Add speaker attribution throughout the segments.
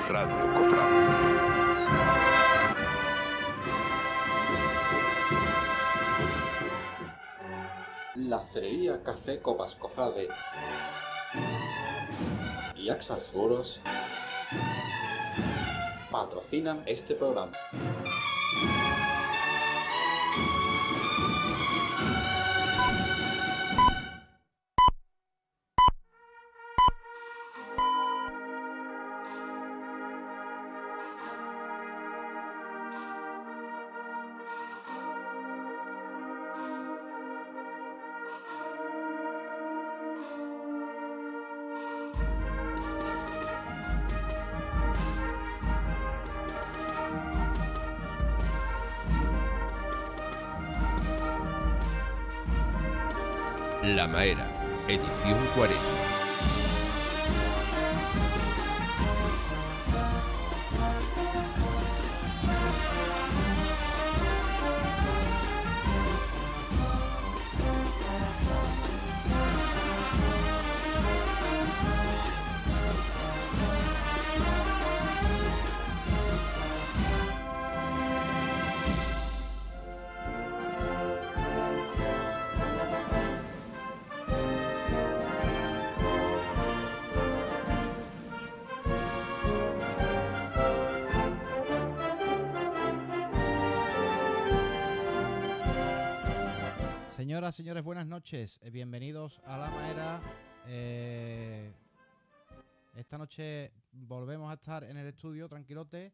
Speaker 1: Radio Cofrade.
Speaker 2: La Cerería Café Copas Cofrade y AXA Seguros patrocinan este programa.
Speaker 1: La Maera, edición Cuaresma.
Speaker 3: Señoras, señores, buenas noches. Bienvenidos a La Maera. Esta noche volvemos a estar en el estudio, tranquilote.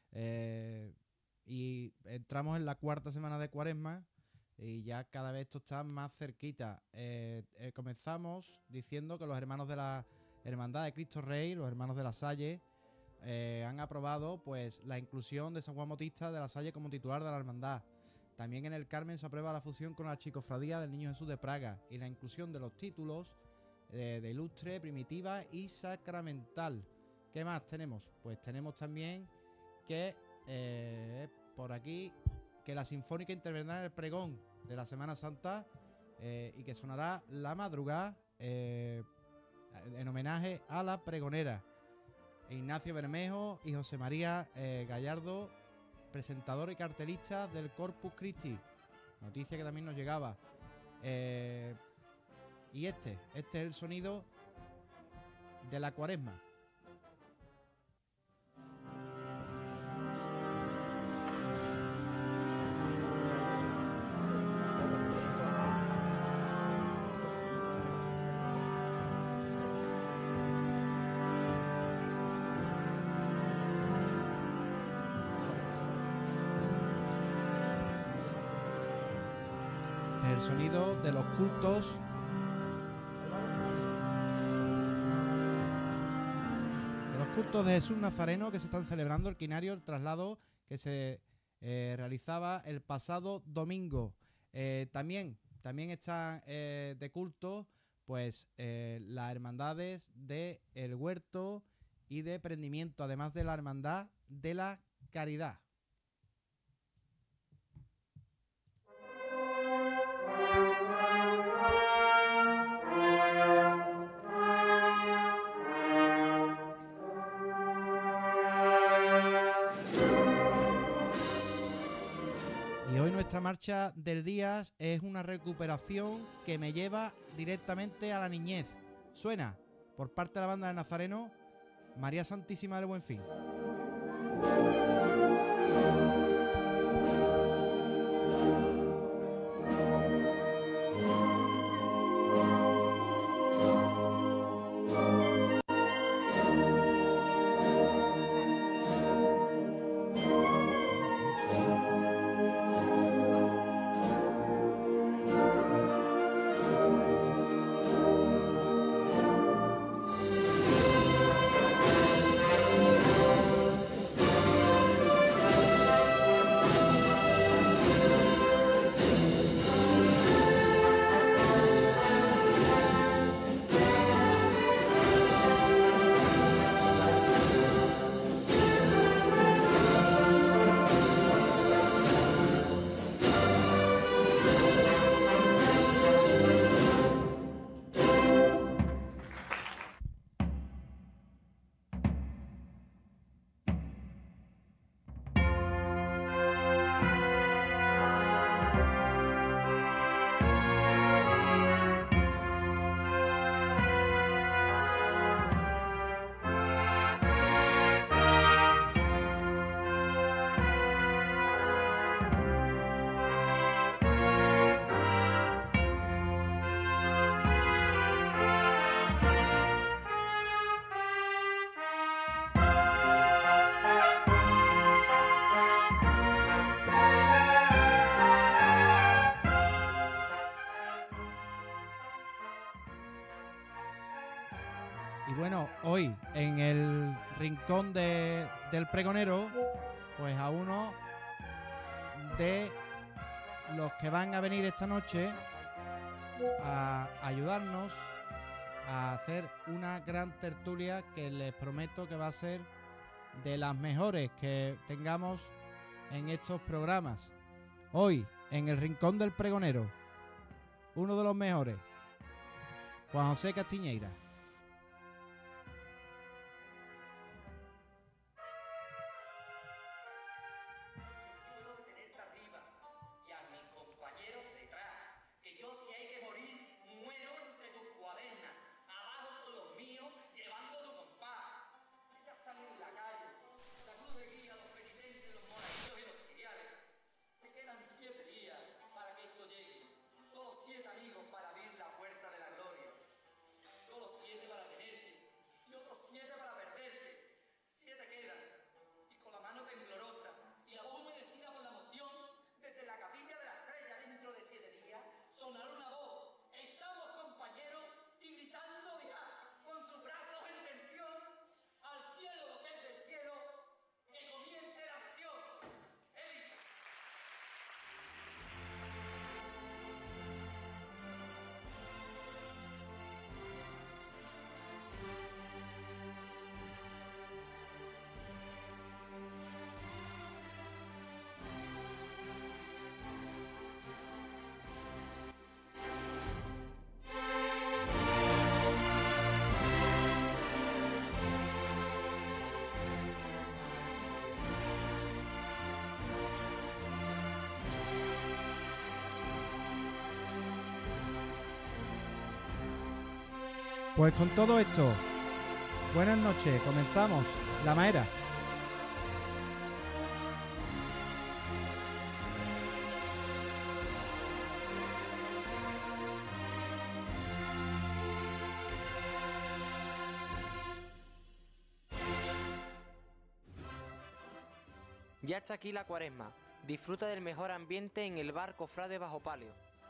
Speaker 3: Y entramos en la cuarta semana de Cuaresma y ya cada vez esto está más cerquita. Comenzamos diciendo que los hermanos de la Hermandad de Cristo Rey, los hermanos de La Salle, han aprobado pues la inclusión de San Juan Bautista de La Salle como titular de la hermandad. También en el Carmen se aprueba la fusión con la Archicofradía del Niño Jesús de Praga y la inclusión de los títulos de ilustre, primitiva y sacramental. ¿Qué más tenemos? Pues tenemos también que por aquí que la Sinfónica intervendrá en el pregón de la Semana Santa y que sonará la madrugada en homenaje a la pregonera Ignacio Bermejo y José María Gallardo, presentador y cartelista del Corpus Christi, noticia que también nos llegaba. Y este es el sonido de la Cuaresma. El sonido de los cultos de Jesús Nazareno que se están celebrando, el quinario, el traslado que se realizaba el pasado domingo. También están de culto pues las hermandades de El Huerto y de Prendimiento, además de la Hermandad de la Caridad. Y hoy nuestra marcha del día es una recuperación que me lleva directamente a la niñez. Suena por parte de la banda de Nazareno María Santísima del Buen Fin. Y bueno, hoy en el rincón del pregonero, pues a uno de los que van a venir esta noche a ayudarnos a hacer una gran tertulia que les prometo que va a ser de las mejores que tengamos en estos programas. Hoy, en el rincón del pregonero, uno de los mejores, Juan José Castiñeira. Pues con todo esto, buenas noches, comenzamos La Maera.
Speaker 4: Ya está aquí la Cuaresma. Disfruta del mejor ambiente en el bar Cofrade Bajo Palio.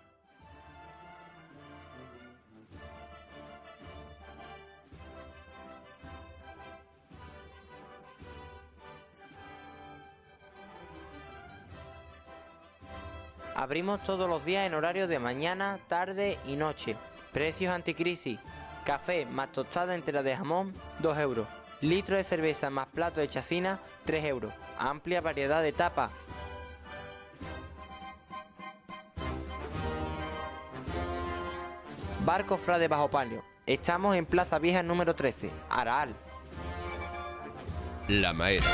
Speaker 4: Abrimos todos los días en horario de mañana, tarde y noche. Precios anticrisis. Café más tostada entera de jamón, 2 euros. Litro de cerveza más plato de chacina, 3 euros. Amplia variedad de tapas. Bar Cofrade Bajo Palio. Estamos en Plaza Vieja número 13, Araal.
Speaker 1: La Maera.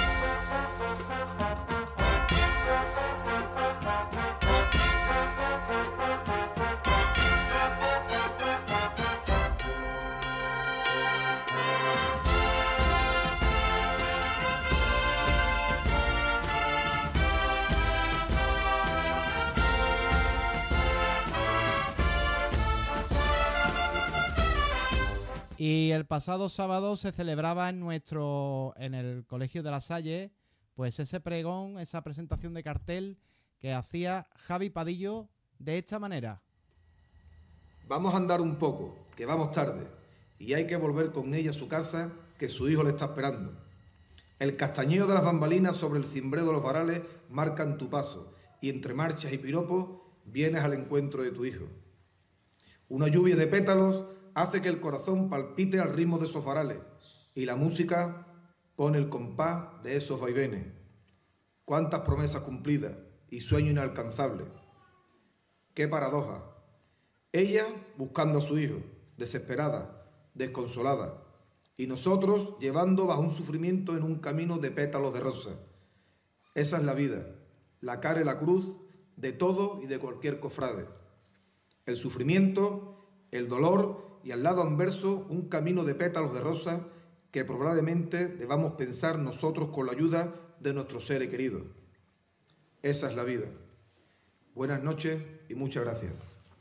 Speaker 3: Y el pasado sábado se celebraba en el Colegio de La Salle, pues ese pregón, esa presentación de cartel que hacía Javi Padillo de esta manera.
Speaker 5: Vamos a andar un poco, que vamos tarde, y hay que volver con ella a su casa, que su hijo le está esperando. El castañeo de las bambalinas sobre el cimbrero de los varales marcan tu paso, y entre marchas y piropos vienes al encuentro de tu hijo. Una lluvia de pétalos hace que el corazón palpite al ritmo de esos varales, y la música pone el compás de esos vaivenes. Cuántas promesas cumplidas y sueño inalcanzable. Qué paradoja. Ella buscando a su hijo, desesperada, desconsolada, y nosotros llevando bajo un sufrimiento en un camino de pétalos de rosa. Esa es la vida, la cara y la cruz de todo y de cualquier cofrade. El sufrimiento, el dolor y al lado anverso un camino de pétalos de rosa que probablemente debamos pensar nosotros con la ayuda de nuestros seres queridos. Esa es la vida. Buenas noches y muchas gracias.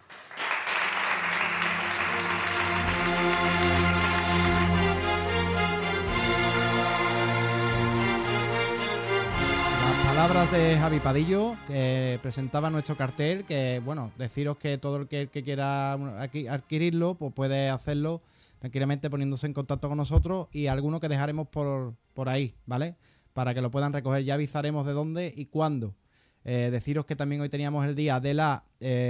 Speaker 3: Palabras de Javi Padillo, que presentaba nuestro cartel, que bueno, deciros que todo el que quiera adquirirlo, pues puede hacerlo tranquilamente poniéndose en contacto con nosotros, y alguno que dejaremos por ahí, ¿vale? Para que lo puedan recoger. Ya avisaremos de dónde y cuándo. Deciros que también hoy teníamos el día de la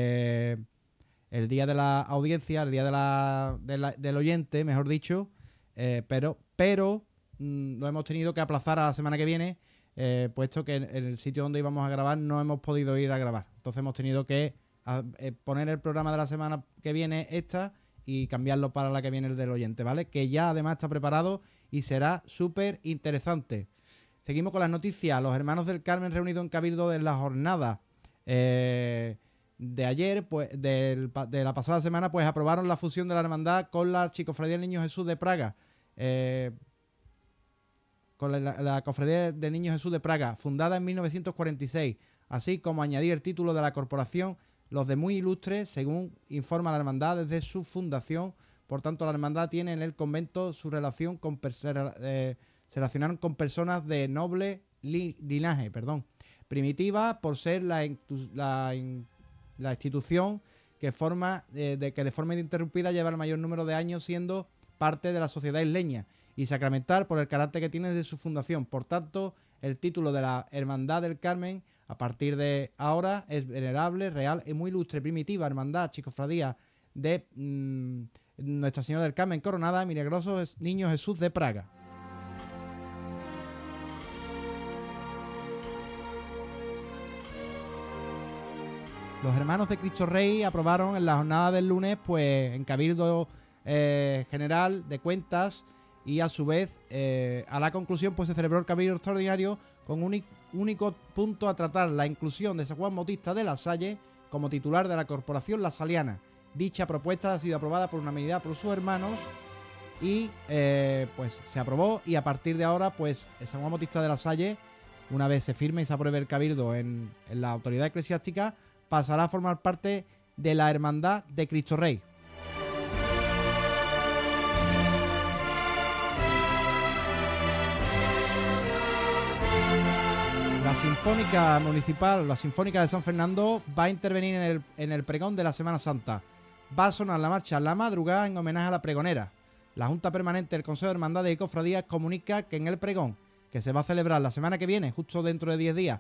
Speaker 3: audiencia, el día del oyente, mejor dicho, pero lo hemos tenido que aplazar a la semana que viene, puesto que en el sitio donde íbamos a grabar no hemos podido ir a grabar. Entonces hemos tenido que poner el programa de la semana que viene y cambiarlo para la que viene, el del oyente, ¿vale? Que ya además está preparado y será súper interesante. Seguimos con las noticias. Los hermanos del Carmen reunidos en Cabildo en la jornada de ayer, pues de la pasada semana, pues aprobaron la fusión de la hermandad con la Archicofradía del Niño Jesús de Praga. Con la Cofradía del Niño Jesús de Praga, fundada en 1946, así como añadir el título de la corporación Los de Muy Ilustres, según informa la hermandad desde su fundación. Por tanto, la hermandad tiene en el convento su relación se relacionaron con personas de noble linaje, primitiva, por ser la institución que de forma ininterrumpida lleva el mayor número de años siendo parte de la sociedad isleña, y sacramental por el carácter que tiene desde su fundación. Por tanto, el título de la Hermandad del Carmen, a partir de ahora, es venerable, real y muy ilustre, primitiva hermandad, Archicofradía de Nuestra Señora del Carmen Coronada, Milagroso Niño Jesús de Praga. Los hermanos de Cristo Rey aprobaron en la jornada del lunes, pues en Cabildo General de Cuentas, y a su vez a la conclusión pues se celebró el Cabildo Extraordinario con un único punto a tratar: la inclusión de San Juan Bautista de la Salle como titular de la Corporación La Saliana. Dicha propuesta ha sido aprobada por unanimidad por sus hermanos y pues se aprobó, y a partir de ahora pues San Juan Bautista de la Salle, una vez se firme y se apruebe el Cabildo en la autoridad eclesiástica, pasará a formar parte de la Hermandad de Cristo Rey. La Sinfónica Municipal, la Sinfónica de San Fernando, va a intervenir en el pregón de la Semana Santa. Va a sonar la marcha La Madrugada en homenaje a la pregonera. La Junta Permanente del Consejo de Hermandades y Cofradías comunica que en el pregón, que se va a celebrar la semana que viene, justo dentro de 10 días,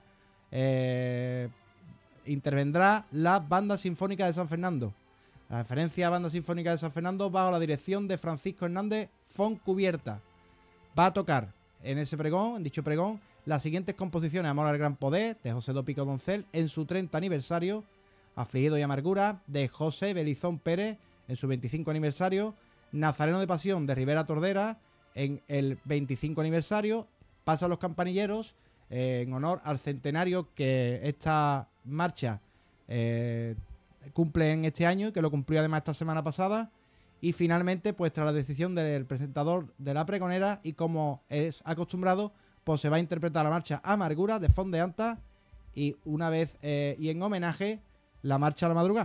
Speaker 3: intervendrá la Banda Sinfónica de San Fernando. La referencia a Banda Sinfónica de San Fernando, bajo la dirección de Francisco Hernández Foncubierta. Va a tocar en ese pregón, en dicho pregón, las siguientes composiciones: Amor al Gran Poder, de José Dópico Doncel, en su 30 aniversario; Afligido y Amargura, de José Belizón Pérez, en su 25 aniversario; Nazareno de Pasión, de Rivera Tordera, en el 25 aniversario; Pasa los Campanilleros, en honor al centenario que esta marcha cumple en este año, y que lo cumplió además esta semana pasada. Y finalmente, pues tras la decisión del presentador de la pregonera, y como es acostumbrado, pues se va a interpretar la marcha Amargura de Font de Anta, y una vez y en homenaje, la marcha a la madrugada.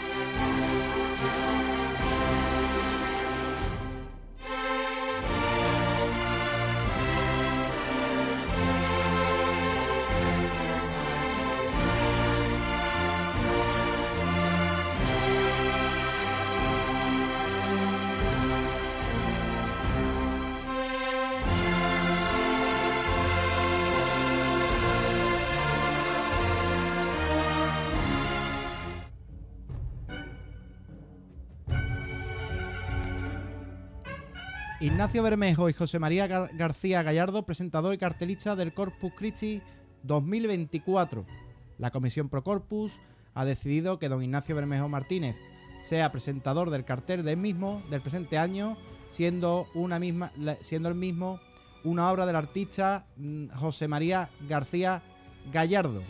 Speaker 3: Ignacio Bermejo y José María García Gallardo, presentador y cartelista del Corpus Christi 2024. La Comisión Pro Corpus ha decidido que don Ignacio Bermejo Martínez sea presentador del cartel del presente año, siendo el mismo una obra del artista José María García Gallardo.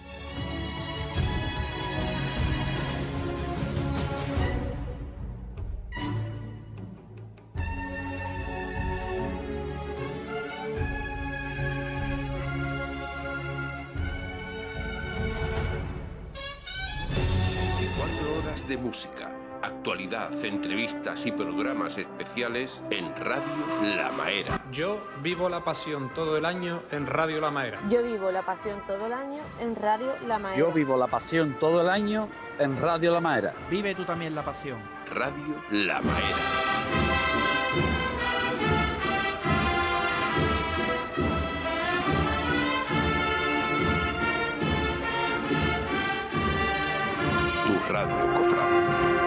Speaker 1: De música, actualidad, entrevistas y programas especiales en Radio La Maera.
Speaker 6: Yo vivo la pasión todo el año en Radio La Maera.
Speaker 7: Yo vivo la pasión todo el año en Radio La Maera.
Speaker 8: Yo vivo la pasión todo el año en Radio La Maera.
Speaker 3: Vive tú también la pasión.
Speaker 1: Radio La Maera. Tu radio, cofrade.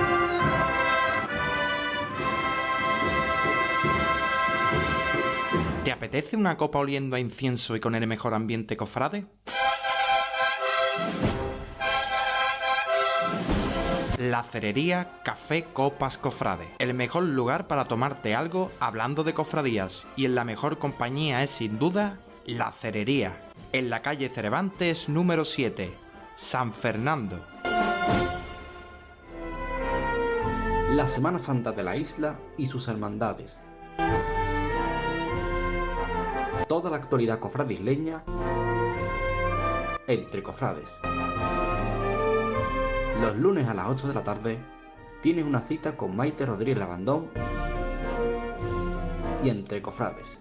Speaker 9: ¿Te apetece una copa oliendo a incienso y con el mejor ambiente, cofrade? La Cerería Café Copas Cofrade, el mejor lugar para tomarte algo hablando de cofradías, y en la mejor compañía es sin duda La Cerería, en la calle Cervantes número 7, San Fernando.
Speaker 2: La Semana Santa de la isla y sus hermandades. Toda la actualidad cofradisleña entre cofrades. Los lunes a las 8 de la tarde tienes una cita con Maite Rodríguez Labandón y entre cofrades.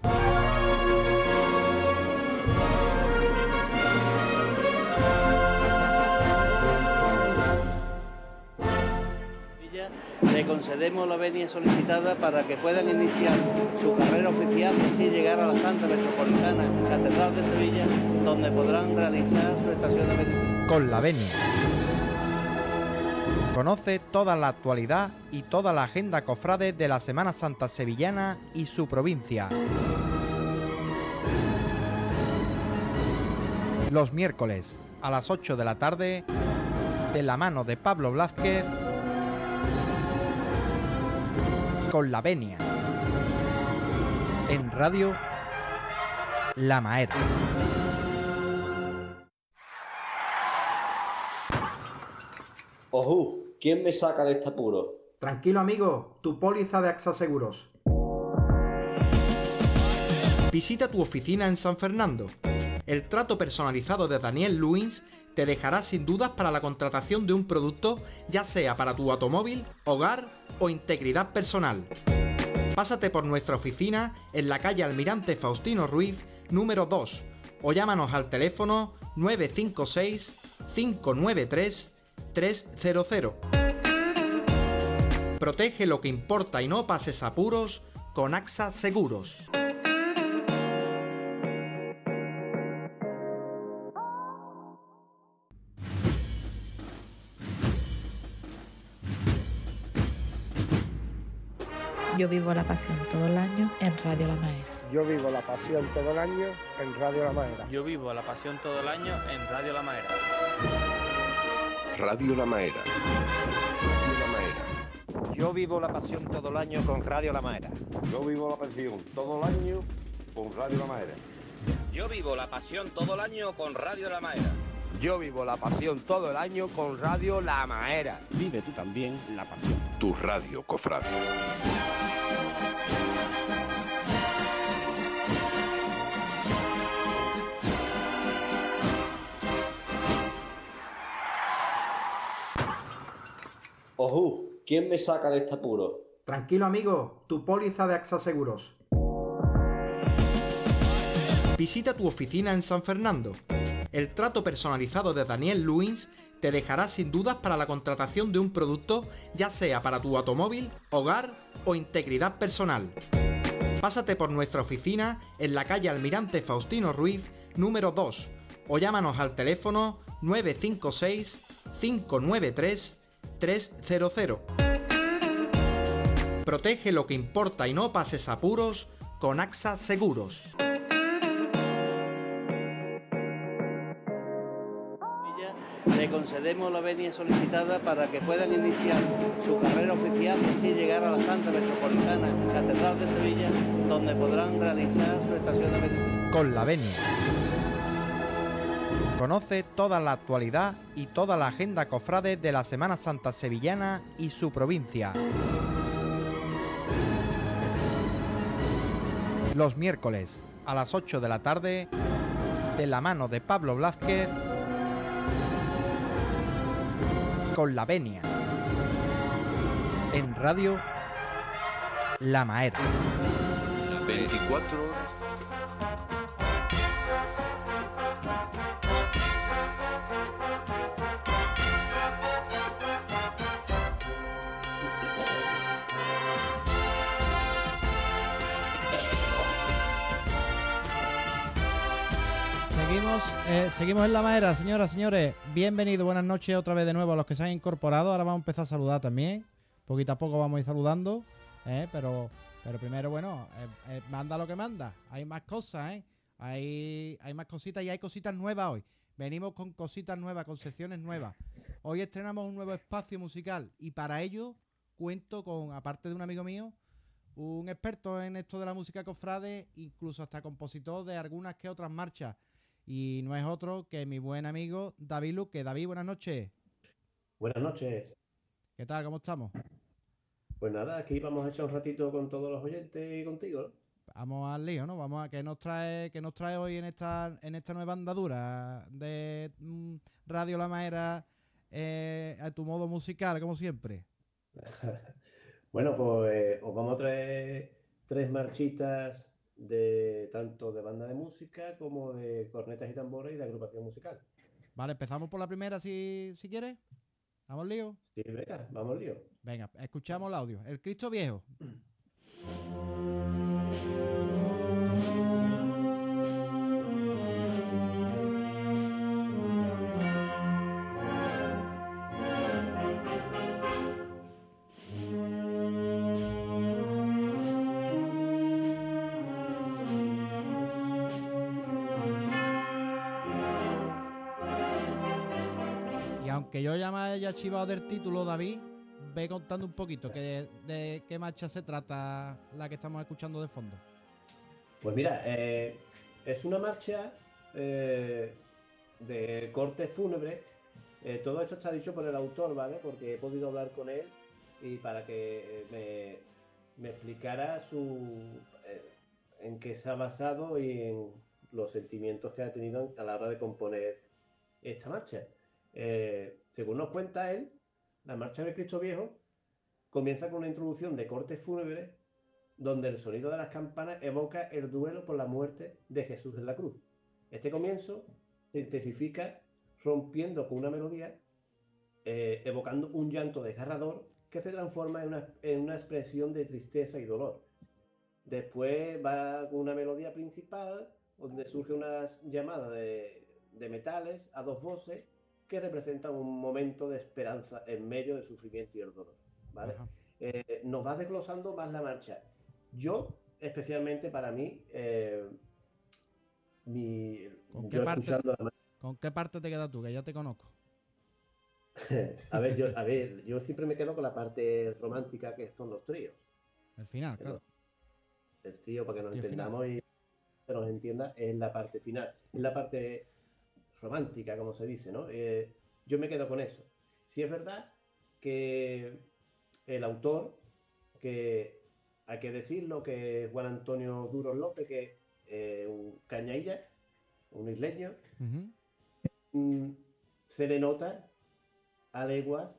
Speaker 10: Le concedemos la venia solicitada para que puedan iniciar su carrera oficial y así llegar a la Santa Metropolitana Catedral de Sevilla, donde podrán realizar su estacionamiento.
Speaker 3: Con la venia. Conoce toda la actualidad y toda la agenda cofrade de la Semana Santa sevillana y su provincia. Los miércoles a las 8 de la tarde, de la mano de Pablo Blázquez, con la venia, en Radio La Maera.
Speaker 2: Ojú, ¿quién me saca de este apuro?
Speaker 9: Tranquilo, amigo, tu póliza de AXA Seguros. Visita tu oficina en San Fernando. El trato personalizado de Daniel Luins te dejará sin dudas para la contratación de un producto, ya sea para tu automóvil, hogar o integridad personal. Pásate por nuestra oficina en la calle Almirante Faustino Ruiz, número 2, o llámanos al teléfono 956 593 300. Protege lo que importa y no pases apuros con AXA Seguros.
Speaker 11: Yo vivo la pasión todo el año en Radio La Maera.
Speaker 12: Yo vivo la pasión todo el año en Radio La Maera.
Speaker 6: Yo vivo la pasión todo el año en Radio La Maera.
Speaker 1: Radio La Maera. Radio La Maera.
Speaker 13: Yo vivo la pasión todo el año con Radio La Maera.
Speaker 14: Yo vivo la pasión todo el año con Radio La Maera.
Speaker 15: Yo vivo la pasión todo el año con Radio La Maera.
Speaker 13: Yo vivo la pasión todo el año con Radio La Maera.
Speaker 16: Vive tú también la pasión.
Speaker 1: Tu radio, cofrade.
Speaker 2: Ojú, ¿quién me saca de este apuro?
Speaker 9: Tranquilo, amigo, tu póliza de AXA Seguros. Visita tu oficina en San Fernando. El trato personalizado de Daniel Luins te dejará sin dudas para la contratación de un producto, ya sea para tu automóvil, hogar o integridad personal. Pásate por nuestra oficina en la calle Almirante Faustino Ruiz, número 2, o llámanos al teléfono 956 593 300. Protege lo que importa y no pases apuros con AXA Seguros.
Speaker 10: Le concedemos la venia solicitada para que puedan iniciar su carrera oficial y así llegar a la Santa Metropolitana Catedral de Sevilla, donde podrán realizar su estacionamiento.
Speaker 3: Con la venia. Conoce toda la actualidad y toda la agenda cofrade de la Semana Santa sevillana y su provincia. Los miércoles a las 8 de la tarde, de la mano de Pablo Blázquez, con la venia, en Radio La Maera.
Speaker 1: 24 horas.
Speaker 3: Seguimos en la madera, señoras, señores. Bienvenidos, buenas noches otra vez de nuevo a los que se han incorporado. Ahora vamos a empezar a saludar también. Poquito a poco vamos a ir saludando, pero primero, bueno, manda lo que manda. Hay más cosas, hay más cositas y hay cositas nuevas hoy. Venimos con cositas nuevas, con secciones nuevas. Hoy estrenamos un nuevo espacio musical y para ello cuento con, aparte de un amigo mío, un experto en esto de la música cofrade, incluso hasta compositor de algunas que otras marchas. Y no es otro que mi buen amigo David Luque. David, buenas noches.
Speaker 17: Buenas noches.
Speaker 3: ¿Qué tal? ¿Cómo estamos?
Speaker 17: Pues nada, aquí vamos a echar un ratito con todos los oyentes y contigo, ¿no?
Speaker 3: Vamos al lío, ¿no? Vamos a qué nos trae hoy en esta nueva andadura de Radio La Maera, a tu modo musical, como siempre.
Speaker 17: Bueno, pues os vamos a traer 3 marchitas de tanto de banda de música como de cornetas y tambores y de agrupación musical.
Speaker 3: Vale, empezamos por la primera si quieres. ¿Vamos al lío?
Speaker 17: Sí, venga, vamos al lío.
Speaker 3: Venga, escuchamos el audio. El Cristo Viejo. Que yo ya me haya chivado del título, David, ve contando un poquito de qué marcha se trata la que estamos escuchando de fondo.
Speaker 17: Pues mira, es una marcha de corte fúnebre. Todo esto está dicho por el autor, ¿vale? Porque he podido hablar con él y para que me explicara en qué se ha basado y en los sentimientos que ha tenido a la hora de componer esta marcha. Según nos cuenta él, la marcha del Cristo Viejo comienza con una introducción de corte fúnebre donde el sonido de las campanas evoca el duelo por la muerte de Jesús en la cruz. Este comienzo se intensifica rompiendo con una melodía, evocando un llanto desgarrador que se transforma en una expresión de tristeza y dolor. Después va con una melodía principal donde surge una llamada de metales a 2 voces que representan un momento de esperanza en medio del sufrimiento y el dolor, ¿vale? Nos va desglosando más la marcha. Yo, especialmente para mí,
Speaker 3: ¿Con qué parte te quedas tú? Que ya te conozco.
Speaker 17: A ver, yo siempre me quedo con la parte romántica que son los tríos.
Speaker 3: El final, claro.
Speaker 17: El trío, para que nos entendamos y se nos entienda, es la parte final. Es la parte romántica, como se dice, ¿no? Yo me quedo con eso. Sí es verdad que el autor, que hay que decirlo, que es Juan Antonio Duros López, que es un cañailla, un isleño, se le nota a leguas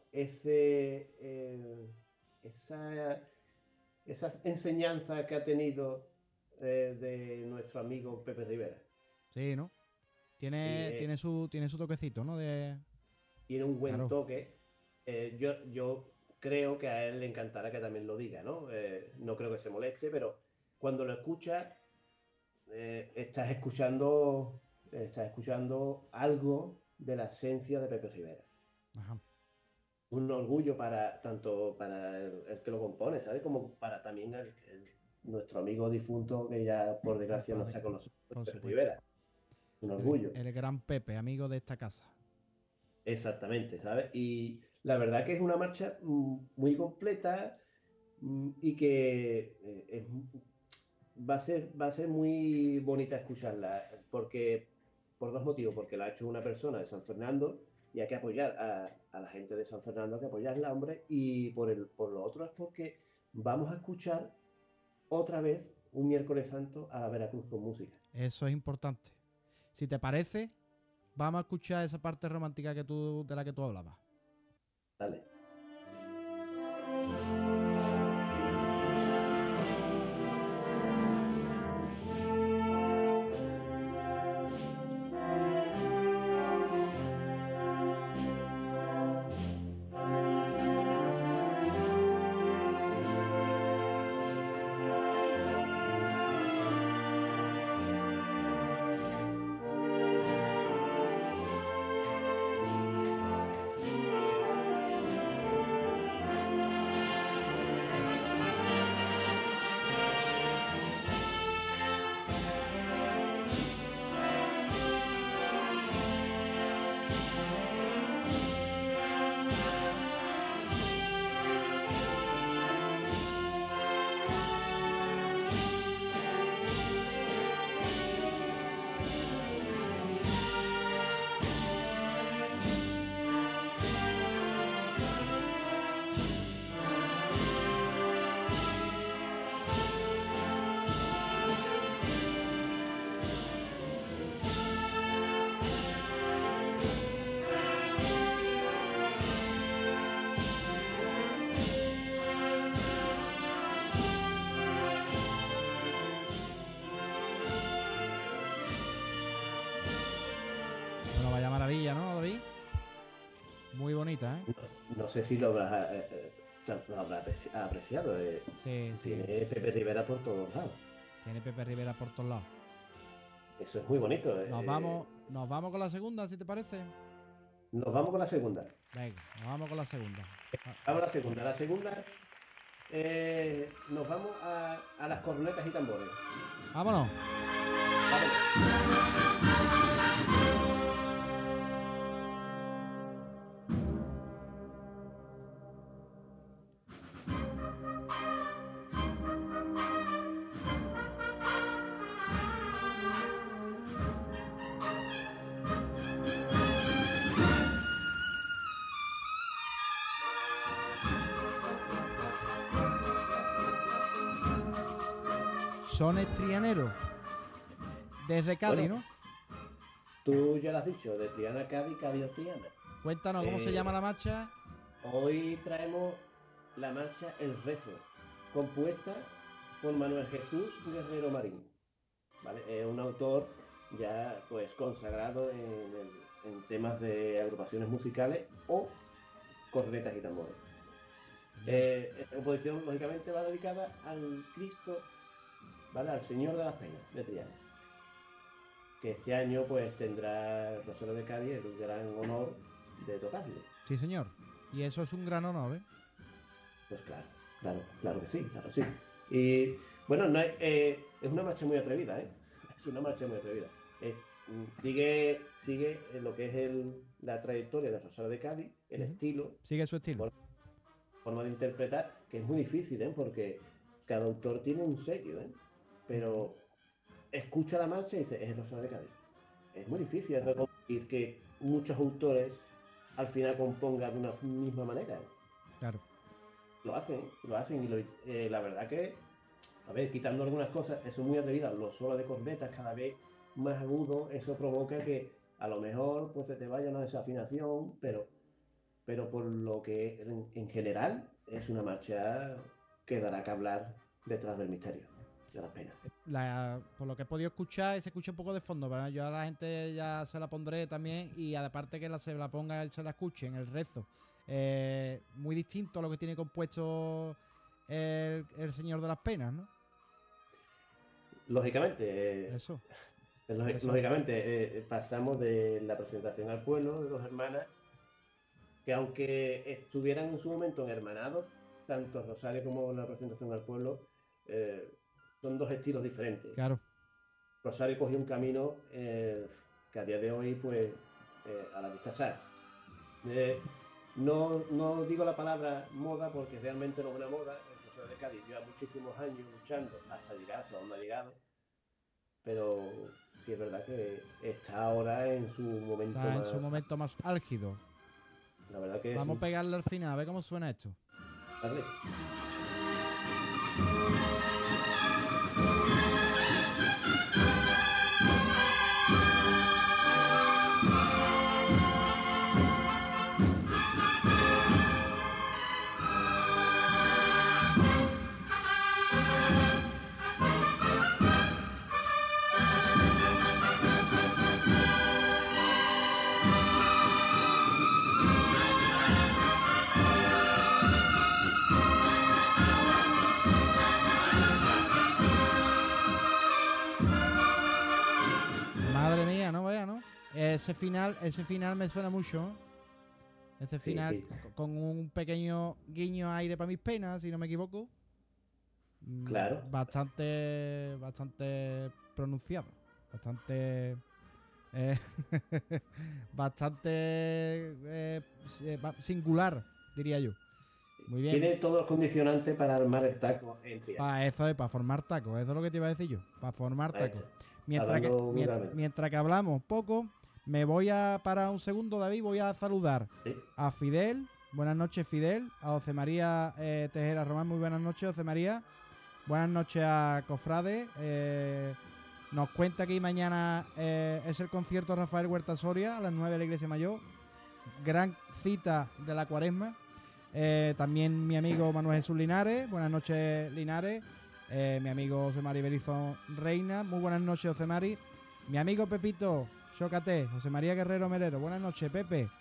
Speaker 17: esa enseñanza que ha tenido de nuestro amigo Pepe Rivera.
Speaker 3: Sí, ¿no? Tiene su toquecito, ¿no?
Speaker 17: Tiene un buen
Speaker 3: claro.
Speaker 17: toque. Yo creo que a él le encantará que también lo diga, ¿no? No creo que se moleste, pero cuando lo escuchas, estás escuchando algo de la esencia de Pepe Rivera.
Speaker 3: Ajá.
Speaker 17: Un orgullo tanto para el que lo compone, ¿sabes? Como para también nuestro amigo difunto, que ya por desgracia no está con nosotros, Pepe Rivera. Un orgullo.
Speaker 3: El gran Pepe, amigo de esta casa.
Speaker 17: Exactamente, ¿sabes? Y la verdad que es una marcha muy completa y que va a ser muy bonita escucharla, porque por 2 motivos, porque la ha hecho una persona de San Fernando y hay que apoyar a la gente de San Fernando, hay que apoyarla, hombre, y por lo otro es porque vamos a escuchar otra vez un miércoles santo a la Veracruz con música.
Speaker 3: Eso es importante. Si te parece, vamos a escuchar esa parte romántica de la que tú hablabas.
Speaker 17: Dale.
Speaker 3: bonita, ¿eh?
Speaker 17: No sé si lo habrás apreciado.
Speaker 3: Sí.
Speaker 17: Tiene Pepe Rivera por todos lados.
Speaker 3: Tiene Pepe Rivera por todos lados.
Speaker 17: Eso es muy bonito.
Speaker 3: Nos vamos con la segunda, si te parece.
Speaker 17: Nos vamos con la segunda.
Speaker 3: Venga, nos vamos con la segunda.
Speaker 17: Vamos a la segunda. La segunda, nos vamos a las cornetas y tambores.
Speaker 3: Vámonos. Sones trianeros. Desde Cádiz,
Speaker 17: Bueno,
Speaker 3: ¿no?
Speaker 17: Tú ya lo has dicho, de Triana a Cádiz, Cádiz a Triana.
Speaker 3: Cuéntanos cómo se llama la marcha.
Speaker 17: Hoy traemos la marcha El Rezo, compuesta por Manuel Jesús Guerrero Marín. ¿Vale? Es un autor ya pues consagrado en temas de agrupaciones musicales o cornetas y tambores. Esta composición lógicamente va dedicada al Cristo, ¿vale? Al Señor de las Penas de Triana, que este año pues tendrá el Rosario de Cádiz el gran honor de tocarlo.
Speaker 3: Sí, señor. Y eso es un gran honor, ¿eh?
Speaker 17: Pues claro que sí, claro sí. Y bueno, no es una marcha muy atrevida, ¿eh? Es una marcha muy atrevida. Sigue lo que es la trayectoria del Rosario de Cádiz, el estilo.
Speaker 3: Sigue su estilo.
Speaker 17: Forma de interpretar, que es muy difícil, ¿eh? Porque cada autor tiene un sello, ¿eh? Pero escucha la marcha y dice, es el Rosario de Cádiz. Es muy difícil reconstruir que muchos autores al final compongan de una misma manera.
Speaker 3: Claro.
Speaker 17: Lo hacen y la verdad que, a ver, quitando algunas cosas, eso es muy atrevido. Los solos de cornetas cada vez más agudos, eso provoca que a lo mejor pues se te vaya una desafinación, pero por lo que en general es una marcha que dará que hablar detrás del misterio de las penas.
Speaker 3: Por lo que he podido escuchar, se escucha un poco de fondo, ¿verdad? Yo a la gente ya se la pondré también, y aparte que se la ponga, él se la escuche en el rezo. Muy distinto a lo que tiene compuesto el Señor de las Penas, ¿no?
Speaker 17: Lógicamente.
Speaker 3: Eso.
Speaker 17: Lógicamente, pasamos de la presentación al pueblo de dos hermanas que, aunque estuvieran en su momento hermanados, tanto Rosario como la presentación al pueblo, son dos estilos diferentes.
Speaker 3: Claro.
Speaker 17: Rosario cogió un camino que a día de hoy, pues, a la vista está. No digo la palabra moda porque realmente no es una moda. El Rosario de Cádiz lleva muchísimos años luchando hasta llegar hasta donde ha llegado. Pero sí es verdad que está ahora en su momento
Speaker 3: más álgido.
Speaker 17: La verdad que
Speaker 3: vamos a pegarle al final, a ver cómo suena esto.
Speaker 17: Dale.
Speaker 3: Ese final me suena mucho, ¿no? Ese final sí. Con un pequeño guiño a Aire para mis penas, si no me equivoco.
Speaker 17: Claro.
Speaker 3: Bastante pronunciado. Bastante singular, diría yo. Muy bien.
Speaker 17: Tiene todos los condicionantes para armar el taco en Triana.
Speaker 3: Para formar taco, eso es lo que te iba a decir yo. Para formar taco. Mientras que hablamos poco, me voy a parar un segundo, David. Voy a saludar a Fidel. Buenas noches, Fidel. A José María Tejera Román. Muy buenas noches, José María. Buenas noches a Cofrade. Nos cuenta que mañana es el concierto Rafael Huerta Soria a las 9 de la Iglesia Mayor. Gran cita de la Cuaresma. También mi amigo Manuel Jesús Linares. Buenas noches, Linares. Mi amigo José Mari Berizón Reina. Muy buenas noches, José Mari. Mi amigo Pepito Chocate, José María Guerrero Melero. Buenas noches, Pepe.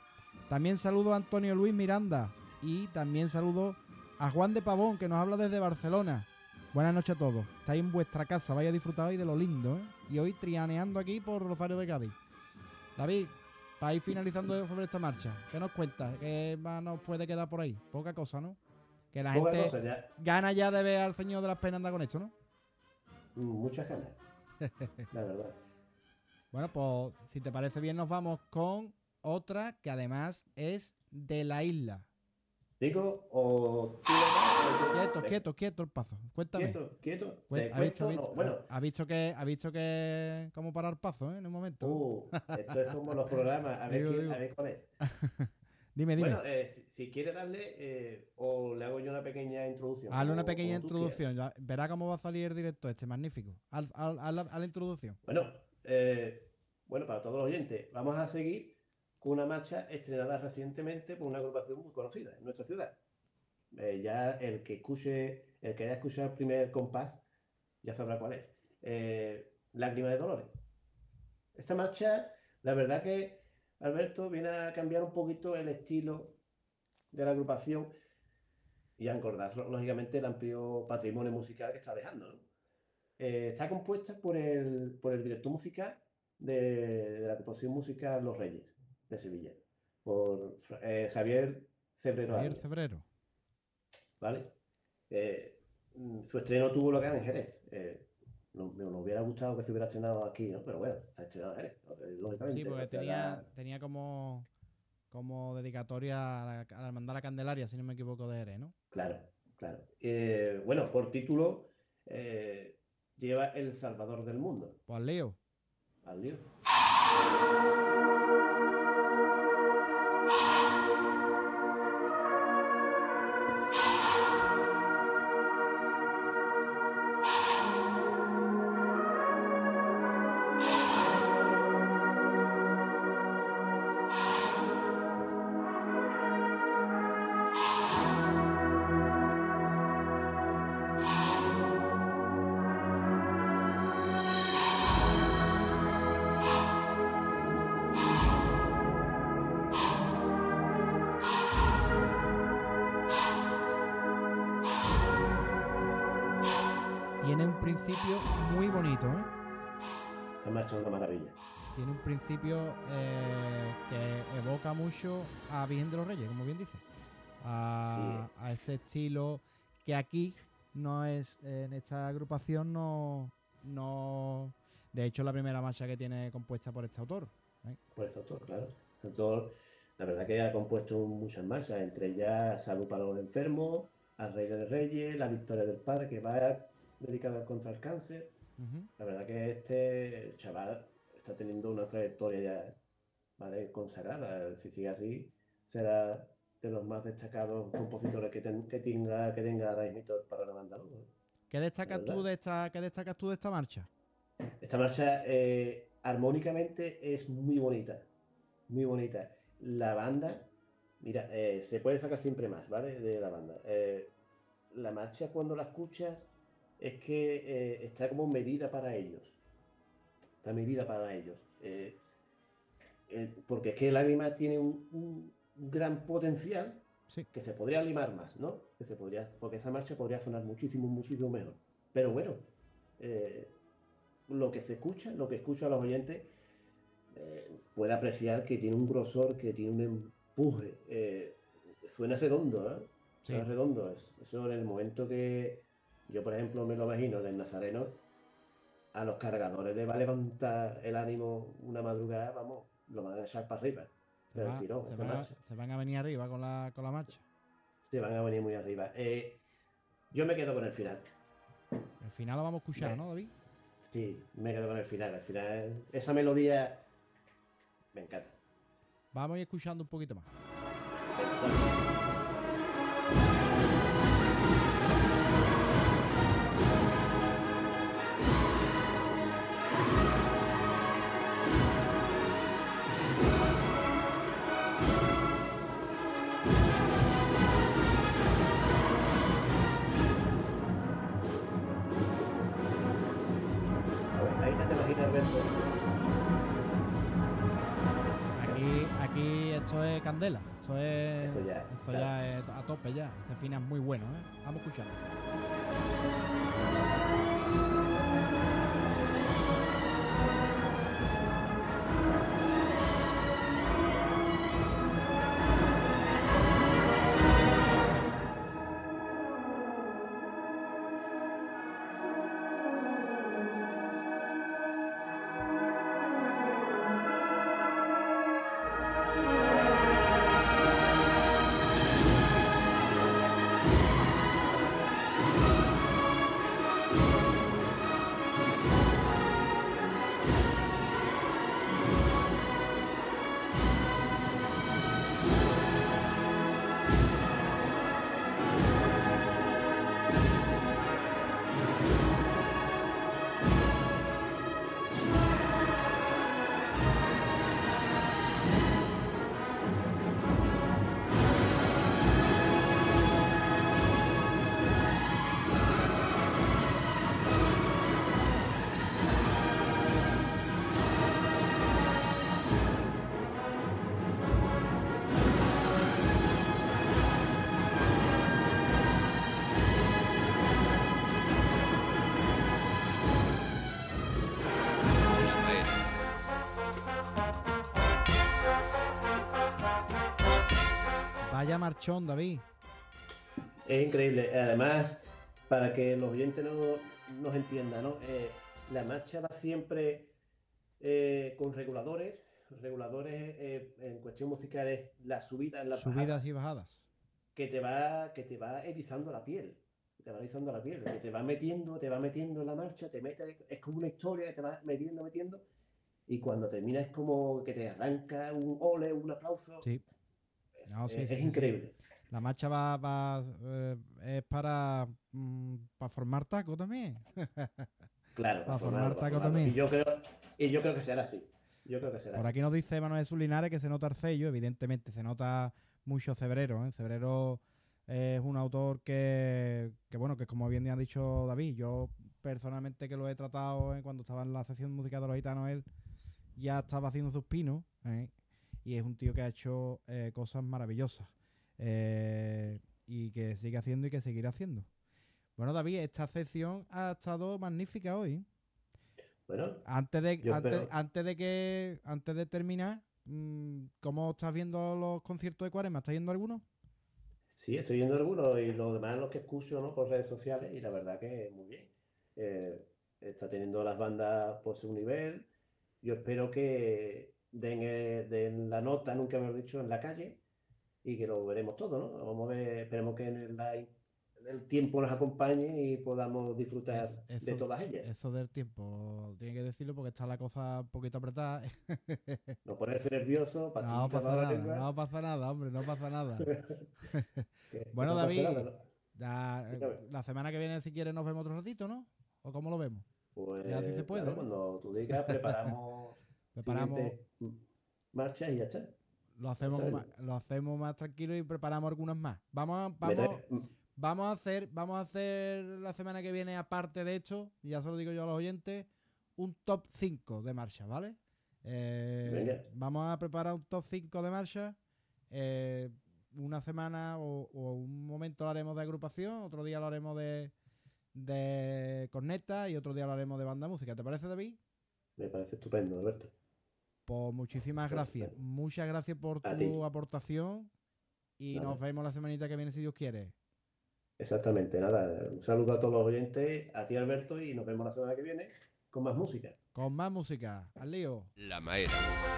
Speaker 3: También saludo a Antonio Luis Miranda y también saludo a Juan de Pavón, que nos habla desde Barcelona. Buenas noches a todos. Estáis en vuestra casa, vaya a disfrutar hoy de lo lindo, ¿eh? Y hoy trianeando aquí por Rosario de Cádiz. David, para ir finalizando sobre esta marcha, ¿qué nos cuentas? ¿Qué más nos puede quedar por ahí? Poca cosa, ¿no? Que la
Speaker 17: Poca
Speaker 3: gente
Speaker 17: cosa, ya.
Speaker 3: gana ya de ver al Señor de las Penas andar con esto, ¿no?
Speaker 17: Muchas ganas, la verdad.
Speaker 3: Bueno, pues si te parece bien nos vamos con otra que además es de la isla.
Speaker 17: Digo, o...
Speaker 3: Quieto el Pazo. Cuéntame.
Speaker 17: Quieto.
Speaker 3: Ha visto que cómo parar Pazo, ¿eh? En un momento.
Speaker 17: Esto es como los programas. A ver cuál es.
Speaker 3: Dime.
Speaker 17: Bueno, si quiere darle, o le hago yo una pequeña introducción.
Speaker 3: Hazle una pequeña introducción. Verá cómo va a salir el directo este, magnífico. Haz la introducción.
Speaker 17: Bueno, para todos los oyentes, vamos a seguir con una marcha estrenada recientemente por una agrupación muy conocida en nuestra ciudad. Ya el que haya escuchado el primer compás ya sabrá cuál es. Lágrima de Dolores. Esta marcha, la verdad que Alberto viene a cambiar un poquito el estilo de la agrupación y a engordar, lógicamente, el amplio patrimonio musical que está dejando, ¿no? Está compuesta por el director musical de la agrupación musical Los Reyes de Sevilla, por Javier Cebrero. ¿Vale? Su estreno tuvo lugar en Jerez. Nos hubiera gustado que se hubiera estrenado aquí, ¿no? Pero bueno, está estrenado en Jerez, lógicamente.
Speaker 3: Sí, porque tenía como dedicatoria a la Hermandad La Candelaria, si no me equivoco, de Jerez, ¿no?
Speaker 17: Claro. Bueno, por título lleva El Salvador del Mundo.
Speaker 3: Pues al lío. Tiene un principio muy bonito, ¿eh?
Speaker 17: Esta marcha es una maravilla.
Speaker 3: Tiene un principio que evoca mucho a Virgen de los Reyes, como bien dice. A ese estilo que aquí no es, en esta agrupación no. De hecho, la primera marcha que tiene compuesta por este autor.
Speaker 17: Por este autor, claro. El autor, la verdad que ha compuesto muchas marchas, entre ellas Salud para los enfermos, Al Rey de los Reyes, La Victoria del Padre, que va dedicada contra el cáncer. La verdad que este chaval está teniendo una trayectoria ya, ¿vale?, consagrada. Si sigue así, será de los más destacados compositores que tenga ahora mismo el panorama andaluz.
Speaker 3: ¿Qué destacas tú de esta marcha?
Speaker 17: Esta marcha armónicamente es muy bonita, muy bonita. La banda, mira, se puede sacar siempre más, ¿vale?, de la banda. La marcha, cuando la escuchas, es que está como medida para ellos. Está medida para ellos. Porque es que Lágrima tiene un gran potencial,
Speaker 3: sí,
Speaker 17: que se podría limar más, ¿no? Porque esa marcha podría sonar muchísimo mejor. Pero bueno, lo que escucha a los oyentes, puede apreciar que tiene un grosor, que tiene un empuje. Suena redondo, ¿eh?
Speaker 3: Sí.
Speaker 17: Suena redondo. Eso en el momento que yo, por ejemplo, me lo imagino del Nazareno, a los cargadores les va a levantar el ánimo una madrugada, vamos, lo van a echar para arriba.
Speaker 3: Se van a venir arriba con la marcha.
Speaker 17: Se van a venir muy arriba. Yo me quedo con el final.
Speaker 3: El final lo vamos a escuchar, ¿no, David?
Speaker 17: Sí, me quedo con el final. Al final, esa melodía me encanta.
Speaker 3: Vamos a ir escuchando un poquito más. Aquí esto es candela. Esto
Speaker 17: ya
Speaker 3: es a tope ya. Este final es muy bueno, ¿eh? Vamos a escucharlo. Vaya marchón, David.
Speaker 17: Es increíble. Además, para que los oyentes nos entiendan, ¿no? La marcha va siempre con reguladores. Reguladores en cuestión musical es la subida en la
Speaker 3: subidas bajada, y bajadas.
Speaker 17: Que te va erizando la piel. Te va erizando la piel. Que te va metiendo en la marcha, te mete, es como una historia que te va metiendo. Y cuando termina es como que te arranca un ole, un aplauso.
Speaker 3: Sí.
Speaker 17: Es increíble.
Speaker 3: Sí. La marcha es para formar taco también.
Speaker 17: Claro,
Speaker 3: para formar taco también.
Speaker 17: Y yo creo que será así.
Speaker 3: Por aquí nos dice Manuel Linares que se nota el sello, evidentemente se nota mucho Cebrero, ¿eh? Cebrero es un autor que bueno, que como bien ha dicho David, yo personalmente que lo he tratado cuando estaba en la sección musical de los gitanos, él ya estaba haciendo sus pinos, y es un tío que ha hecho cosas maravillosas, y que sigue haciendo y que seguirá haciendo. Bueno, David, esta sección ha estado magnífica hoy.
Speaker 17: Bueno,
Speaker 3: antes de terminar, ¿cómo estás viendo los conciertos de Cuaresma? ¿Estás yendo alguno?
Speaker 17: Sí, estoy viendo algunos y los demás los que escucho, ¿no? Por redes sociales, y la verdad que muy bien. Está teniendo las bandas por su nivel. Yo espero que den la nota, nunca mejor dicho, en la calle, y que lo veremos todo, ¿no? Vamos a ver, esperemos que el tiempo nos acompañe y podamos disfrutar de todas ellas.
Speaker 3: Eso del tiempo, tiene que decirlo porque está la cosa un poquito apretada.
Speaker 17: No ponerse nervioso,
Speaker 3: no pasa nada, hombre, no pasa nada. Bueno,
Speaker 17: no
Speaker 3: David,
Speaker 17: nada, ¿no?
Speaker 3: La semana que viene, si quieres, nos vemos otro ratito, ¿no? ¿O cómo lo vemos?
Speaker 17: Pues
Speaker 3: ya si se puede.
Speaker 17: Claro, cuando tú digas, preparamos marchas y ya está.
Speaker 3: Lo hacemos más tranquilo y preparamos algunas más. Vamos a hacer la semana que viene, aparte de esto, y ya se lo digo yo a los oyentes, un top 5 de marcha, ¿vale? Vamos a preparar un top 5 de marcha. Una semana o un momento lo haremos de agrupación, otro día lo haremos de corneta y otro día lo haremos de banda música. ¿Te parece, David?
Speaker 17: Me parece estupendo, Alberto.
Speaker 3: Pues muchísimas gracias. Muchas gracias por tu aportación y nos vemos la semanita que viene, si Dios quiere.
Speaker 17: Exactamente, nada. Un saludo a todos los oyentes, a ti, Alberto, y nos vemos la semana que viene con más música.
Speaker 3: Con más música. Al lío.
Speaker 1: La Maera.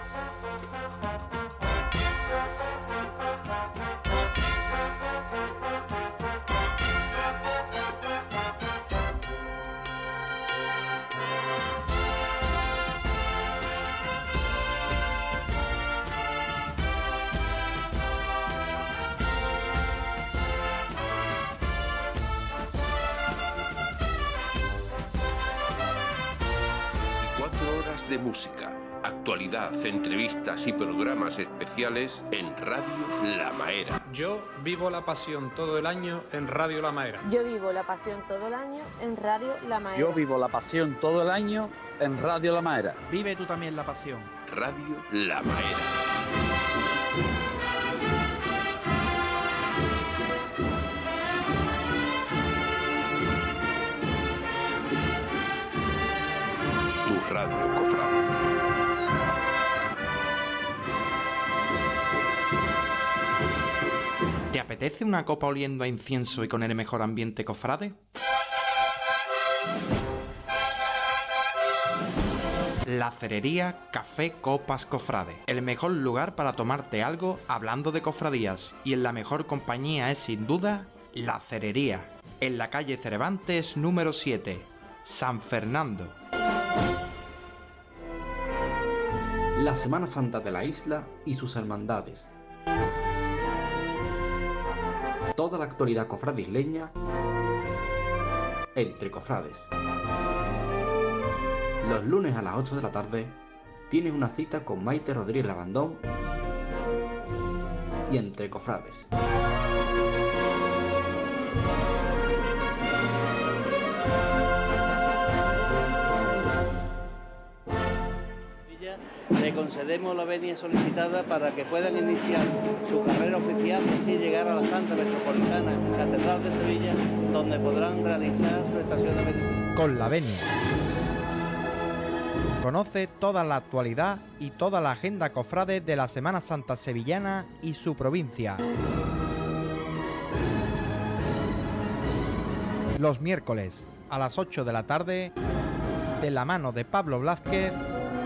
Speaker 1: De música, actualidad, entrevistas y programas especiales en Radio La Maera.
Speaker 6: Yo vivo la pasión todo el año en Radio La Maera.
Speaker 7: Yo vivo la pasión todo el año en Radio La Maera.
Speaker 8: Yo vivo la pasión todo el año en Radio La Maera.
Speaker 9: Vive tú también la pasión.
Speaker 1: Radio La Maera. Radio Cofrade.
Speaker 9: ¿Te apetece una copa oliendo a incienso y con el mejor ambiente cofrade? La Cerería Café Copas Cofrade, el mejor lugar para tomarte algo hablando de cofradías, y en la mejor compañía es sin duda La Cerería, en la calle Cervantes número 7, San Fernando.
Speaker 2: La Semana Santa de la isla y sus hermandades. Toda la actualidad cofradisleña entre cofrades. Los lunes a las 8 de la tarde tienes una cita con Maite Rodríguez Labandón y entre cofrades.
Speaker 10: Le concedemos la venia solicitada para que puedan iniciar su carrera oficial y así llegar a la Santa Metropolitana Catedral de Sevilla, donde podrán realizar su estacionamiento.
Speaker 3: Con la venia. Conoce toda la actualidad y toda la agenda cofrade de la Semana Santa sevillana y su provincia. Los miércoles a las 8 de la tarde, de la mano de Pablo Blázquez,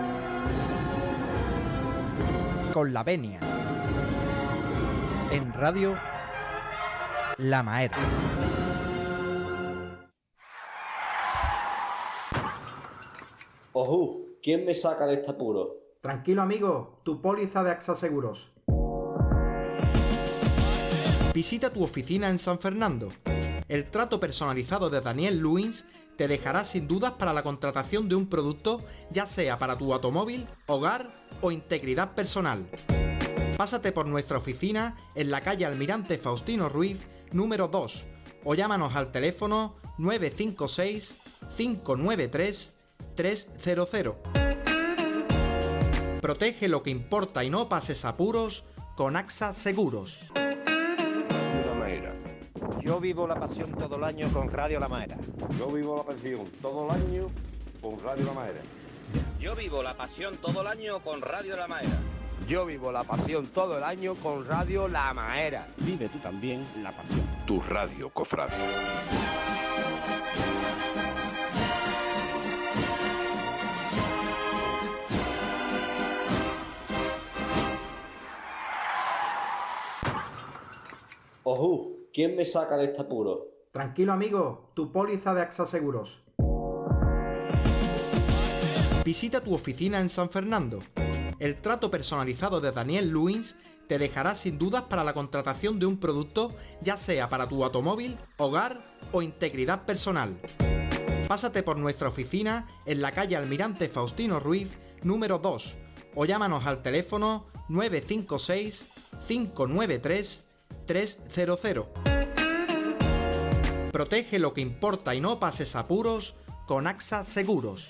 Speaker 3: con la venia. En Radio La Maera.
Speaker 18: Ojú, ¿quién me saca de este apuro?
Speaker 9: Tranquilo, amigo, tu póliza de AXA Seguros. Visita tu oficina en San Fernando. El trato personalizado de Daniel Luins te dejará sin dudas para la contratación de un producto, ya sea para tu automóvil, hogar o integridad personal. Pásate por nuestra oficina en la calle Almirante Faustino Ruiz, número 2, o llámanos al teléfono 956 593 300. Protege lo que importa y no pases apuros con AXA Seguros.
Speaker 1: Radio La Maera.
Speaker 15: Yo vivo la pasión todo el año con Radio La Maera.
Speaker 14: Yo vivo la pasión todo el año con Radio La Maera.
Speaker 15: Yo vivo la pasión todo el año con Radio La Maera.
Speaker 13: Yo vivo la pasión todo el año con Radio La Maera.
Speaker 16: Vive tú también la pasión.
Speaker 1: Tu radio cofrade.
Speaker 18: Ojú, ¿quién me saca de este apuro?
Speaker 9: Tranquilo, amigo, tu póliza de AXA Seguros. Visita tu oficina en San Fernando. El trato personalizado de Daniel Luins te dejará sin dudas para la contratación de un producto, ya sea para tu automóvil, hogar o integridad personal. Pásate por nuestra oficina en la calle Almirante Faustino Ruiz, número 2, o llámanos al teléfono 956 593 300. Protege lo que importa y no pases apuros con AXA Seguros.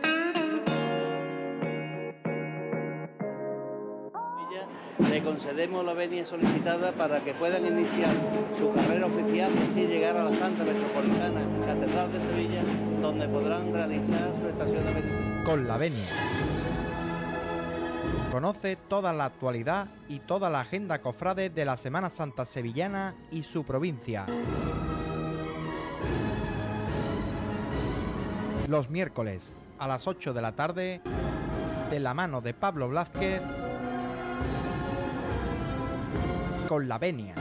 Speaker 10: Le concedemos la venia solicitada para que puedan iniciar su carrera oficial y así llegar a la Santa Metropolitana Catedral de Sevilla, donde podrán realizar su estacionamiento.
Speaker 3: Con la venia. Conoce toda la actualidad y toda la agenda cofrade de la Semana Santa sevillana y su provincia. Los miércoles a las 8 de la tarde, de la mano de Pablo Blázquez, con la venia.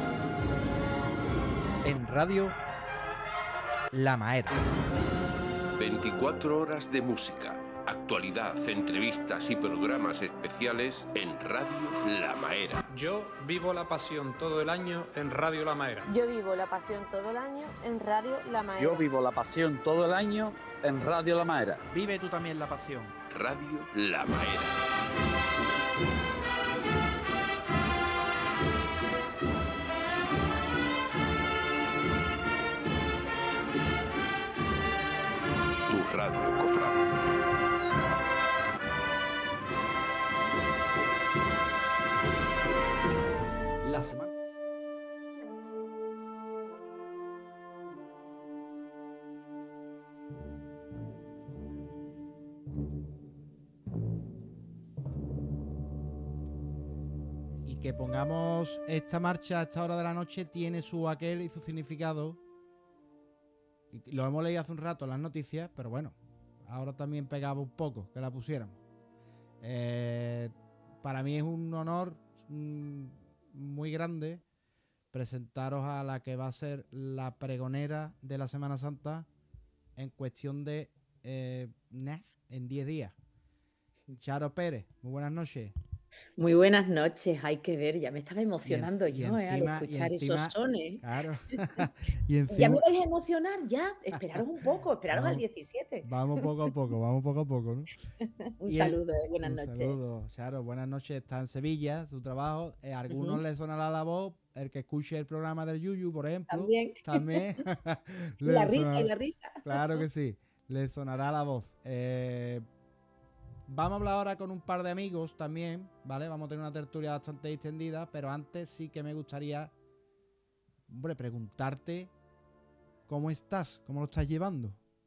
Speaker 3: En Radio La Maera.
Speaker 1: 24 horas de música, actualidad, entrevistas y programas especiales en Radio La Maera.
Speaker 6: Yo vivo la pasión todo el año en Radio La Maera.
Speaker 7: Yo vivo la pasión todo el año en Radio La Maera.
Speaker 8: Yo vivo la pasión todo el año en Radio La Maera.
Speaker 9: Vive tú también la pasión.
Speaker 1: Radio La Maera. Tu radio cofrade.
Speaker 2: La semana.
Speaker 3: que pongamos esta marcha a esta hora de la noche tiene su aquel y su significado. Y lo hemos leído hace un rato en las noticias, pero bueno, ahora también pegaba un poco que la pusiéramos. Para mí es un honor muy grande presentaros a la que va a ser la pregonera de la Semana Santa en cuestión de en 10 días. Charo Pérez, muy buenas noches.
Speaker 19: Muy buenas noches, hay que ver, ya me estaba emocionando yo al escuchar esos sones.
Speaker 3: Claro.
Speaker 19: Ya me vais a emocionar, ya, esperaros un poco, esperaros al 17.
Speaker 3: Vamos poco a poco, ¿no?
Speaker 19: Un saludo, buenas noches. Un
Speaker 3: saludo, Charo, buenas noches, está en Sevilla, su trabajo, a algunos les sonará la voz, el que escuche el programa del Yuyu, por ejemplo. También.
Speaker 19: La risa.
Speaker 3: Claro que sí, le sonará la voz. Vamos a hablar ahora con un par de amigos también, ¿vale? Vamos a tener una tertulia bastante extendida, pero antes sí que me gustaría, hombre, preguntarte cómo estás, cómo lo estás llevando.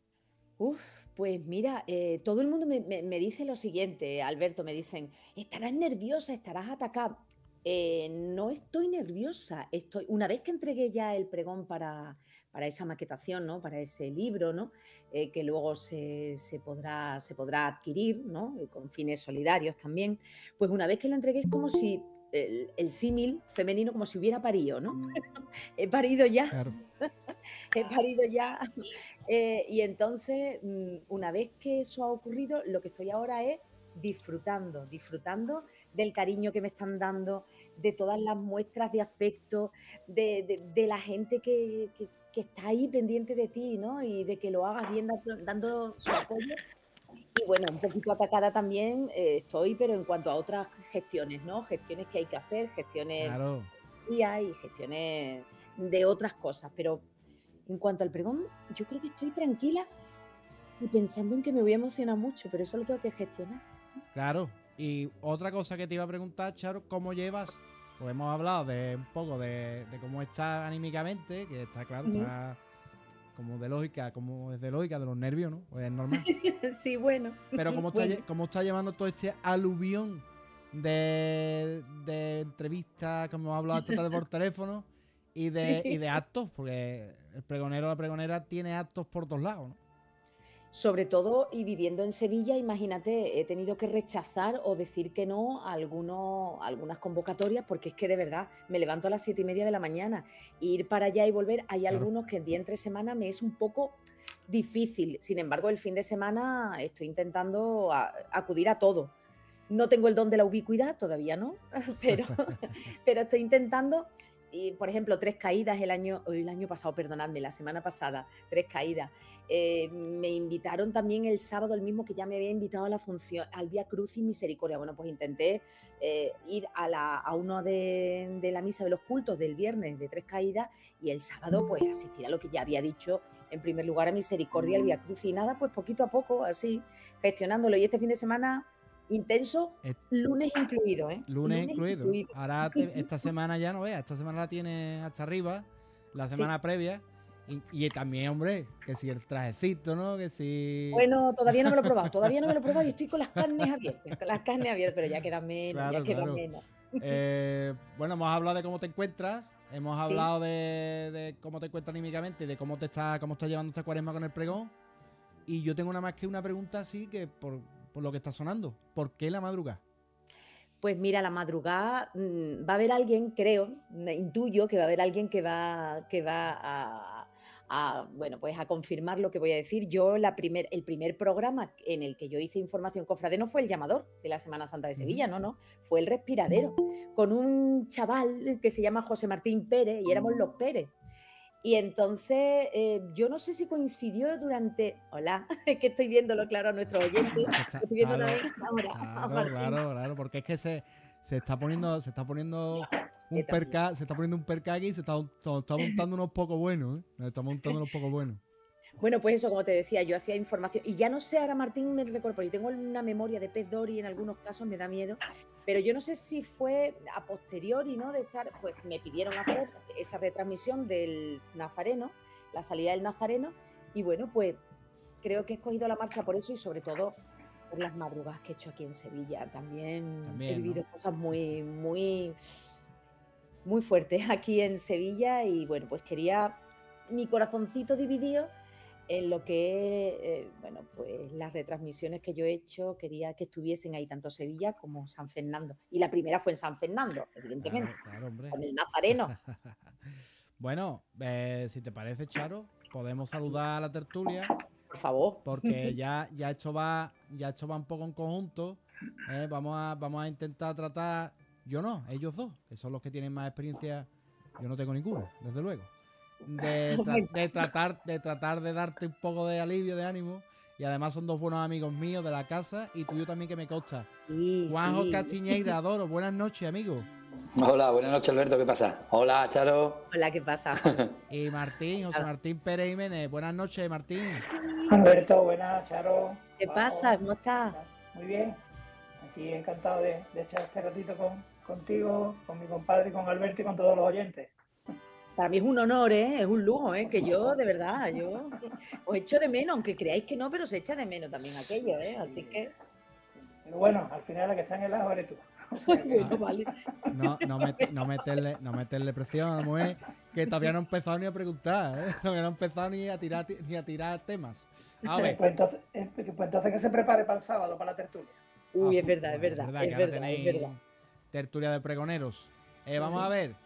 Speaker 19: Pues mira, todo el mundo me dice lo siguiente, Alberto, me dicen, estarás nerviosa, estarás atacada. No estoy nerviosa, una vez que entregué ya el pregón para esa maquetación, ¿no? Para ese libro, ¿no? Que luego se podrá adquirir, ¿no? Con fines solidarios también. Pues una vez que lo entregué es como si el símil femenino, como si hubiera parido, ¿no? He parido ya. Claro. He parido ya. Y entonces, una vez que eso ha ocurrido, lo que estoy ahora es disfrutando del cariño que me están dando, de todas las muestras de afecto, de la gente que está ahí pendiente de ti, ¿no? Y de que lo hagas bien dando su apoyo. Y bueno, un poquito atacada también estoy, pero en cuanto a otras gestiones, ¿no? Gestiones que hay que hacer, gestiones y gestiones de otras cosas. Pero en cuanto al pregón, yo creo que estoy tranquila y pensando en que me voy a emocionar mucho, pero eso lo tengo que gestionar.
Speaker 3: Claro. Y otra cosa que te iba a preguntar, Charo, ¿cómo llevas? Pues hemos hablado de un poco de cómo estás anímicamente, que está claro, está como de lógica, como es de lógica, de los nervios, ¿no? Pues es normal.
Speaker 19: Sí, bueno.
Speaker 3: Pero ¿cómo está llevando todo este aluvión de entrevistas, como hemos hablado esta tarde por teléfono, y de actos? Porque el pregonero o la pregonera tiene actos por todos lados, ¿no?
Speaker 19: Sobre todo, y viviendo en Sevilla, imagínate, he tenido que rechazar o decir que no a algunas convocatorias, porque es que de verdad me levanto a las 7:30 de la mañana. Ir para allá y volver, hay algunos que el día entre semana me es un poco difícil. Sin embargo, el fin de semana estoy intentando acudir a todo. No tengo el don de la ubicuidad, todavía no, pero estoy intentando. Y, por ejemplo, 3 caídas el año pasado, perdonadme, la semana pasada, 3 caídas. Me invitaron también el sábado, el mismo que ya me había invitado a la función, al Vía Crucis Misericordia. Bueno, pues intenté ir a uno de la misa de los cultos del viernes de 3 caídas y el sábado pues asistir a lo que ya había dicho, en primer lugar a Misericordia, el Vía Crucis, y nada, pues poquito a poco, así, gestionándolo. Y este fin de semana intenso, lunes incluido, ¿eh?
Speaker 3: Lunes incluido. Ahora esta semana ya no veas, esta semana la tienes hasta arriba, la semana previa. Y también, hombre, que si el trajecito, ¿no? Que si...
Speaker 19: Bueno, todavía no me lo he probado y estoy con las carnes abiertas, pero ya quedan menos, menos.
Speaker 3: Bueno, hemos hablado de cómo te encuentras, hemos hablado de cómo te encuentras anímicamente y de cómo estás llevando esta cuaresma con el pregón. Y yo tengo nada más que una pregunta así que por lo que está sonando. ¿Por qué la madrugada?
Speaker 19: Pues mira, la madrugada va a haber alguien, creo, intuyo que va a haber alguien que va a confirmar lo que voy a decir. Yo el primer programa en el que yo hice información cofrade no fue el llamador de la Semana Santa de Sevilla, no, fue el respiradero, con un chaval que se llama José Martín Pérez y éramos los Pérez. Y entonces, yo no sé si coincidió durante... Hola, es que estoy viéndolo claro a nuestros oyentes. Estoy viendo también ahora.
Speaker 3: Claro, porque es que se está poniendo un perca aquí y se está montando unos pocos buenos, ¿eh?
Speaker 19: Bueno, pues eso, como te decía, yo hacía información, y ya no sé, ahora Martín me recuerdo, porque yo tengo una memoria de pez Dory, en algunos casos me da miedo, pero yo no sé si fue a posteriori, ¿no? De estar, pues me pidieron hacer esa retransmisión del Nazareno, la salida del Nazareno, y bueno, pues creo que he escogido la marcha por eso, y sobre todo por las madrugadas que he hecho aquí en Sevilla. También he
Speaker 3: También,
Speaker 19: vivido
Speaker 3: ¿no?
Speaker 19: cosas muy, muy, muy fuertes aquí en Sevilla y bueno, pues quería mi corazoncito dividido en lo que, bueno, pues las retransmisiones que yo he hecho, quería que estuviesen ahí tanto Sevilla como San Fernando. Y la primera fue en San Fernando, evidentemente,
Speaker 3: Claro, hombre.
Speaker 19: con el Nazareno.
Speaker 3: Bueno, si te parece, Charo, podemos saludar a la tertulia.
Speaker 19: Por favor.
Speaker 3: Porque ya esto va un poco en conjunto. Vamos a intentar tratar, yo no, ellos dos, que son los que tienen más experiencia. Yo no tengo ninguna, desde luego. De tratar de darte un poco de alivio, de ánimo. Y además son dos buenos amigos míos de la casa y tuyo también, que me consta.
Speaker 19: Sí,
Speaker 3: Juanjo
Speaker 19: sí.
Speaker 3: Castiñeira, adoro. Buenas noches, amigo.
Speaker 8: Hola, buenas noches, Alberto, ¿qué pasa? Hola, Charo.
Speaker 19: Hola, ¿qué pasa?
Speaker 3: Y Martín, José Martín Pérez Jiménez. Buenas noches, Martín.
Speaker 20: Alberto, buenas, Charo.
Speaker 19: ¿Qué pasa? ¿Cómo estás?
Speaker 20: Muy bien. Aquí encantado de echar este ratito contigo, con mi compadre, con Alberto y con todos los oyentes.
Speaker 19: Para mí es un honor, es un lujo, que yo, de verdad, yo os echo de menos, aunque creáis que no, pero se echa de menos también aquello, así que...
Speaker 20: Pero bueno, al final la que está en el lado eres tú. O sea que...
Speaker 19: Bueno, vale.
Speaker 3: No meterle presión a la mujer, que todavía no ha empezado ni a preguntar, todavía no ha empezado ni a tirar temas. A ver.
Speaker 20: Pues entonces que se prepare para el sábado, para la tertulia.
Speaker 19: Uy, es verdad.
Speaker 3: Tertulia de pregoneros. Vamos a ver.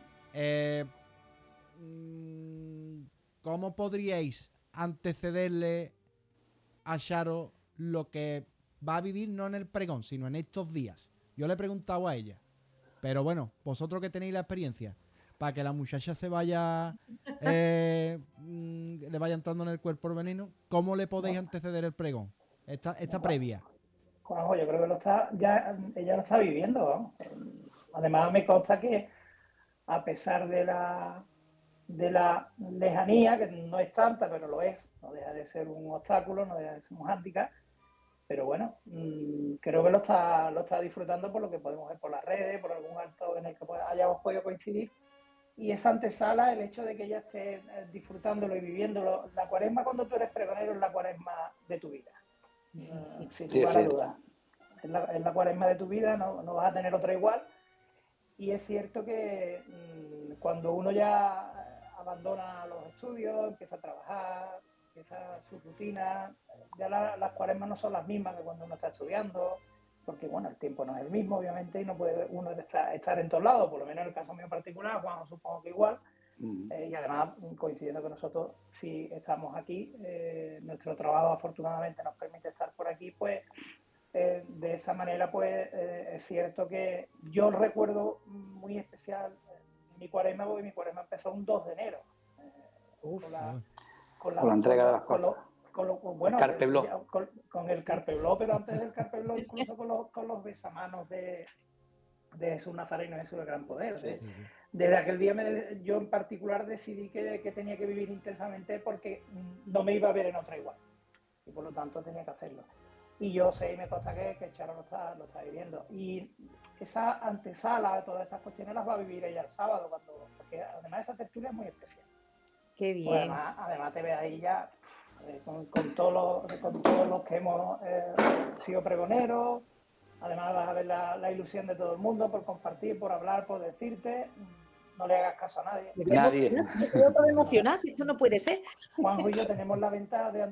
Speaker 3: ¿Cómo podríais antecederle a Charo lo que va a vivir no en el pregón, sino en estos días? Yo le he preguntado a ella. Pero bueno, vosotros que tenéis la experiencia, para que la muchacha se vaya, le vaya entrando en el cuerpo el veneno, ¿cómo le podéis anteceder el pregón? Esta previa.
Speaker 20: Juanjo, yo creo que ella lo está viviendo, ¿no? Además me consta que a pesar de la lejanía, que no es tanta, pero lo es, no deja de ser un obstáculo, no deja de ser un hándicap, pero bueno, creo que lo está disfrutando por lo que podemos ver por las redes, por algún acto en el que hayamos podido coincidir. Y esa antesala, el hecho de que ella esté disfrutándolo y viviéndolo, la cuaresma cuando tú eres pregonero es la cuaresma de tu vida. Sin lugar a dudas. Es la cuaresma de tu vida, no vas a tener otra igual. Y es cierto que cuando uno ya abandona los estudios, empieza a trabajar, empieza su rutina, ya las cuaresmas no son las mismas que cuando uno está estudiando, porque bueno, el tiempo no es el mismo, obviamente, y no puede uno estar en todos lados, por lo menos en el caso mío particular, Juan, supongo que igual. Y además, coincidiendo que nosotros sí estamos aquí, nuestro trabajo afortunadamente nos permite estar por aquí, pues de esa manera, pues es cierto que yo recuerdo muy especial mi cuaresma, porque mi cuaresma empezó un 2 de enero. Con la entrega de las cosas. Bueno, con el Carpebló, pero antes del Carpebló, incluso con los besamanos de Jesús Nazareno, Jesús del Gran Poder. Desde aquel día yo en particular decidí que tenía que vivir intensamente porque no me iba a ver en otra igual. Y por lo tanto tenía que hacerlo. Y yo sé y me consta que Charo lo está viviendo. Y esa antesala de todas estas cuestiones las va a vivir ella el sábado, porque además esa tertulia es muy especial.
Speaker 19: Qué bien.
Speaker 20: Pues además te ves ahí ya con todos los que hemos sido pregoneros. Además vas a ver la ilusión de todo el mundo por compartir, por hablar, por decirte. No le hagas caso a nadie.
Speaker 19: Nadie. Me quedo todo emocionada, si esto no puede ser.
Speaker 20: Juanjo y yo tenemos la ventaja de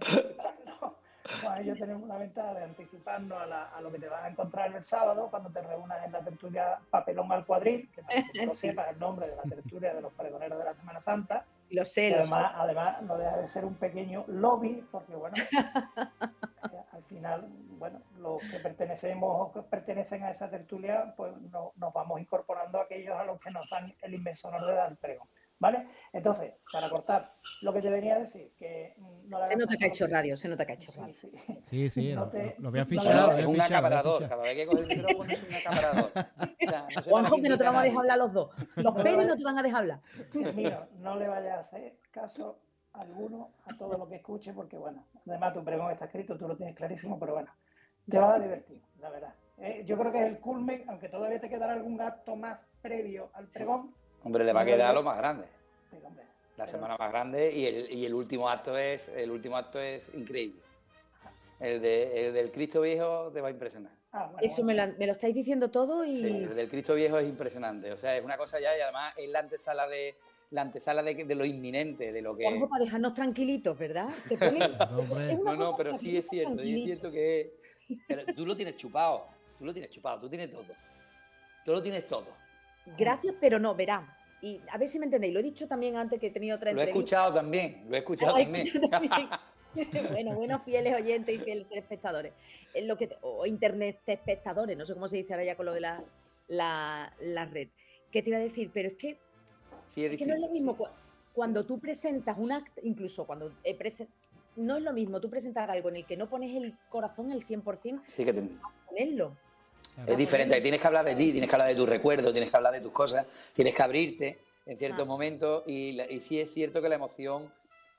Speaker 20: anticiparnos a lo que te vas a encontrar el sábado cuando te reúnas en la tertulia Papelón al Cuadril, que para que no sepas el nombre de la tertulia de los pregoneros de la Semana Santa.
Speaker 19: Lo sé.
Speaker 20: Además no deja de ser un pequeño lobby, porque bueno, al final, bueno, los que pertenecemos o que pertenecen a esa tertulia, pues nos vamos incorporando a aquellos a los que nos dan el inmenso honor de dar el pregón. ¿Vale? Entonces, para cortar, lo que te venía a decir, que no
Speaker 19: se nota que ha hecho radio, se nota que ha hecho radio.
Speaker 3: Sí,
Speaker 20: no
Speaker 3: lo voy a fichar.
Speaker 8: Es un acaparador, cada vez que coge el micrófono es un acaparador.
Speaker 19: Juanjo, que no te vamos a dejar hablar los dos. Los Pérez no te van a dejar hablar.
Speaker 20: Mira, no le vayas a hacer caso alguno a todo lo que escuche, porque bueno, además tu pregón está escrito, tú lo tienes clarísimo, pero bueno, te vas a divertir, la verdad. Yo creo que es el culmen, aunque todavía te quedará algún acto más previo al pregón.
Speaker 8: Hombre, le va a quedar lo más grande. La semana más grande y el último acto es increíble. El del Cristo Viejo te va a impresionar.
Speaker 19: Eso me lo estáis diciendo todo y...
Speaker 8: Sí, el del Cristo Viejo es impresionante. O sea, es una cosa ya, y además es la antesala de lo inminente, de lo que...
Speaker 19: Algo para dejarnos tranquilitos, ¿verdad?
Speaker 8: No, pero sí es cierto que... Pero tú lo tienes chupado, tú tienes todo. Tú lo tienes todo.
Speaker 19: Gracias, pero no, verá. Y a ver si me entendéis. Lo he dicho también antes que he tenido otra entrevista.
Speaker 8: Lo he escuchado también.
Speaker 19: Bueno, fieles oyentes y fieles telespectadores. O internet espectadores, no sé cómo se dice ahora ya con lo de la red. ¿Qué te iba a decir? Pero es que,
Speaker 8: sí, es
Speaker 19: que no es lo mismo cuando tú presentas un acto, incluso cuando no es lo mismo tú presentar algo en el que no pones el corazón el 100%,
Speaker 8: sí, que
Speaker 19: ponerlo.
Speaker 8: Es diferente, tienes que hablar de ti, tienes que hablar de tus recuerdos, tienes que hablar de tus cosas, tienes que abrirte en ciertos momentos y sí es cierto que la emoción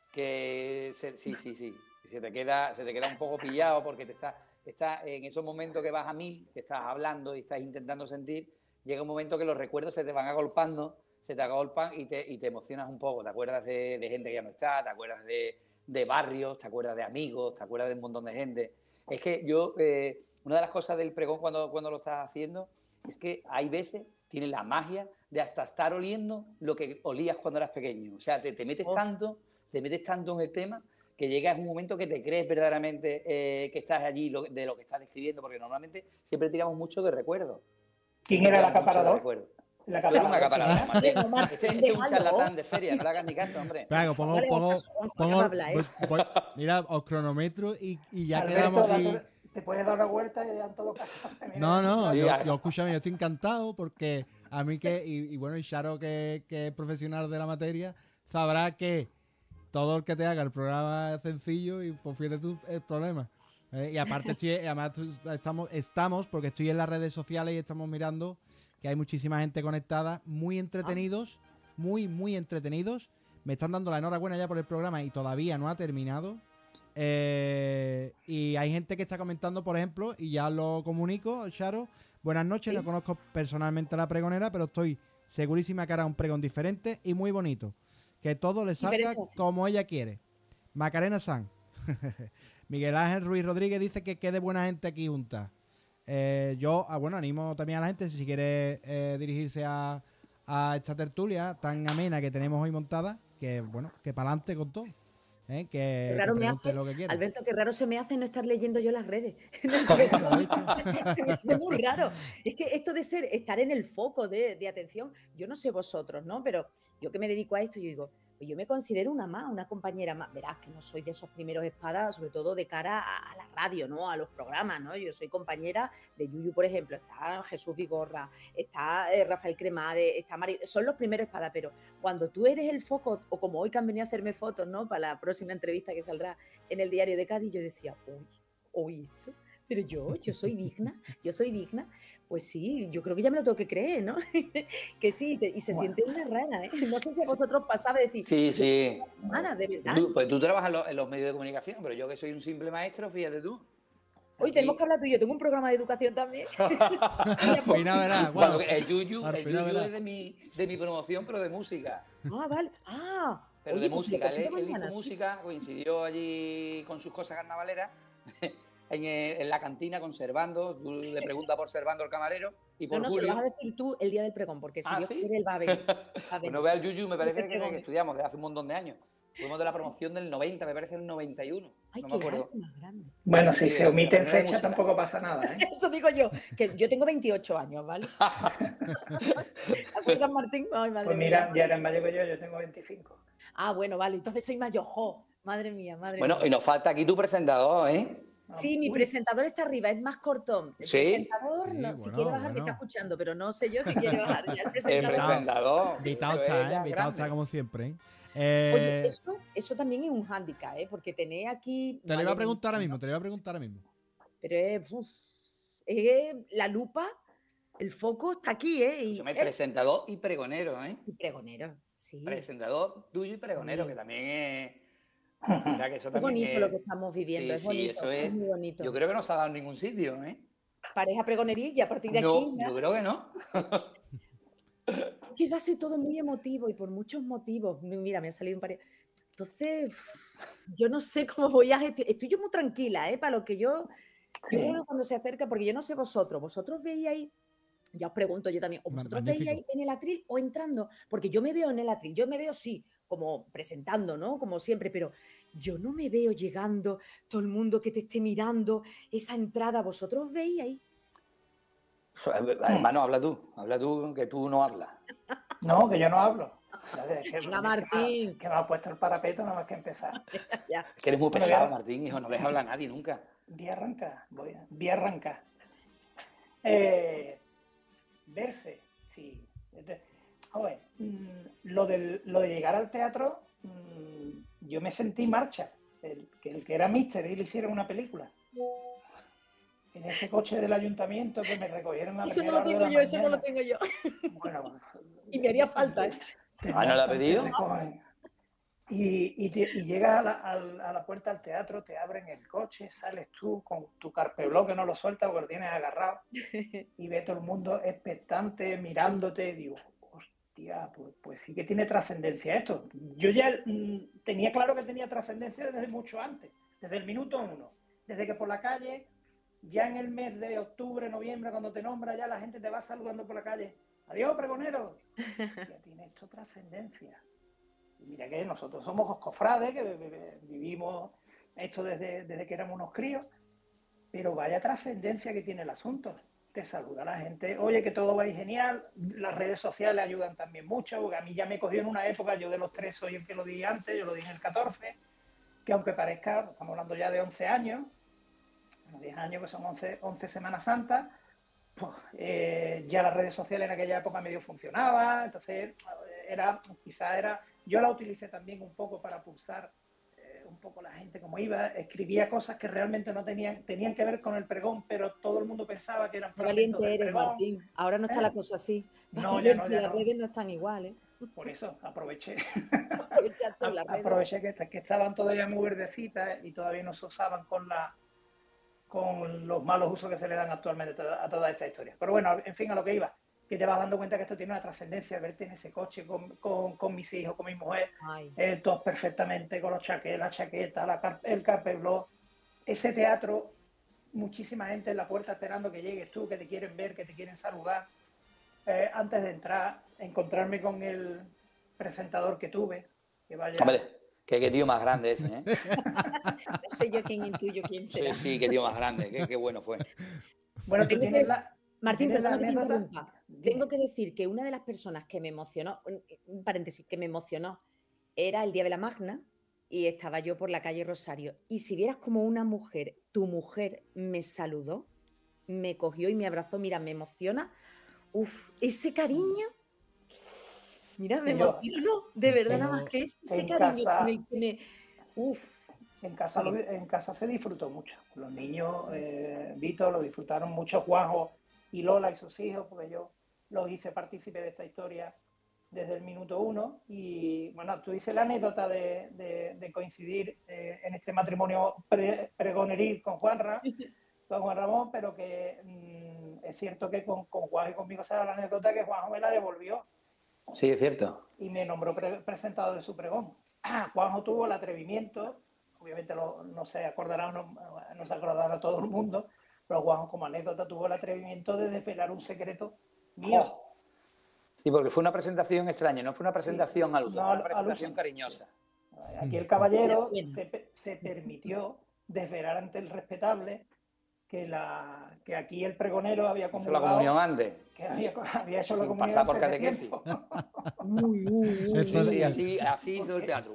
Speaker 8: sí, se te queda un poco pillado porque está en esos momentos que vas a 1000, que estás hablando y estás intentando sentir, llega un momento que los recuerdos se te van agolpando, se te agolpan y te emocionas un poco, te acuerdas de gente que ya no está, te acuerdas de barrios, te acuerdas de amigos, te acuerdas de un montón de gente. Es que yo... una de las cosas del pregón cuando lo estás haciendo es que hay veces tienes la magia de hasta estar oliendo lo que olías cuando eras pequeño. O sea, te metes tanto en el tema que llegas a un momento que te crees verdaderamente que estás allí de lo que estás describiendo, porque normalmente siempre tiramos mucho de recuerdos.
Speaker 20: ¿Quién era el acaparador?
Speaker 8: Tú eres un acaparador, Martín. Este es un charlatán de feria, no le hagas ni caso, hombre.
Speaker 3: Claro, mira, os cronometro y ya
Speaker 20: Alberto,
Speaker 3: quedamos aquí.
Speaker 20: Te puedes dar una vuelta y ya en todo caso.
Speaker 3: No, yo escúchame, yo estoy encantado porque a mí y bueno, y Charo que es profesional de la materia, sabrá que todo el que te haga el programa es sencillo y pues fíjate tú el problema. Y aparte estamos, porque estoy en las redes sociales y estamos mirando que hay muchísima gente conectada, muy entretenidos, muy entretenidos. Me están dando la enhorabuena ya por el programa y todavía no ha terminado. Y hay gente que está comentando, por ejemplo, y ya lo comunico, Charo. Buenas noches, no conozco personalmente a la pregonera, pero estoy segurísima que hará un pregón diferente y muy bonito. Que todo le salga como ella quiere. Macarena San. Miguel Ángel Ruiz Rodríguez dice que quede buena gente aquí junta. Yo, animo también a la gente, si quiere dirigirse a esta tertulia tan amena que tenemos hoy montada, que bueno, que para adelante con todo. Que
Speaker 19: raro me hace,
Speaker 3: lo que
Speaker 19: Alberto, qué raro se me hace no estar leyendo yo las redes. Es muy raro. Es que esto de estar en el foco de atención, yo no sé vosotros, ¿no? Pero yo que me dedico a esto, yo digo, pues yo me considero una compañera más. Verás que no soy de esos primeros espadas, sobre todo de cara a la radio, ¿no? A los programas, ¿no? Yo soy compañera de Yuyu, por ejemplo, está Jesús Vigorra, está Rafael Cremade, está Mari, son los primeros espadas, pero cuando tú eres el foco, o como hoy que han venido a hacerme fotos, ¿no? Para la próxima entrevista que saldrá en el Diario de Cádiz, yo decía, uy, esto, pero yo soy digna, Pues sí, yo creo que ya me lo tengo que creer, ¿no? Que sí, y se siente una rara, ¿eh? No sé si a vosotros pasaba decir...
Speaker 8: Sí.
Speaker 19: Nada, de verdad.
Speaker 8: Tú trabajas en los medios de comunicación, pero yo que soy un simple maestro, fíjate tú.
Speaker 19: Hoy tenemos que hablar tú y yo, tengo un programa de educación también.
Speaker 3: Pues nada, verás.
Speaker 8: Bueno, el Yuyu es de mi promoción, pero de música.
Speaker 19: Vale.
Speaker 8: Pero
Speaker 19: oye,
Speaker 8: de música, él
Speaker 19: mañana,
Speaker 8: hizo música, coincidió allí con sus cosas carnavaleras. En la cantina con Servando, tú le preguntas por Servando el camarero y por
Speaker 19: Julio.
Speaker 8: No,
Speaker 19: se lo vas a decir tú el día del pregón, porque si Dios quiere, él va a venir.
Speaker 8: Pues no vea el Yuyu, me parece que estudiamos desde hace un montón de años. Fuimos de la promoción del 90, me parece el 91.
Speaker 19: Ay,
Speaker 8: no
Speaker 19: qué
Speaker 8: me acuerdo.
Speaker 19: más grande.
Speaker 20: Bueno, si se omiten fechas tampoco pasa nada, ¿eh?
Speaker 19: Eso digo yo, que yo tengo 28 años, ¿vale? ¿Acuerdas, Martín? Ay, madre
Speaker 20: pues mira, ya eres mayor que yo tengo 25.
Speaker 19: Bueno, vale, entonces soy mayor. Madre mía.
Speaker 8: Bueno, y nos falta aquí tu presentador, ¿eh?
Speaker 19: Sí, mi presentador está arriba, es más cortón. El presentador,
Speaker 3: sí,
Speaker 19: si quiere bajar, me está escuchando, pero no sé yo si quiere bajar. Ya el
Speaker 8: presentador.
Speaker 3: Invitado está como siempre,
Speaker 19: Oye, eso también es un hándicap, porque tenéis aquí...
Speaker 3: Te lo iba a preguntar ahora mismo,
Speaker 19: Pero la lupa, el foco está aquí,
Speaker 8: Y presentador y pregonero,
Speaker 19: Y pregonero, sí.
Speaker 8: Presentador tuyo y pregonero, que también es... O sea, que eso
Speaker 19: es bonito lo que estamos viviendo, es bonito,
Speaker 8: eso
Speaker 19: es muy bonito.
Speaker 8: Yo creo que no se ha dado en ningún sitio,
Speaker 19: Pareja pregonería y a partir de aquí...
Speaker 8: No, yo creo que no.
Speaker 19: Que va a ser todo muy emotivo y por muchos motivos. Mira, me ha salido un par. Entonces, yo no sé cómo voy a gestionar. Estoy yo muy tranquila, ¿eh? Para lo que yo creo que cuando se acerca, porque yo no sé vosotros veíais, ya os pregunto yo también, ¿o vosotros veíais en el atril o entrando? Porque yo me veo en el atril, yo me veo sí, como presentando, ¿no? Como siempre, pero yo no me veo llegando, todo el mundo que te esté mirando, esa entrada, ¿vosotros veíais?
Speaker 8: Hermano, habla tú, que tú no hablas.
Speaker 20: No, que yo no hablo.
Speaker 19: Venga, Martín.
Speaker 20: Que me ha puesto el parapeto nada más que empezar.
Speaker 8: Que eres muy pesado, Martín, hijo, no les habla a nadie nunca.
Speaker 20: Voy a arrancar. Verse, sí. Joder, lo de llegar al teatro, yo me sentí marcha. El que era Mister y le hicieron una película. En ese coche del ayuntamiento que me recogieron a
Speaker 19: Eso no lo tengo yo, eso no lo tengo yo.
Speaker 20: Bueno,
Speaker 19: y me haría falta, ¿eh?
Speaker 8: ¿No la ha pedido?
Speaker 20: Y llegas a la puerta del teatro, te abren el coche, sales tú con tu carpeblo que no lo sueltas porque lo tienes agarrado y ve todo el mundo expectante, mirándote, y digo, hostia, pues sí que tiene trascendencia esto. Yo ya tenía claro que tenía trascendencia desde mucho antes, desde el minuto 1, desde que por la calle, ya en el mes de octubre, noviembre, cuando te nombra, ya la gente te va saludando por la calle. Adiós, pregonero. Ya tiene esto trascendencia. Y mira que nosotros somos cofrades, que vivimos esto desde que éramos unos críos, pero vaya trascendencia que tiene el asunto. Te saluda la gente, oye, que todo va a ir genial, las redes sociales ayudan también mucho, porque a mí ya me cogió en una época, yo de los 3 soy el que lo di antes, yo lo di en el 14, que aunque parezca, estamos hablando ya de 11 años, 10 años que son 11 Semanas Santas, pues, ya las redes sociales en aquella época medio funcionaban, entonces yo la utilicé también un poco para pulsar un poco la gente como iba, escribía cosas que realmente no tenían que ver con el pregón, pero todo el mundo pensaba que eran
Speaker 19: Qué valiente eres, Martín. Ahora no está la cosa así.
Speaker 20: No,
Speaker 19: ya si las redes no están iguales.
Speaker 20: Por eso aproveché.
Speaker 19: Aprovechaste las redes.
Speaker 20: Aproveché que estaban todavía muy verdecitas y todavía no se usaban con los malos usos que se le dan actualmente a toda esta historia. Pero bueno, en fin, a lo que iba, que te vas dando cuenta que esto tiene una trascendencia, verte en ese coche con mis hijos, con mi mujer, todos perfectamente, con la chaqueta, el carpeblo, ese teatro, muchísima gente en la puerta esperando que llegues tú, que te quieren ver, que te quieren saludar. Antes de entrar, encontrarme con el presentador que tuve, que vaya...
Speaker 8: Hombre, qué tío más grande ese, ¿eh?
Speaker 19: No sé yo quién intuyo quién será.
Speaker 8: Sí, qué tío más grande, qué bueno fue.
Speaker 20: Bueno, tú tienes
Speaker 19: Martín, perdona que te interrumpa. Tengo que decir que una de las personas que me emocionó, un paréntesis, que me emocionó, era el día de la Magna y estaba yo por la calle Rosario. Y si vieras como una mujer, tu mujer me saludó, me cogió y me abrazó, mira, me emociona. Uf, ese cariño, mira, me emocionó, de verdad, nada más que ese cariño con el que me... Uf.
Speaker 20: En casa se disfrutó mucho. Los niños, Vito, lo disfrutaron mucho, Juanjo y Lola y sus hijos, porque yo los hice partícipe de esta historia desde el minuto 1. Y bueno, tú dices la anécdota de coincidir en este matrimonio pregoneril con Juan Ramón, pero que es cierto que con Juan y conmigo se da la anécdota que Juanjo me la devolvió.
Speaker 8: Sí, es cierto.
Speaker 20: Y me nombró presentador de su pregón. Juanjo tuvo el atrevimiento, obviamente no se acordará todo el mundo, pero Juanjo como anécdota tuvo el atrevimiento de desvelar un secreto mío.
Speaker 8: Sí, porque fue una presentación extraña, no fue una presentación al uso, fue una presentación cariñosa.
Speaker 20: Aquí el caballero se permitió desvelar ante el respetable que aquí el pregonero había comulgado,
Speaker 8: la comunión antes.
Speaker 20: Que había hecho
Speaker 8: sin
Speaker 20: la comunión
Speaker 8: pasar por catequesis.
Speaker 3: Sí,
Speaker 8: así hizo el teatro.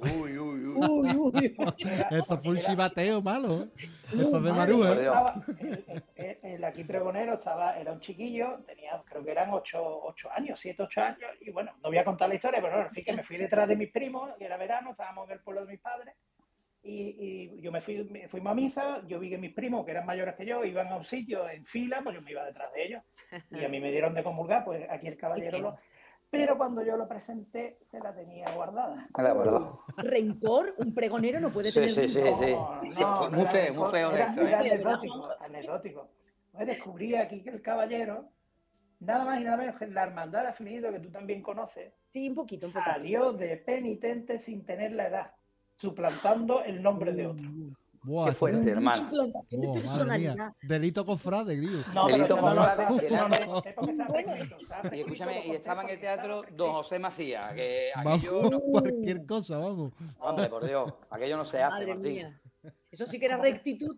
Speaker 3: Eso fue un chivateo malo. Eso de Marúa.
Speaker 20: El aquí pregonero era un chiquillo, creo que eran 7, 8 años, y bueno, no voy a contar la historia, pero bueno, así que me fui detrás de mis primos, que era verano, estábamos en el pueblo de mis padres, y yo fuimos a misa, yo vi que mis primos, que eran mayores que yo, iban a un sitio en fila, pues yo me iba detrás de ellos, y a mí me dieron de comulgar, pues aquí el caballero pero cuando yo lo presenté, se la tenía guardada.
Speaker 19: ¿Rencor? ¿Un pregonero no puede tener rencor?
Speaker 20: No,
Speaker 8: muy feo esto.
Speaker 20: Era anecdótico. Pues descubrí aquí que el caballero, nada más y nada menos que la hermandad de afligidos, que tú también conoces,
Speaker 19: sí, un poquito.
Speaker 20: Salió de penitente sin tener la edad. suplantando el nombre de otro.
Speaker 3: Buah,
Speaker 8: Qué fuerte, hermano.
Speaker 19: Suplantación de
Speaker 3: Madre
Speaker 19: personalidad.
Speaker 3: mía. Delito cofrade, tío.
Speaker 20: No, pero
Speaker 8: Delito
Speaker 20: yo no lo
Speaker 8: confrade,
Speaker 20: estaba-
Speaker 8: delante-
Speaker 20: no, sepa que está prescrito, está
Speaker 8: Y
Speaker 20: prescrito
Speaker 8: escúchame,
Speaker 20: los
Speaker 8: y estaba en el
Speaker 20: consejos,
Speaker 8: teatro don José Macías, que
Speaker 3: Vamos,
Speaker 8: aquello no...
Speaker 3: cualquier cosa, vamos.
Speaker 8: Hombre, por Dios, aquello no se hace,
Speaker 19: Madre
Speaker 8: Martín.
Speaker 19: mía. Eso sí que era rectitud.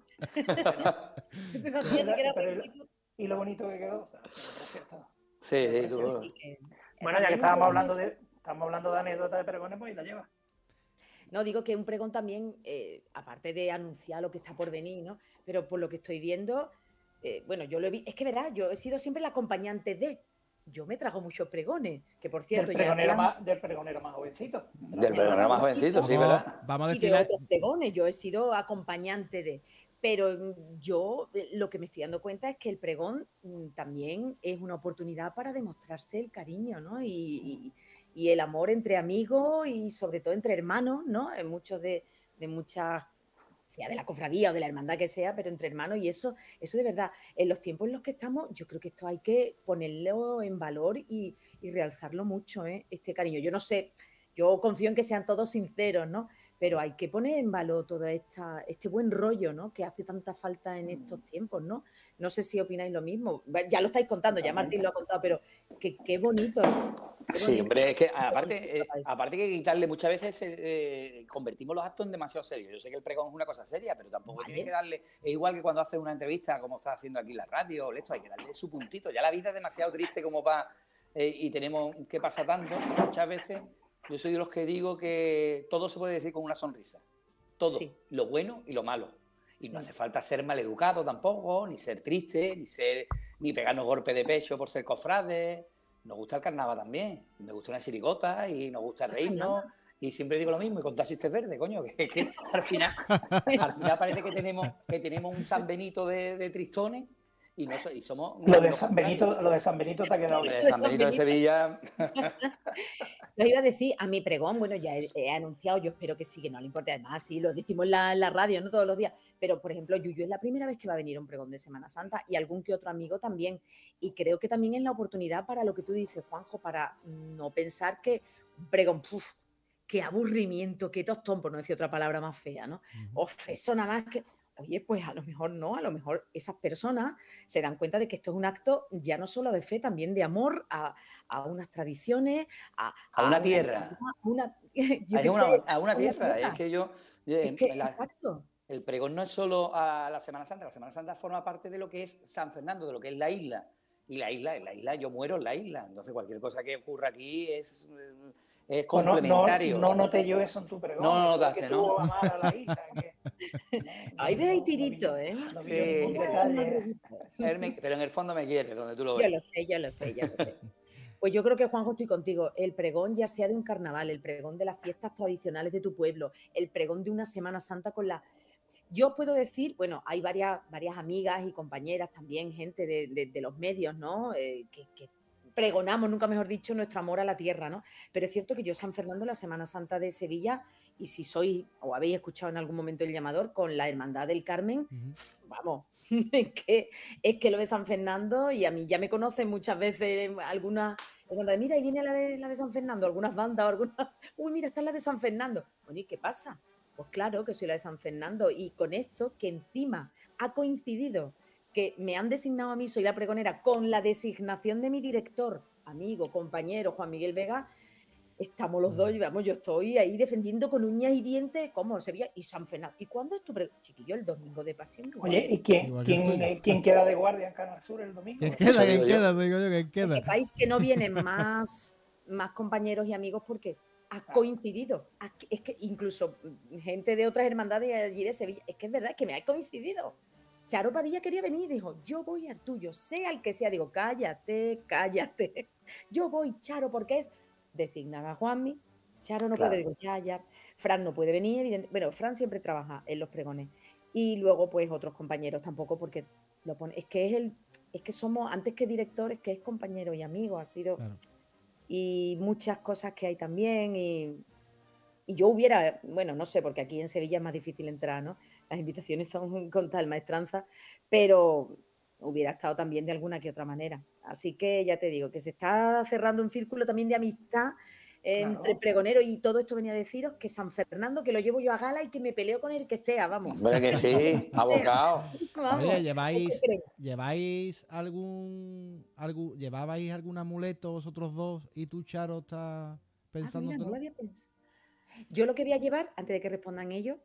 Speaker 19: Pepe Macías sí que era
Speaker 20: Pero-
Speaker 19: rectitud.
Speaker 20: y lo bonito que quedó. O sea, precioso.
Speaker 8: Sí, sí, tú...
Speaker 19: Así que,
Speaker 20: Bueno, ya que
Speaker 19: también un
Speaker 20: estamos hablando de anécdotas de pregones, pues ahí la lleva.
Speaker 19: No, digo que un pregón también, aparte de anunciar lo que está por venir, ¿no? Pero por lo que estoy viendo, bueno, yo lo he visto, es que verás, yo he sido siempre la acompañante de. Yo me trago muchos pregones, que por cierto
Speaker 20: Del
Speaker 19: ya
Speaker 20: pregonero,
Speaker 19: en plan-
Speaker 20: del pregonero más jovencito.
Speaker 8: Del pregonero más jovencito, sí, ¿verdad?
Speaker 3: Vamos a
Speaker 19: y de
Speaker 3: decirle.
Speaker 19: otros pregones, yo he sido acompañante de. Pero yo lo que me estoy dando cuenta es que el pregón también es una oportunidad para demostrarse el cariño, ¿no? Y el amor entre amigos y sobre todo entre hermanos, ¿no? En muchos de muchas, sea de la cofradía o de la hermandad que sea, pero entre hermanos y eso de verdad, en los tiempos en los que estamos, yo creo que esto hay que ponerlo en valor y realzarlo mucho, ¿eh? Este cariño. Yo no sé, yo confío en que sean todos sinceros, ¿no? Pero hay que poner en valor todo este buen rollo, ¿no? Que hace tanta falta en estos tiempos, ¿no? No sé si opináis lo mismo. Ya lo estáis contando, ya Martín lo ha contado, pero qué bonito.
Speaker 8: Sí, hombre, es que aparte que quitarle muchas veces convertimos los actos en demasiado serios. Yo sé que el pregón es una cosa seria, pero tampoco tiene que darle, es igual que cuando haces una entrevista como estás haciendo aquí en la radio, esto hay que darle su puntito. Ya la vida es demasiado triste como para y tenemos que pasar tanto. Muchas veces yo soy de los que digo que todo se puede decir con una sonrisa. Todo,
Speaker 19: Sí.
Speaker 8: lo bueno y lo malo. Y no hace falta ser maleducado tampoco, ni ser triste, ni pegarnos golpes de pecho por ser cofrades. Nos gusta el carnaval también, me gusta una chirigota y nos gusta reírnos. Y siempre digo lo mismo, y contar chistes verdes, coño, que al final parece que tenemos un San Benito de tristones y somos...
Speaker 20: Lo de San Benito te ha quedado
Speaker 8: Lo
Speaker 20: bien.
Speaker 8: de San Benito de Sevilla...
Speaker 19: Lo iba a decir a mi pregón, bueno, ya he anunciado, yo espero que sí, que no le importe, además, sí, lo decimos en la radio, no todos los días, pero por ejemplo, Yuyu es la primera vez que va a venir a un pregón de Semana Santa y algún que otro amigo también, y creo que también es la oportunidad para lo que tú dices, Juanjo, para no pensar que un pregón, qué aburrimiento, qué tostón, por no decir otra palabra más fea, ¿no? Eso nada más que... Oye, pues a lo mejor no, a lo mejor esas personas se dan cuenta de que esto es un acto ya no solo de fe, también de amor a unas tradiciones, a
Speaker 8: una tierra. A una tierra. Es que yo...
Speaker 19: exacto.
Speaker 8: El pregón no es solo a la Semana Santa forma parte de lo que es San Fernando, de lo que es la isla. Y la isla, yo muero en la isla. Entonces cualquier cosa que ocurra aquí es complementario.
Speaker 20: No noté yo eso en tu pregón.
Speaker 8: No notaste, ¿no?
Speaker 19: Ahí ve ahí tirito, ¿eh?
Speaker 8: Sí. Pero en el fondo me quiere, donde tú lo ves.
Speaker 19: Yo lo sé. Pues yo creo que, Juanjo, estoy contigo. El pregón, ya sea de un carnaval, el pregón de las fiestas tradicionales de tu pueblo, el pregón de una Semana Santa con la... Yo puedo decir, bueno, hay varias amigas y compañeras también, gente de los medios, ¿no? Que pregonamos, nunca mejor dicho, nuestro amor a la tierra, ¿no? Pero es cierto que yo San Fernando, la Semana Santa de Sevilla, y si sois o habéis escuchado en algún momento el llamador, con la Hermandad del Carmen, vamos, es que lo de San Fernando, y a mí ya me conocen muchas veces algunas, mira, ahí viene la de San Fernando, algunas bandas, uy, mira, esta es la de San Fernando. Bueno, ¿y qué pasa? Pues claro que soy la de San Fernando, y con esto que encima ha coincidido que me han designado a mí, soy la pregonera, con la designación de mi director, amigo, compañero, Juan Miguel Vega, estamos los dos, vamos, yo estoy ahí defendiendo con uñas y dientes como Sevilla y San Fernando. ¿Y cuándo es tu pregón? Chiquillo, el domingo de Pasión.
Speaker 20: Oye, ¿y quién queda de guardia en Canal Sur el domingo?
Speaker 3: ¿Quién queda? Digo yo, ¿quién queda?
Speaker 19: Que sepáis que no vienen más compañeros y amigos porque ha coincidido. Es que incluso gente de otras hermandades allí de Sevilla, es que es verdad, que me ha coincidido. Charo Padilla quería venir y dijo, yo voy al tuyo, sea el que sea. Digo, cállate. Yo voy, Charo, porque es designar a Juanmi. Charo no puede, digo, ya. Fran no puede venir, evidentemente. Bueno, Fran siempre trabaja en los pregones. Y luego, pues, otros compañeros tampoco, porque lo pone. Es que somos, antes que directores, que es compañero y amigo, ha sido. Claro. Y muchas cosas que hay también. Y yo hubiera, bueno, no sé, porque aquí en Sevilla es más difícil entrar, ¿no? Las invitaciones son con tal maestranza, pero hubiera estado también de alguna que otra manera. Así que ya te digo, que se está cerrando un círculo también de amistad entre pregonero y todo esto venía a deciros que San Fernando, que lo llevo yo a gala y que me peleo con el que sea, vamos.
Speaker 8: Hombre, que sí, abocado.
Speaker 3: Oye, ¿lleváis llevabais algún amuleto vosotros dos y tú, Charo, estás pensando?
Speaker 19: Mira, no lo había pensado. Yo lo que voy a llevar, antes de que respondan ellos,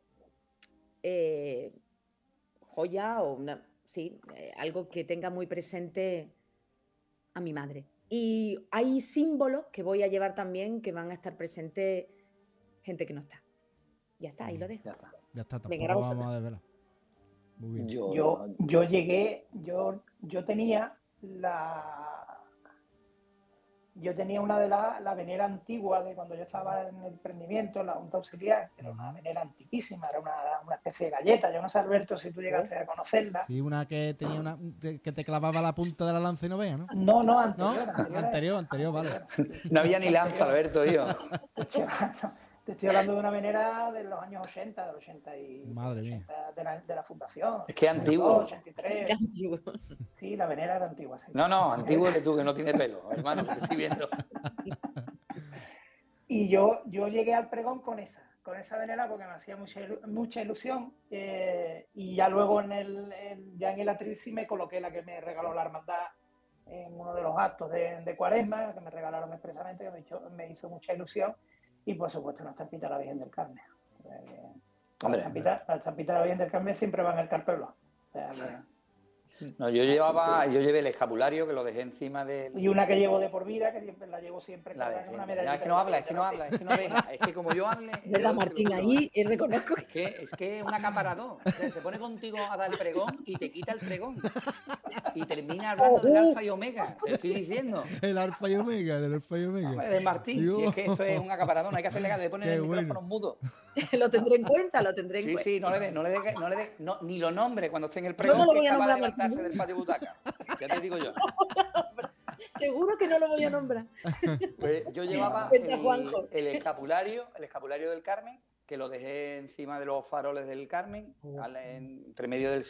Speaker 19: joya o algo que tenga muy presente a mi madre. Y hay símbolos que voy a llevar también que van a estar presentes gente que no está. Ya está, ahí lo dejo.
Speaker 3: Ya está,
Speaker 19: Venga,
Speaker 3: tampoco vamos a desvelar. Muy bien.
Speaker 20: Yo llegué, yo tenía una de la venera antigua de cuando yo estaba en el emprendimiento, en la Junta Auxiliar, que era una venera antiquísima, era una especie de galleta. Yo no sé, Alberto, si tú llegaste a conocerla.
Speaker 3: Sí, una que tenía que te clavaba la punta de la lanza y no veas, ¿no?
Speaker 20: No,
Speaker 3: Anterior, vale.
Speaker 8: No había ni lanza, Alberto, tío.
Speaker 20: Te estoy hablando de una venera de los años 80, del 80 y
Speaker 3: Madre mía.
Speaker 20: De la fundación.
Speaker 8: Es que es antiguo.
Speaker 20: 83. Sí, la venera era antigua. Sí.
Speaker 8: No, antiguo eres tú, que no tiene pelo, hermano, te estoy viendo.
Speaker 20: Y yo llegué al pregón con esa venera porque me hacía mucha ilusión. Y ya luego en el atril sí me coloqué la que me regaló la hermandad en uno de los actos de Cuaresma, que me regalaron expresamente, que me hizo mucha ilusión. Y por supuesto una estampita de la Virgen del Carmen. La estampita de la Virgen del Carmen siempre va en el carpelo.
Speaker 8: No, yo llevé el escapulario, que lo dejé encima de...
Speaker 20: Y una que llevo de por vida, que siempre la llevo siempre.
Speaker 8: Es que no habla, es que no deja. Es que como yo hable...
Speaker 19: ¿Verdad, Martín? Ahí reconozco.
Speaker 8: Es que es un acaparador. O sea, se pone contigo a dar el pregón y te quita el pregón. Y termina hablando del alfa y omega. Te estoy diciendo.
Speaker 3: El alfa y omega, del alfa y omega.
Speaker 8: De Martín. Si es que esto es un acaparador, no hay que hacerle caso. Le ponen el micrófono mudo.
Speaker 19: Lo tendré en cuenta,
Speaker 8: Sí, no le dé, ni lo nombre cuando esté en el pregón,
Speaker 19: no
Speaker 8: que es capaz de levantarse del patio butaca. Ya te digo yo.
Speaker 19: Seguro que no lo voy a nombrar.
Speaker 8: Pues yo llevaba el escapulario del Carmen, que lo dejé encima de los faroles del Carmen, entre medio del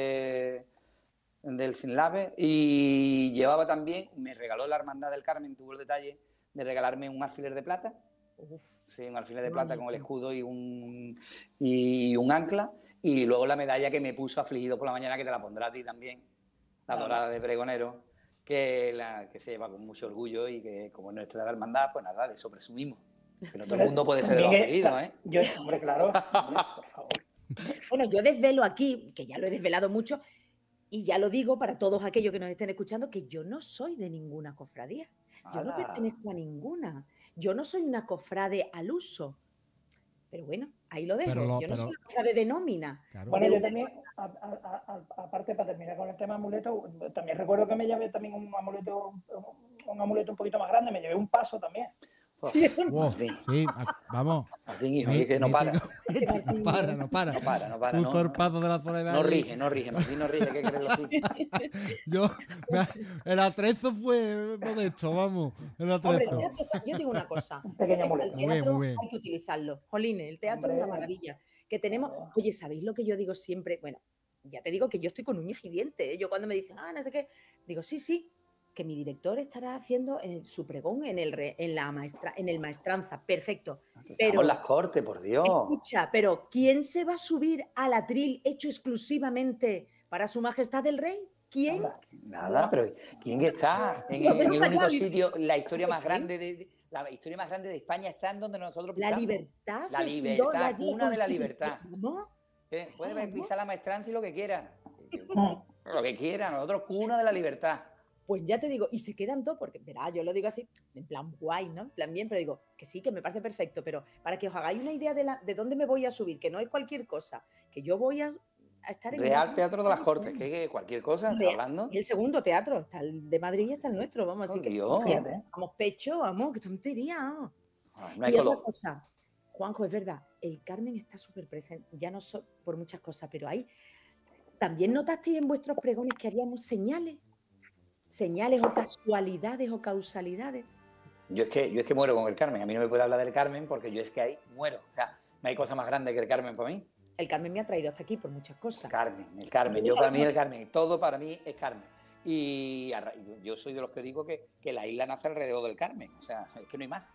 Speaker 8: Sinlave, y llevaba también, me regaló la Hermandad del Carmen, tuvo el detalle de regalarme un alfiler de plata. Sí, un alfiler de plata con el escudo y un ancla, y luego la medalla que me puso Afligido por la Mañana, que te la pondrá a ti también, la dorada de pregonero, que se lleva con mucho orgullo y que como es nuestra hermandad, pues nada, de eso presumimos. Que no todo el mundo puede ser de los afligidos, ¿eh?
Speaker 20: Hombre, claro, por favor.
Speaker 19: Bueno, yo desvelo aquí, que ya lo he desvelado mucho, y ya lo digo para todos aquellos que nos estén escuchando, que yo no soy de ninguna cofradía. Yo no pertenezco a ninguna. Yo no soy una cofrade al uso. Pero bueno, ahí lo dejo. Yo no soy una cofrade de nómina.
Speaker 20: Claro. Bueno, yo también, aparte, para terminar con el tema amuleto, también recuerdo que me llevé también un amuleto un poquito más grande. Me llevé un paso también.
Speaker 19: Sí, eso
Speaker 3: sí, vamos.
Speaker 8: Martín, hijo, que no para.
Speaker 3: No para. Un zorpazo de la soledad.
Speaker 8: No rige, Martín no rige, ¿qué crees así?
Speaker 3: El atrezo fue modesto, vamos. El atrezo.
Speaker 19: Hombre, yo digo una cosa.
Speaker 20: El teatro
Speaker 19: hay que utilizarlo. Jolines, el teatro es una maravilla. Que tenemos, oye, ¿sabéis lo que yo digo siempre? Bueno, ya te digo que yo estoy con uñas y dientes. Yo cuando me dicen, no sé qué, digo, sí, que mi director estará haciendo su pregón en el maestranza, perfecto. Pero
Speaker 8: en las cortes, por Dios.
Speaker 19: Escucha, pero ¿quién se va a subir al atril hecho exclusivamente para su majestad el rey? ¿Quién?
Speaker 8: Nada, pero ¿quién está en el único sitio? La historia más grande de España está en donde nosotros pisamos.
Speaker 19: La libertad.
Speaker 8: La libertad, cuna de la libertad. Puede pisar la maestranza y lo que quiera. Lo que quiera, nosotros cuna de la libertad.
Speaker 19: Pues ya te digo, y se quedan todos, porque verá, yo lo digo así, en plan guay, ¿no? En plan bien, pero digo que sí, que me parece perfecto, pero para que os hagáis una idea de dónde me voy a subir, que no es cualquier cosa, que yo voy a estar en...
Speaker 8: Real Teatro de las Cortes, que cualquier cosa, ¿está hablando?
Speaker 19: Y el segundo teatro, está el de Madrid y está el nuestro, vamos, así que vamos pecho, vamos, qué tontería, vamos.
Speaker 8: No hay
Speaker 19: y
Speaker 8: color.
Speaker 19: otra cosa, Juanjo, es verdad, el Carmen está súper presente, ya no por muchas cosas, pero hay... ¿También notasteis en vuestros pregones que haríamos señales o casualidades o causalidades?
Speaker 8: Yo es que muero con el Carmen. A mí no me puede hablar del Carmen porque yo es que ahí muero. O sea, no hay cosa más grande que el Carmen para mí.
Speaker 19: El Carmen me ha traído hasta aquí por muchas cosas.
Speaker 8: El Carmen. Yo para mí el Carmen. Todo para mí es Carmen. Y yo soy de los que digo que la isla nace alrededor del Carmen. O sea, es que no hay más.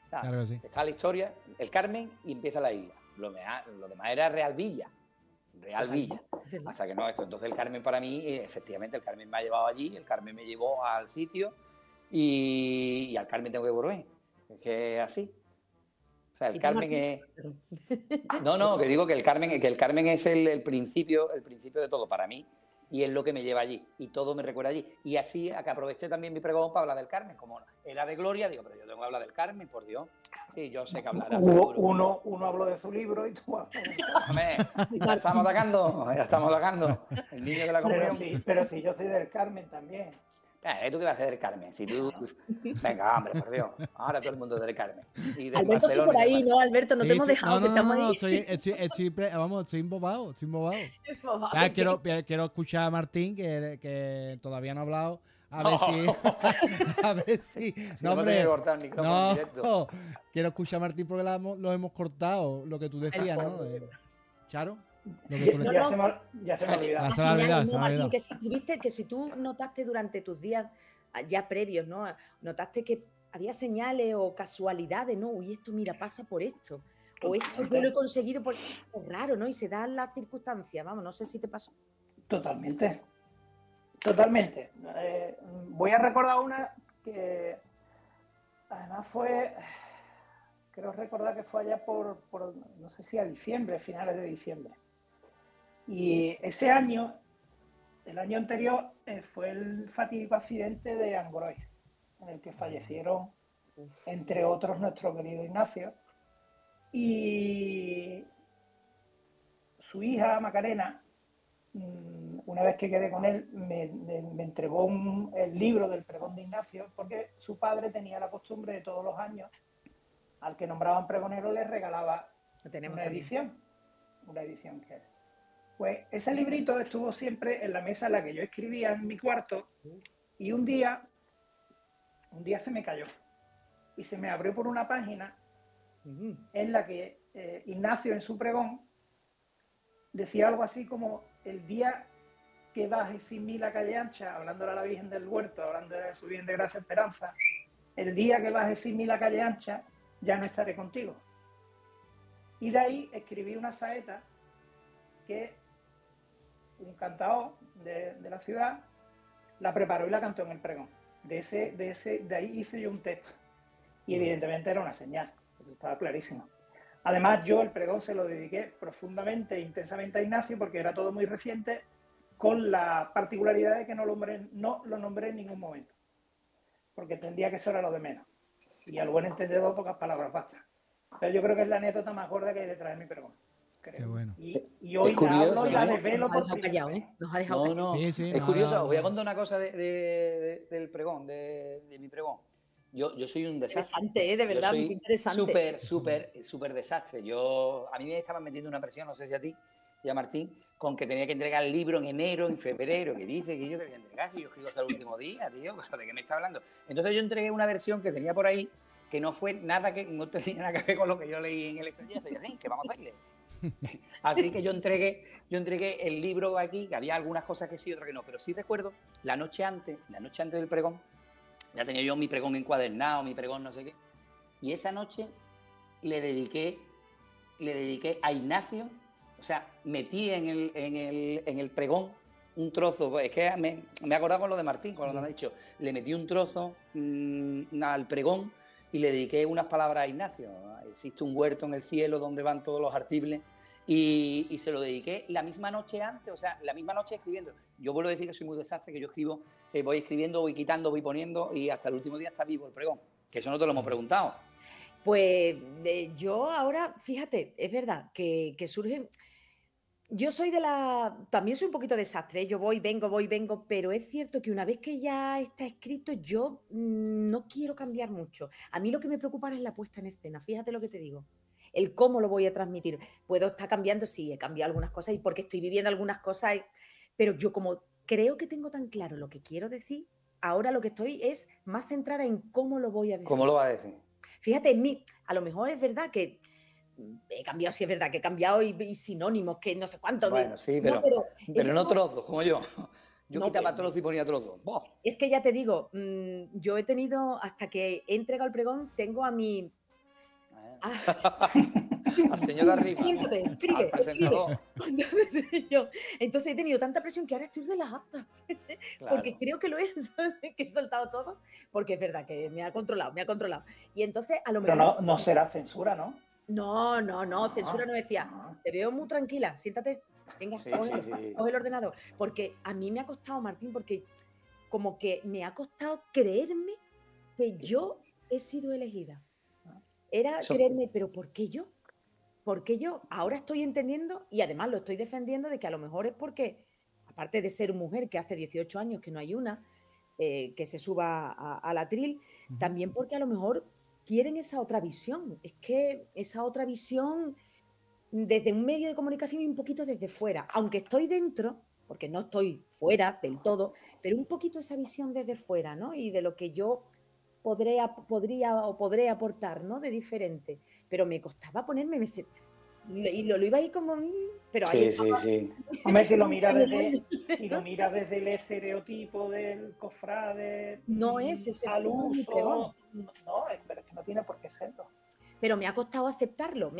Speaker 3: Claro que sí.
Speaker 8: Está la historia, el Carmen y empieza la isla. Lo demás era Real Villa. Hasta que no esto. Entonces el Carmen para mí, efectivamente, el Carmen me ha llevado allí, el Carmen me llevó al sitio y al Carmen tengo que volver. Es que es así. O sea, el Carmen es... No, que digo que el Carmen es el principio de todo para mí. Y es lo que me lleva allí, y todo me recuerda allí. Y así, a que aproveché también mi pregón para hablar del Carmen, como era de Gloria, digo, pero yo tengo que hablar del Carmen, por Dios. Sí, yo sé que hablará.
Speaker 20: Uno habló de su libro y tú...
Speaker 8: Ya estamos atacando. El niño de la comunión.
Speaker 20: Pero si yo soy del Carmen también.
Speaker 8: ¿Tú qué vas a hacer del Carmen? Si tú... Venga, hombre, por Dios. Ahora todo el mundo es del Carmen. Y de
Speaker 19: Alberto, estoy por ahí, ¿no? Alberto, no te hemos dejado, que estamos ahí.
Speaker 3: Estoy embobado. Quiero escuchar a Martín, que todavía no ha hablado. A ver si...
Speaker 8: No, hombre, cortar el micrófono en directo.
Speaker 3: Quiero escuchar a Martín porque lo hemos cortado, lo que tú decías, ¿no? Charo.
Speaker 20: Ya se me ha olvidado.
Speaker 19: Martín, que si tú notaste durante tus días ya previos, ¿no? Notaste que había señales o casualidades, ¿no? Uy, esto, mira, pasa por esto. O esto yo lo he conseguido por... Es raro, ¿no? Y se dan las circunstancias, vamos, no sé si te pasó.
Speaker 20: Totalmente. Voy a recordar una que además fue... Creo recordar que fue allá por no sé si a diciembre, finales de diciembre. Y ese año, el año anterior, fue el fatídico accidente de Angrois, en el que fallecieron, entre otros, nuestro querido Ignacio. Y su hija, Macarena, una vez que quedé con él, me entregó el libro del pregón de Ignacio, porque su padre tenía la costumbre de todos los años, al que nombraban pregonero, le regalaba una edición que era. Pues ese librito estuvo siempre en la mesa en la que yo escribía en mi cuarto, y un día se me cayó y se me abrió por una página en la que Ignacio, en su pregón, decía algo así como: el día que baje sin mí la calle ancha, hablándole a la Virgen del Huerto, hablando de su Virgen de Gracia Esperanza, el día que baje sin mí la calle ancha, ya no estaré contigo. Y de ahí escribí una saeta que un cantador de la ciudad la preparó y la cantó en el pregón. De ahí hice yo un texto. Y evidentemente era una señal, estaba clarísimo. Además, yo el pregón se lo dediqué profundamente e intensamente a Ignacio, porque era todo muy reciente, con la particularidad de que no lo nombré en ningún momento, porque entendía que eso era lo de menos. Y al buen entendedor, pocas palabras bastan. O sea, yo creo que es la anécdota más gorda que hay detrás de mi pregón.
Speaker 3: Qué bueno.
Speaker 20: Y hoy hablo y la desvelo.
Speaker 19: Nos ha dejado callado, ¿eh? Nos ha dejado callado.
Speaker 8: Es curioso. Os voy a contar una cosa del pregón, de mi pregón. Yo soy un desastre.
Speaker 19: Interesante, de verdad, muy interesante.
Speaker 8: Súper desastre. A mí me estaban metiendo una presión, no sé si a ti y a Martín, con que tenía que entregar el libro en enero, en febrero, que dice que yo quería entregar, si yo escribo hasta el último día, tío, ¿de qué me está hablando? Entonces yo entregué una versión que tenía por ahí, que no fue nada no tenía nada que ver con lo que yo leí en el extranjero, y así, ¿qué vamos a hacerle? Así que yo entregué el libro aquí, que había algunas cosas que sí, otras que no, pero sí recuerdo la noche antes del pregón, ya tenía yo mi pregón encuadernado, mi pregón no sé qué, y esa noche le dediqué a Ignacio. O sea, metí en el pregón un trozo, es que me he acordado con lo de Martín, cuando me ha dicho, le metí un trozo al pregón y le dediqué unas palabras a Ignacio. Existe un huerto en el cielo donde van todos los artibles, y se lo dediqué la misma noche antes, o sea, la misma noche escribiendo. Yo vuelvo a decir que soy muy desastre, que yo escribo, voy escribiendo, voy quitando, voy poniendo, y hasta el último día está vivo el pregón, que eso no te lo hemos preguntado.
Speaker 19: Pues yo ahora, fíjate, es verdad que surgen... Yo soy también soy un poquito desastre, yo voy, vengo, pero es cierto que una vez que ya está escrito, yo no quiero cambiar mucho. A mí lo que me preocupa es la puesta en escena, fíjate lo que te digo. El cómo lo voy a transmitir. Puedo estar cambiando, sí, he cambiado algunas cosas y porque estoy viviendo algunas cosas, pero yo como creo que tengo tan claro lo que quiero decir, ahora lo que estoy es más centrada en cómo lo voy a decir.
Speaker 8: ¿Cómo lo va a decir?
Speaker 19: Fíjate, a lo mejor es verdad que he cambiado, sí es verdad que he cambiado y sinónimos, que no sé cuánto.
Speaker 8: Bueno, sí, pero no trozos, como yo. Yo quitaba trozos y ponía trozos.
Speaker 19: Es que ya te digo, yo he tenido, hasta que he entregado el pregón, tengo a mi
Speaker 8: Al señor de arriba.
Speaker 19: Siéntate, escribe,
Speaker 8: Al presentador.
Speaker 19: Entonces he tenido tanta presión que ahora estoy relajada. Porque creo que lo he, que he soltado todo. Porque es verdad que me ha controlado. Y entonces a lo mejor...
Speaker 20: Pero no será censura, ¿no?
Speaker 19: No, censura no decía. Te veo muy tranquila, siéntate. Venga, coge el ordenador. Porque a mí me ha costado, Martín, porque como que me ha costado creerme que yo he sido elegida. Era creerme, pero ¿por qué yo? Porque yo ahora estoy entendiendo y además lo estoy defendiendo de que a lo mejor es porque, aparte de ser mujer, que hace 18 años que no hay una, que se suba al atril, también porque a lo mejor quieren esa otra visión. Es que esa otra visión desde un medio de comunicación y un poquito desde fuera. Aunque estoy dentro, porque no estoy fuera del todo, pero un poquito esa visión desde fuera, ¿no? Y de lo que yo podré aportar, ¿no? De diferente. Pero me costaba ponerme, y lo iba ahí como... Pero ahí
Speaker 20: sí. Hombre, si lo miras desde el estereotipo del cofrade,
Speaker 19: no es ese
Speaker 20: al uso, no, es que no tiene por qué serlo.
Speaker 19: Pero me ha costado aceptarlo,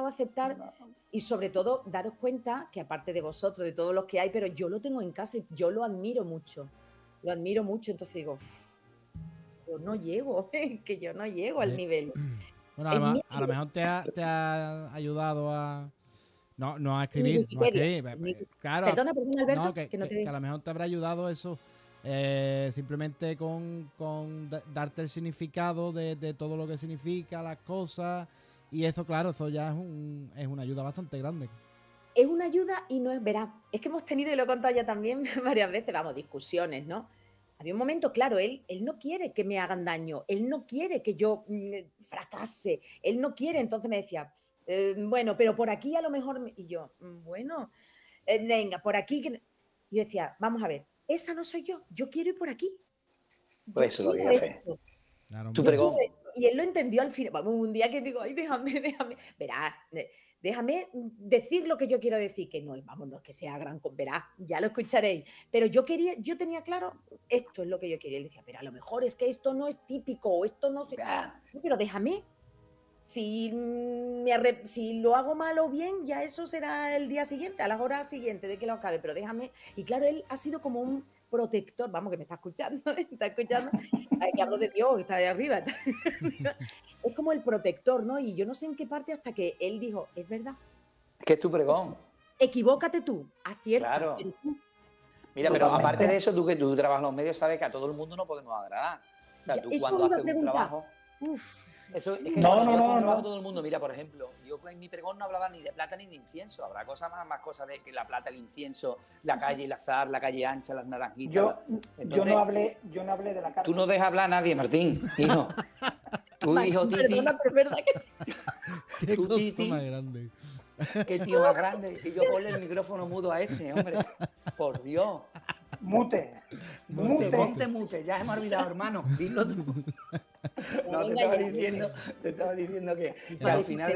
Speaker 19: y sobre todo daros cuenta que aparte de vosotros, de todos los que hay, pero yo lo tengo en casa y yo lo admiro mucho, entonces digo, yo no llego, que yo no llego al nivel.
Speaker 3: Bueno, a lo mejor te ha ayudado a... No a escribir, claro.
Speaker 19: Perdona, Alberto,
Speaker 3: que a lo mejor te habrá ayudado eso, simplemente con darte el significado de todo lo que significa las cosas, y eso, claro, eso ya es una ayuda bastante grande.
Speaker 19: Es una ayuda y no es veraz. Es que hemos tenido, y lo he contado ya también varias veces, discusiones, ¿no? Había un momento, claro, él no quiere que me hagan daño, él no quiere que yo fracase, él no quiere, entonces me decía, bueno, pero por aquí a lo mejor... Y yo, bueno, venga, por aquí... Y yo decía, vamos a ver, esa no soy yo quiero ir por aquí.
Speaker 8: Pues eso lo que hace. Tu pregón.
Speaker 19: Y él lo entendió al final. Vamos, un día que digo, ay, déjame, verás, déjame decir lo que yo quiero decir, que no es que sea gran, verás, ya lo escucharéis. Pero yo tenía claro, esto es lo que yo quería. Y él decía, pero a lo mejor es que esto no es típico, o esto no sé. Pero déjame. Si lo hago mal o bien, ya eso será el día siguiente, a las horas siguientes de que lo acabe, pero déjame. Y claro, él ha sido como un protector, vamos, que me está escuchando, que hablo de Dios, está ahí arriba. Es como el protector, ¿no? Y yo no sé en qué parte hasta que él dijo, es verdad.
Speaker 8: Que es tu pregón.
Speaker 19: Equivócate tú, acierta.
Speaker 8: Claro.
Speaker 19: Pero tú.
Speaker 8: Mira, pero aparte de eso, tú que tú trabajas en los medios, sabes que a todo el mundo no podemos agradar. O sea, tú cuando haces un trabajo... Eso es que no trabajo todo el mundo. Mira, por ejemplo, yo en mi pregón no hablaba ni de plata ni de incienso. Habrá cosas más cosas de que la plata, el incienso, la calle, el azar, la calle ancha, las naranjitas.
Speaker 20: Entonces, yo no hablé de la carta.
Speaker 8: Tú no dejas hablar a nadie, Martín, hijo. Tu hijo Titi.
Speaker 19: Perdona, pero es verdad que...
Speaker 3: Qué cosa
Speaker 8: Titi,
Speaker 3: más grande.
Speaker 8: Qué tío más grande. Y yo ponle el micrófono mudo a este, hombre. Por Dios.
Speaker 20: Mute.
Speaker 8: Ponte mute. Ya hemos olvidado, hermano. Dilo tú. No, te estaba diciendo que al final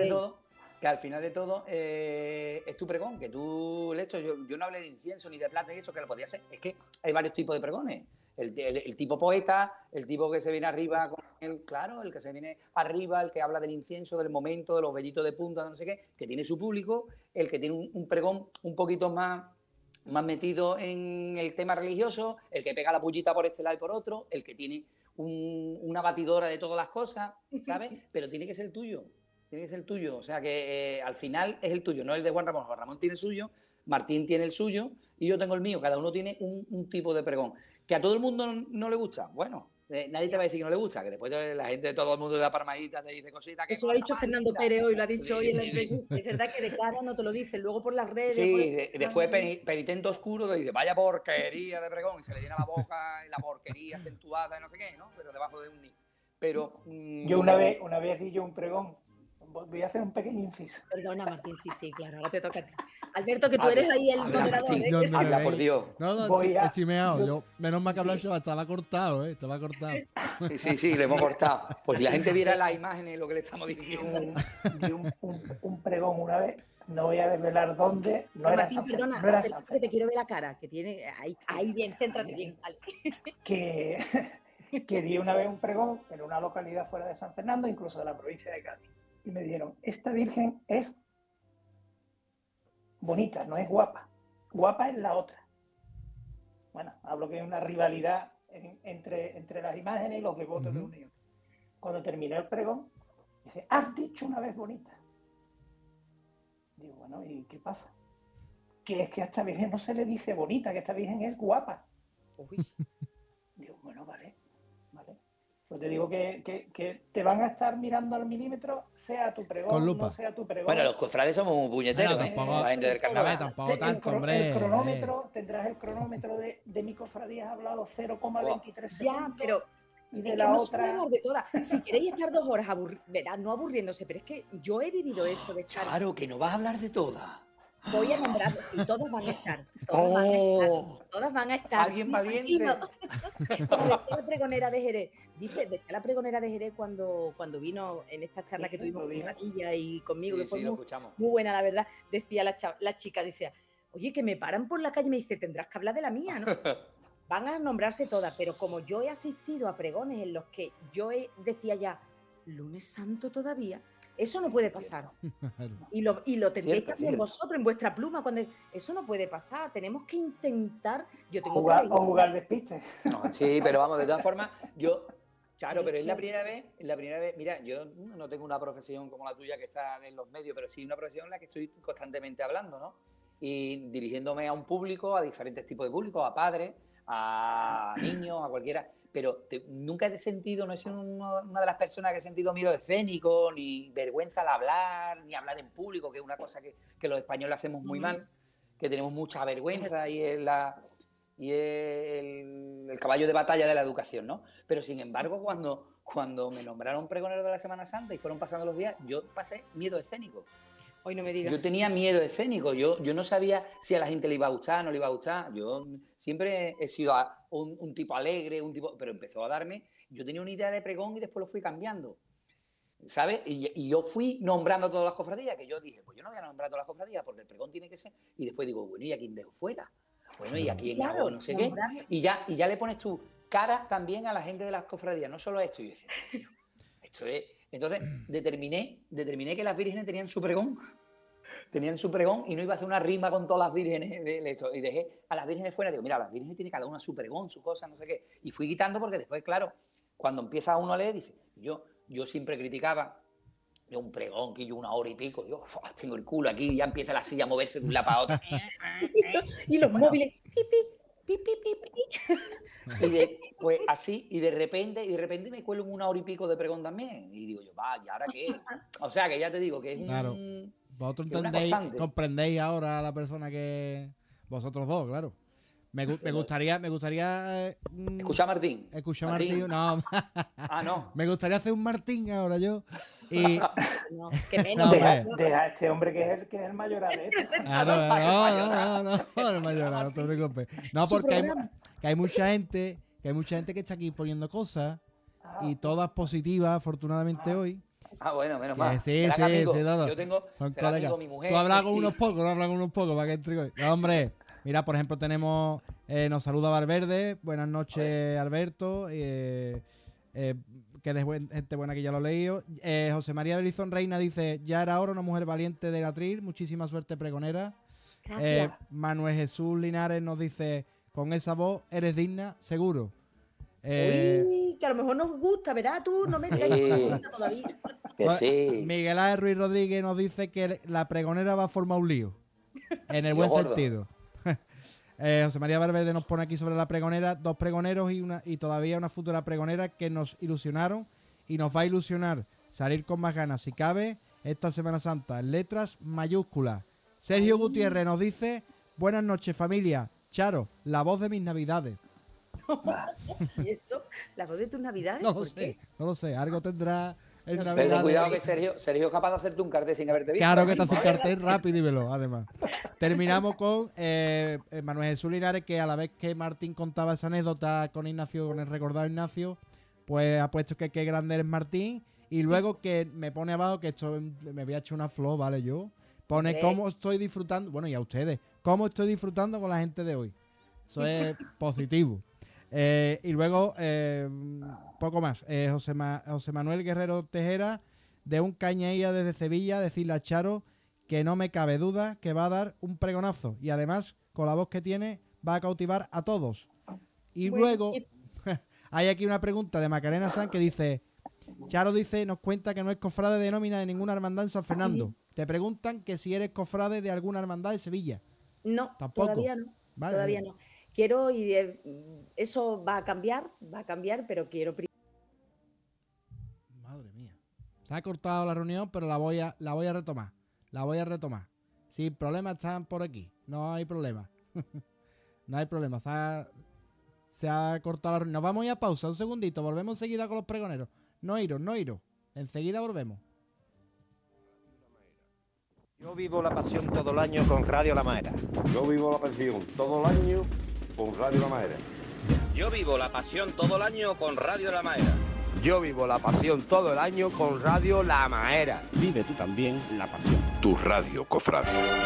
Speaker 8: de todo es tu pregón, que tú le echas. Yo no hablé de incienso ni de plata y eso, que lo podía hacer. Es que hay varios tipos de pregones. El tipo poeta, el tipo que se viene arriba con el que se viene arriba, el que habla del incienso, del momento, de los vellitos de punta, de no sé qué, que tiene su público, el que tiene un pregón un poquito más metido en el tema religioso, el que pega la pullita por este lado y por otro, el que tiene una batidora de todas las cosas, ¿sabes? Pero tiene que ser tuyo. O sea que al final es el tuyo, no el de Juan Ramón. Juan Ramón tiene el suyo, Martín tiene el suyo y yo tengo el mío. Cada uno tiene un tipo de pregón. ¿Que a todo el mundo no le gusta? Bueno, nadie te va a decir que no le gusta, que después la gente de todo el mundo de la Parmadita te dice cositas.
Speaker 19: Eso lo ha dicho Fernando Pérez hoy, lo ha dicho hoy en la entrevista. Es verdad que de cara no te lo dicen, luego por las redes...
Speaker 8: Sí, después Penitente Oscuro te dice, vaya porquería de pregón, y se le llena la boca y la porquería acentuada y no sé qué, ¿no? Pero debajo de un ni. Pero...
Speaker 20: Yo una vez di yo un pregón. Voy a hacer un pequeño inciso.
Speaker 19: Perdona, Martín, sí, claro, ahora te toca a ti. Alberto, que tú eres ahí el moderador,
Speaker 8: Habla, por Dios.
Speaker 3: No, chimeado. Yo, menos mal que hablar estaba cortado, estaba cortado.
Speaker 8: Sí, le hemos cortado. Pues si la gente viera las imágenes, lo que le estamos diciendo.
Speaker 20: Di un pregón una vez, no voy a desvelar dónde. No era
Speaker 19: Martín, perdona, que te quiero ver la cara, que tiene... Ahí bien, céntrate bien. Vale.
Speaker 20: Que di una vez un pregón en una localidad fuera de San Fernando, incluso de la provincia de Cádiz. y me dijeron, esta virgen es bonita, no es guapa. Guapa es la otra. Bueno, hablo que hay una rivalidad entre las imágenes y los devotos de uno y otro. Cuando terminé el pregón, dice, has dicho una vez bonita. Digo, bueno, ¿y qué pasa? Que es que a esta virgen no se le dice bonita, que esta virgen es guapa. Digo, bueno, vale. Yo te digo que te van a estar mirando al milímetro, sea tu pregón, no sea tu pregón.
Speaker 8: Bueno, los cofrades somos muy puñeteros,
Speaker 3: tampoco,
Speaker 8: la gente del carnaval.
Speaker 3: Tampoco tanto, hombre.
Speaker 20: El cronómetro, tendrás el cronómetro de mi cofradía, has hablado 0,23 segundos.
Speaker 19: Ya, pero
Speaker 20: y de
Speaker 19: es
Speaker 20: la
Speaker 19: que no
Speaker 20: otra...
Speaker 19: sabemos de todas. Si queréis estar 2 horas, verás, no aburriéndose, pero es que yo he vivido eso de estar...
Speaker 8: Claro, que no vas a hablar de todas.
Speaker 19: Voy a nombrar, sí, todas van a estar. Todas van a estar.
Speaker 8: Alguien
Speaker 19: sí,
Speaker 8: valiente.
Speaker 19: Como decía la pregonera de Jerez. Decía la pregonera de Jerez cuando vino en esta charla que tuvimos con María y conmigo, que fue muy buena, la verdad. Decía la chica, decía, oye, que me paran por la calle y me dice, tendrás que hablar de la mía, ¿no? Van a nombrarse todas, pero como yo he asistido a pregones en los que decía ya, lunes santo todavía, eso no puede pasar. Y lo tendréis que hacer vosotros en vuestra pluma. Eso no puede pasar. Tenemos que intentar. Yo tengo
Speaker 20: jugar despiste.
Speaker 8: No, sí, pero vamos, de todas formas, claro, pero es la primera vez. Mira, yo no tengo una profesión como la tuya que está en los medios, pero sí una profesión en la que estoy constantemente hablando, ¿no? Y dirigiéndome a un público, a diferentes tipos de público, a padres, a niños, a cualquiera. Pero nunca he sentido, no he sido una de las personas que he sentido miedo escénico, ni vergüenza al hablar, ni hablar en público, que es una cosa que los españoles hacemos muy mal, que tenemos mucha vergüenza y es el caballo de batalla de la educación, ¿no? Pero sin embargo, cuando me nombraron pregonero de la Semana Santa y fueron pasando los días, yo pasé miedo escénico.
Speaker 19: Hoy no me digas.
Speaker 8: Yo tenía miedo escénico, yo no sabía si a la gente le iba a gustar, no le iba a gustar. Yo siempre he sido un tipo alegre, pero empezó a darme. Yo tenía una idea de pregón y después lo fui cambiando, ¿sabes? Y yo fui nombrando a todas las cofradías, que yo dije, pues yo no voy a nombrar a todas las cofradías porque el pregón tiene que ser. Y después digo, bueno, ¿y a quién dejo fuera? Bueno, ¿y a quién hago no sé qué? Y ya le pones tu cara también a la gente de las cofradías, no solo esto. Y yo decía, esto es... Entonces determiné que las vírgenes tenían su pregón y no iba a hacer una rima con todas las vírgenes de esto. Y dejé a las vírgenes fuera. Digo, mira, las vírgenes tienen cada una su pregón, su cosa, no sé qué. Y fui quitando porque después, claro, cuando empieza uno a leer, dice, yo siempre criticaba de un pregón que yo 1 hora y pico, digo, tengo el culo aquí, ya empieza la silla a moverse de un lado para otro.
Speaker 19: Y los móviles,
Speaker 8: pues así, y de repente me cuelo en 1 hora y pico de pregón también. Y digo yo, ¿y ahora qué? O sea, que ya te digo que es
Speaker 3: claro. Vosotros comprendéis ahora a la persona que... Vosotros dos, claro. Me gustaría...
Speaker 8: ¿Escuchar a Martín?
Speaker 3: Escuchar a Martín, no.
Speaker 8: No.
Speaker 3: Me gustaría hacer un Martín ahora yo. Y...
Speaker 20: no, que menos. Deja a este hombre que es el mayoral.
Speaker 3: No, el mayoral, no te preocupes. No, porque hay mucha gente que está aquí poniendo cosas y todas positivas, afortunadamente hoy.
Speaker 8: Bueno, menos mal.
Speaker 3: Sí, todo.
Speaker 8: Yo tengo amigo mi mujer.
Speaker 3: Tú hablas con unos pocos para que entre hoy. No, hombre, mira, por ejemplo, tenemos... nos saluda Valverde. Buenas noches, Alberto. Que es gente buena que ya lo he leído. José María Belizón Reina dice, ya era ahora una mujer valiente de Gatril. Muchísima suerte, pregonera. Manuel Jesús Linares nos dice, con esa voz eres digna, seguro.
Speaker 19: Uy, que a lo mejor nos gusta, ¿verdad? Tú no me digas que nos gusta todavía.
Speaker 8: Que sí.
Speaker 3: Miguel Ángel Ruiz Rodríguez nos dice que la pregonera va a formar un lío. En el buen sentido. José María Valverde nos pone aquí sobre la pregonera 2 pregoneros y todavía una futura pregonera que nos ilusionaron y nos va a ilusionar salir con más ganas si cabe esta Semana Santa en letras mayúsculas. Sergio Gutiérrez nos dice, buenas noches familia, Charo, la voz de mis navidades.
Speaker 19: ¿Y eso? ¿La voz de tus navidades?
Speaker 3: No lo sé, algo tendrá en navidades.
Speaker 8: Pero cuidado que Sergio es capaz de hacerte un cartel sin haberte visto.
Speaker 3: Claro que te hace un cartel rápido y veloz, además. Terminamos con Manuel Jesús Linares, que a la vez que Martín contaba esa anécdota con Ignacio, con el recordado Ignacio, pues ha puesto que qué grande eres Martín, y luego que me pone abajo que esto me voy a echar una flor, ¿vale? Yo pone cómo estoy disfrutando, bueno, y a ustedes, cómo estoy disfrutando con la gente de hoy. Eso es positivo. Y luego, poco más. José Manuel Guerrero Tejera de un cañería desde Sevilla, decirle a Charo que no me cabe duda que va a dar un pregonazo. Y además, con la voz que tiene, va a cautivar a todos. Y
Speaker 19: Bueno,
Speaker 3: luego, hay aquí una pregunta de Macarena San que dice... Charo dice, nos cuenta que no es cofrade de nómina de ninguna hermandad en San Fernando. Te preguntan que si eres cofrade de alguna hermandad de Sevilla.
Speaker 19: No,
Speaker 3: ¿Tampoco?
Speaker 19: todavía no.
Speaker 3: Vale,
Speaker 19: Todavía
Speaker 3: vale.
Speaker 19: no. Quiero, y eso va a cambiar, pero quiero
Speaker 3: Madre mía. Se ha cortado la reunión, pero la voy a retomar. La voy a retomar. Sin problema, están por aquí. No hay problema. No hay problema. Se ha cortado la reunión. Nos vamos a ir a pausa. Un segundito. Volvemos enseguida con los pregoneros. No iros. Enseguida volvemos.
Speaker 15: Yo vivo la pasión todo el año con Radio La Maera.
Speaker 14: Yo vivo la pasión todo el año con Radio La Maera.
Speaker 15: Yo vivo la pasión todo el año con Radio La Maera.
Speaker 13: Yo vivo la pasión todo el año con Radio La Maera.
Speaker 16: Vive tú también la pasión.
Speaker 1: Tu radio, cofrade.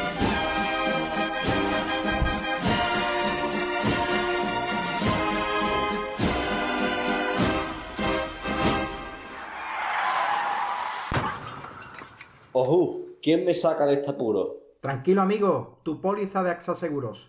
Speaker 18: Ojú, ¿quién me saca de este apuro?
Speaker 9: Tranquilo, amigo, tu póliza de AXA Seguros.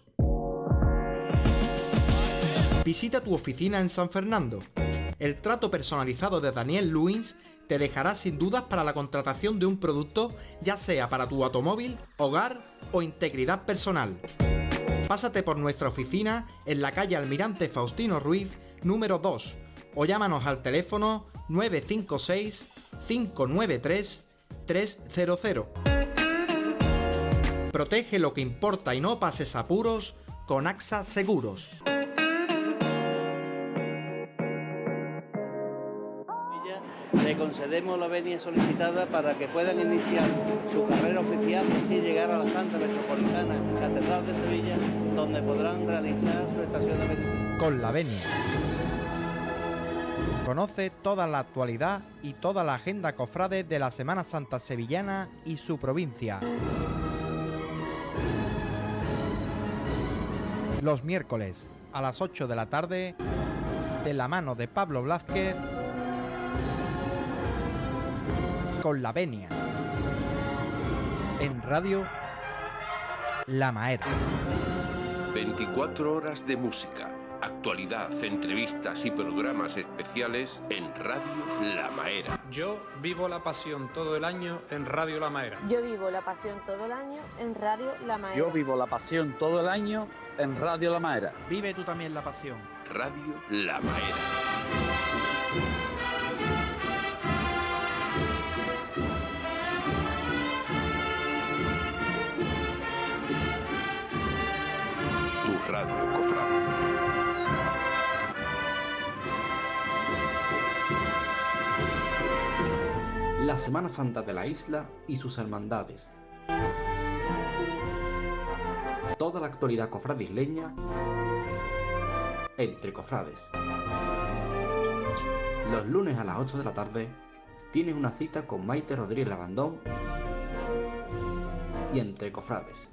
Speaker 9: Visita tu oficina en San Fernando. El trato personalizado de Daniel Luins te dejará sin dudas para la contratación de un producto, ya sea para tu automóvil, hogar o integridad personal. Pásate por nuestra oficina en la calle Almirante Faustino Ruiz, número 2, o llámanos al teléfono 956 593 300. Protege lo que importa y no pases apuros con AXA Seguros.
Speaker 10: Le concedemos la venia solicitada para que puedan iniciar su carrera oficial y así llegar a la Santa Metropolitana Catedral de Sevilla, donde podrán realizar su estación de penitencia.
Speaker 9: Con la venia. Conoce toda la actualidad y toda la agenda cofrade de la Semana Santa sevillana y su provincia. Los miércoles a las 8 de la tarde, de la mano de Pablo Blázquez, con la venia. En Radio La Maera.
Speaker 1: 24 horas de música, actualidad, entrevistas y programas especiales en Radio La Maera.
Speaker 6: Yo vivo la pasión todo el año en Radio La Maera.
Speaker 7: Yo vivo la pasión todo el año en Radio La Maera.
Speaker 21: Yo vivo la pasión todo el año en Radio La Maera.
Speaker 9: Vive tú también la pasión.
Speaker 1: Radio La Maera. Tu radio, cofrade.
Speaker 2: La Semana Santa de la isla y sus hermandades. Toda la actualidad cofradisleña entre cofrades. Los lunes a las 8 de la tarde tienes una cita con Maite Rodríguez Labandón y entre cofrades.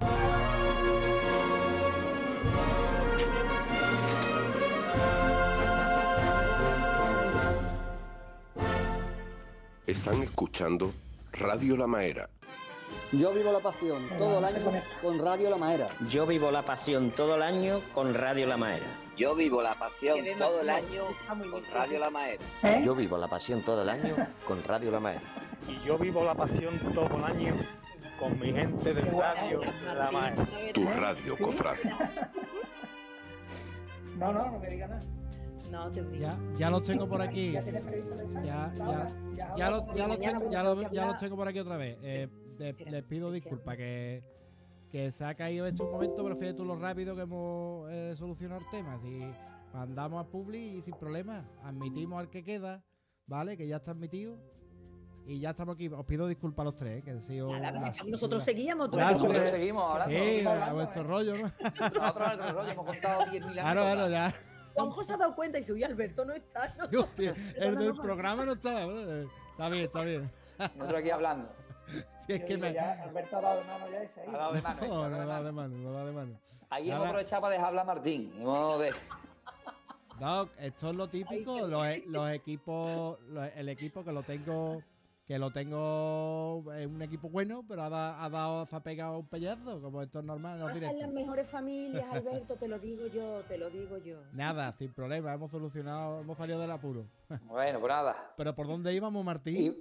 Speaker 1: Están escuchando Radio La Maera.
Speaker 22: Yo vivo la pasión todo el año con Radio La Maera.
Speaker 23: Yo vivo la pasión todo el año con Radio La Maera.
Speaker 15: Yo vivo la pasión todo el año con Radio La Maera.
Speaker 23: Yo vivo la pasión todo el año con Radio La Maera.
Speaker 24: Y yo vivo la pasión todo el año con mi gente del Radio La Maera.
Speaker 1: Tu radio, cofrade.
Speaker 20: No me digas nada.
Speaker 19: No, te digo.
Speaker 3: Ya los tengo por aquí.
Speaker 20: ¿Ya tienes previsto el ensayo?
Speaker 3: Ya los tengo por aquí otra vez. Les pido disculpas que se ha caído esto un momento, pero fíjate tú lo rápido que hemos solucionado el tema. Si mandamos a Publi y sin problema, admitimos al que queda, ¿vale? Que ya está admitido. Y ya estamos aquí. Os pido disculpas a los tres, que ha sido.
Speaker 19: Nosotros seguíamos.
Speaker 8: Nosotros seguimos hablando.
Speaker 3: Sí, a vuestro rollo, ¿no?
Speaker 8: Nosotros a nuestro rollo hemos contado 10.000 años.
Speaker 3: Claro, ya.
Speaker 19: Juanjo se ha dado cuenta y dice, uy, Alberto no está.
Speaker 3: Hostia, el del programa no está. Está bien.
Speaker 8: Nosotros aquí hablando.
Speaker 3: Si es que
Speaker 20: Alberto ha dado de mano ya y se ha ido.
Speaker 8: Ha dado de mano.
Speaker 3: No da de mano.
Speaker 8: Ahí hemos aprovechado para dejar hablar a Martín. No,
Speaker 3: esto es lo típico. Los equipos, el equipo que que lo tengo en un equipo bueno, pero se ha pegado un pellazo, como esto es normal.
Speaker 19: Pasan las mejores familias, Alberto, te lo digo yo.
Speaker 3: Nada, sin problema, hemos salido del apuro.
Speaker 8: Bueno, pues nada.
Speaker 3: ¿Pero por dónde íbamos, Martín?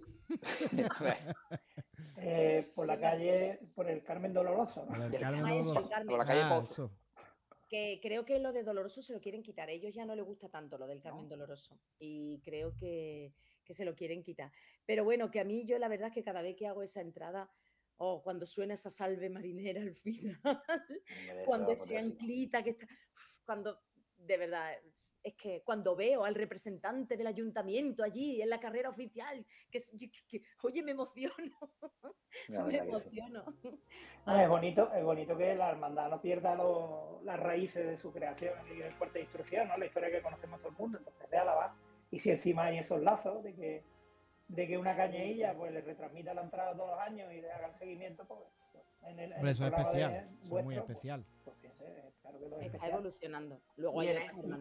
Speaker 20: Por la calle, por el Carmen Doloroso, ¿no?
Speaker 3: Por el Carmen Doloroso.
Speaker 8: Por la calle Pozo.
Speaker 19: Que creo que lo de Doloroso se lo quieren quitar. A ellos ya no les gusta tanto lo del Carmen Doloroso. Y creo que se lo quieren quitar. Pero bueno, que a mí yo la verdad es que cada vez que hago esa entrada, cuando suena esa salve marinera al final, cuando ese anclita que está... Cuando, de verdad... Es que cuando veo al representante del ayuntamiento allí en la carrera oficial, oye, me emociono. Me emociono.
Speaker 20: Es bonito que la hermandad no pierda las raíces de su creación en el fuerte de instrucción, ¿no? La historia que conocemos todo el mundo, entonces de alabar. Y si encima hay esos lazos de que una cañeilla pues le retransmita la entrada todos los años y le haga el seguimiento, pues
Speaker 3: eso es especial, eso es muy especial.
Speaker 20: Pues claro que lo es
Speaker 19: está
Speaker 20: especial.
Speaker 19: Evolucionando. Luego hay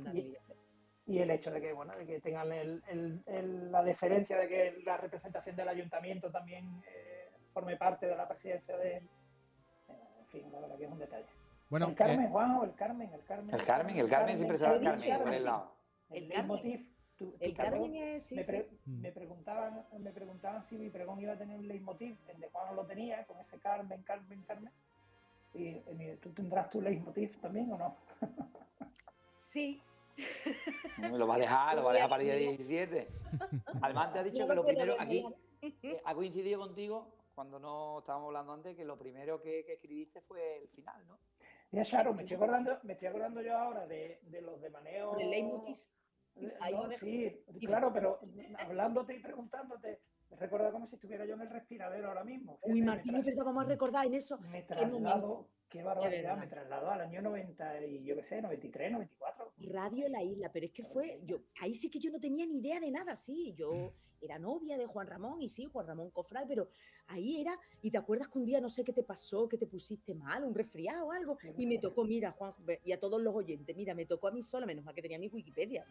Speaker 20: y el hecho de que tengan la deferencia de que la representación del ayuntamiento también forme parte de la presidencia de... en fin, la verdad que es un detalle.
Speaker 3: Bueno,
Speaker 20: el Carmen, Juanjo, el Carmen
Speaker 8: siempre será el Carmen, por el lado.
Speaker 20: El leitmotiv.
Speaker 19: El Carmen es...
Speaker 20: Me preguntaban si mi pregón iba a tener un leitmotiv. El de Juanjo lo tenía, con ese Carmen. Y ¿tú tendrás tu leitmotiv también o no?
Speaker 19: Sí.
Speaker 8: Lo va a dejar para el día 17. Además, te ha dicho que lo primero aquí ha coincidido contigo cuando no estábamos hablando antes, que lo primero que escribiste fue el final, ¿no?
Speaker 20: Ya, Sharon, me estoy acordando yo ahora de los de maneo.
Speaker 19: ¿El leitmotiv?
Speaker 20: Sí, claro, pero hablándote y preguntándote, me recuerda como si estuviera yo en el respiradero ahora mismo.
Speaker 19: Uy, Martín, es verdad, vamos a recordar en eso.
Speaker 20: Qué barbaridad, me trasladó al año 90 y yo qué sé, 93, 94.
Speaker 19: Radio La Isla, pero es que ahí sí que yo no tenía ni idea de nada, sí, yo era novia de Juan Ramón y sí, Juan Ramón Cofrade, pero ahí era, y te acuerdas que un día no sé qué te pasó, que te pusiste mal, un resfriado o algo, y me tocó, mira, Juan, y a todos los oyentes, mira, me tocó a mí sola, menos mal que tenía mi Wikipedia,